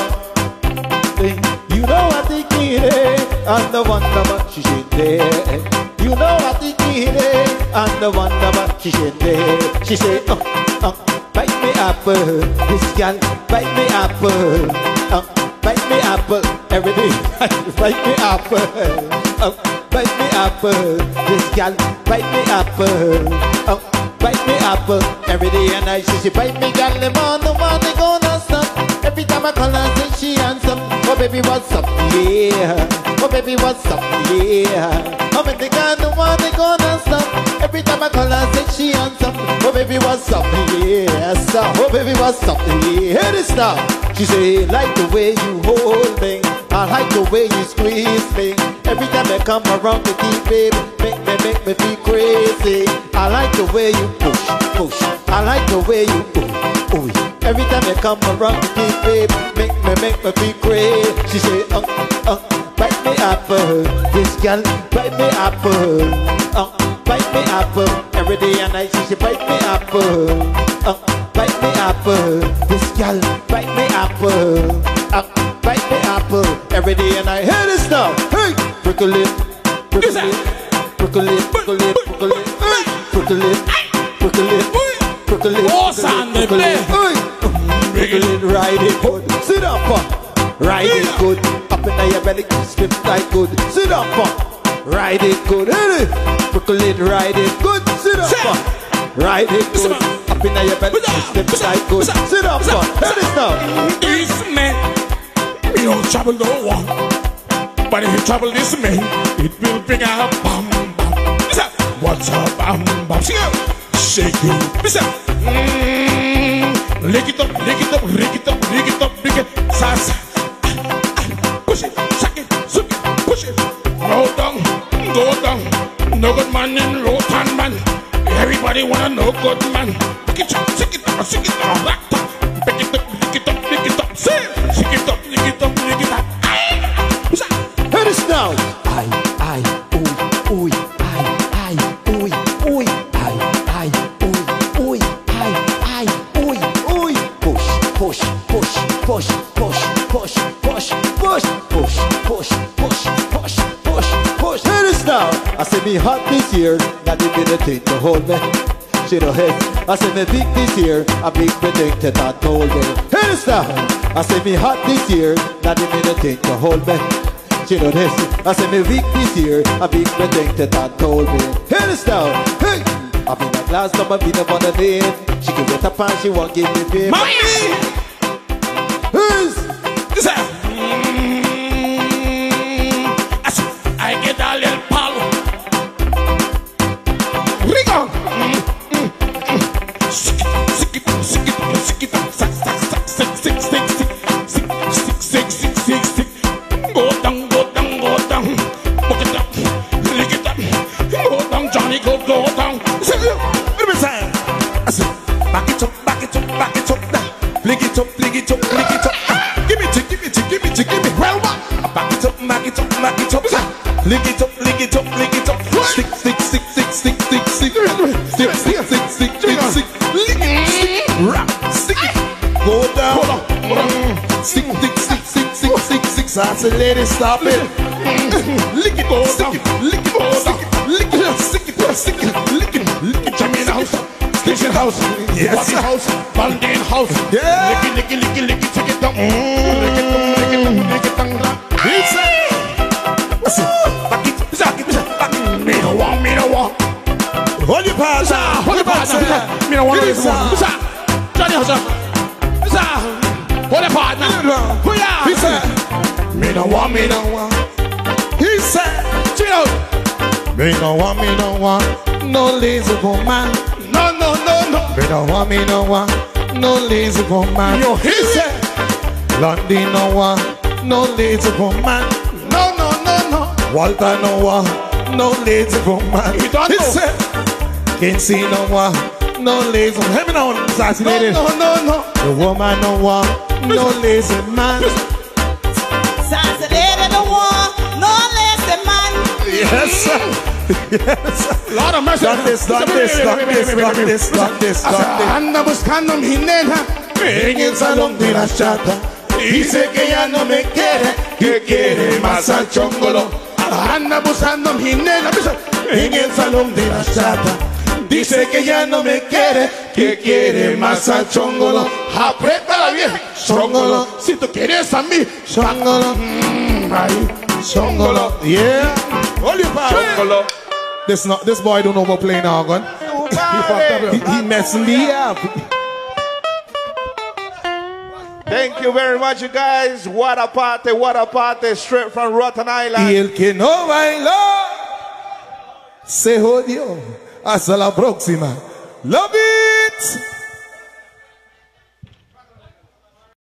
You know what the kid is, and the wonder what she should do. You know what the kid is, and the wonder what she should do. She say, uh, uh, bite me apple, this girl, bite me apple, uh, bite me apple, every day, bite me apple, uh, bite me apple, this girl, bite me apple, uh, bite me apple, every day and night. She say, bite me girl, the man, the man, they gonna stop. Every time I call her, say she handsome. Oh baby, what's up, yeah. Oh baby, what's up, yeah. Oh baby, God, the one they gonna stop. Every time I call her, say she handsome. Oh baby, what's up, yeah. So, oh baby, what's up, yeah. Hear this now. She say, like the way you hold me. I like the way you squeeze me. Every time I come around to keep baby, make me, make me feel crazy. I like the way you push, push. I like the way you ooh, ooh. Every time I come around to keep baby, make me, make me feel crazy. She say, uh, uh, bite me apple. This girl, bite me apple. Uh, bite me apple. Every day and night she say, bite me apple. Uh, bite me apple. This girl, bite me apple. Uh, bite me apple. Every day and I hear this now. Hey, prickle it, prickle it, prickle it, prickle it, prickle it, prickle it, prickle it, prickle it, prickle it, prickle it, ride it good. Sit up, uh, ride it good. Up in your belly, slip like good. Sit up, uh, ride it good. Hey, prickle it, ride it good. Sit up, uh, ride it good. Up in your belly, slip like good. Sit up, uh, hear this now. This man, we don't trouble no one. But if you trouble this man, it will bring a bam bam. Listen, what's up, bam bam? Sing it, shake it. Listen, mm, lick it up, lick it up, lick it up, lick it up, lick it. Sass, push it, shake it, suck it, push it. Go down, go down. No good man in Rotan man. Everybody wanna know good man. Pick it up, shake it up, shake it up, rock top. Pick it up, lick it up, lick it up. Say, shake it up, lick it up, lick it up. Hear this now. I, I, ooh, ooh, I, I, ooh, ooh, I, I, ooh, ooh, I, I, ooh, ooh. Push, push, push, push, push, push, push, push, push, push, push, push, push, push. Hear this now. I say me hot this year, not even a thing to hold me. She don't hit. I say me big this year, a big thing to not hold me. Hear this now. I say me hot this year, not even a thing to hold me. She know this. I say me weak this year. I big me thing that I told me. Hear this now. Hey, I been a glass up, I been up on the name. She can get up and she won't give me pay. Mommy! Who's? Listen. Mm, I said, I get a little pal. Rigo. Mm, mm, mm. Sick it, sick it, sick it, sick it, sick, sick, sick, sick, sick, sick, sick, sick, sick, sick, sick, sick. Go down, go down, go down. Book it up, lick it up. Go down, Johnny, go, go down. Listen, let me say. I said, back it up, back it up, back it up. Lick it up, lick it up, lick it up. Give it to, give it to, give it to, give it. Well, back it up, back it up, back it up. Lick it up, lick it up, lick it up. Stick, stick, stick, stick, stick, stick, stick. Stick, stick, stick, stick, stick, stick. Lick it, stick, rap, stick it. Go down. Stick, stick, stick, stick, stick, stick. sassy lady, stop it. Lick it, stick it, lick it, stick it, lick it, stick it, stick it, lick it, lick it. Jamaica house, station house, Yes. Wacky house, Baldin house. Yeah. Licky, licky, licky, licky, take it down. Lick it down, lick it down, lick it down. It's it. What's it? Back it, back it, back it. Me no want, me no want. Hold your paws. Hold the partner. Me no want this one. Bisa, Johnny house. Bisa, hold the partner. He said, Me no want, me no want. He said, Check it out. me no want, me no want, no lazy woman. No, no, no, no. Me no want, me no want, no lazy woman. You hear He it? said, London no want, no lazy woman. No, no, no, no. Walter no want, no lazy woman. You don't He know. said, Kinsey no want, no lazy woman. Hear me now, sassy No, lady. no, no, no. The woman no want, no lazy man. Sassy lady the one, no less than man. Yes, sir. Yes, sir. Lord of mercy. Done this, done this, done this, done this, done this, done this. Anda buscando mi nena en el salón de la chata. Dice que ya no me quiere, que quiere más al chongolo. Anda buscando mi nena en el salón de la chata. Dice que ya no me quiere, que quiere más al chongolo. Aprieta la vieja, chongolo. Si tú quieres a mí, Chongolo, mm, ay, chongolo. yeah. Hold your power. Chongolo. This not this boy don't know about playing organ. He fucked up. He, he messing me up. Thank you very much, you guys. What a party, what a party, straight from Rotten Island. Y el que no bailó se jodió. Hasta la próxima. Love it.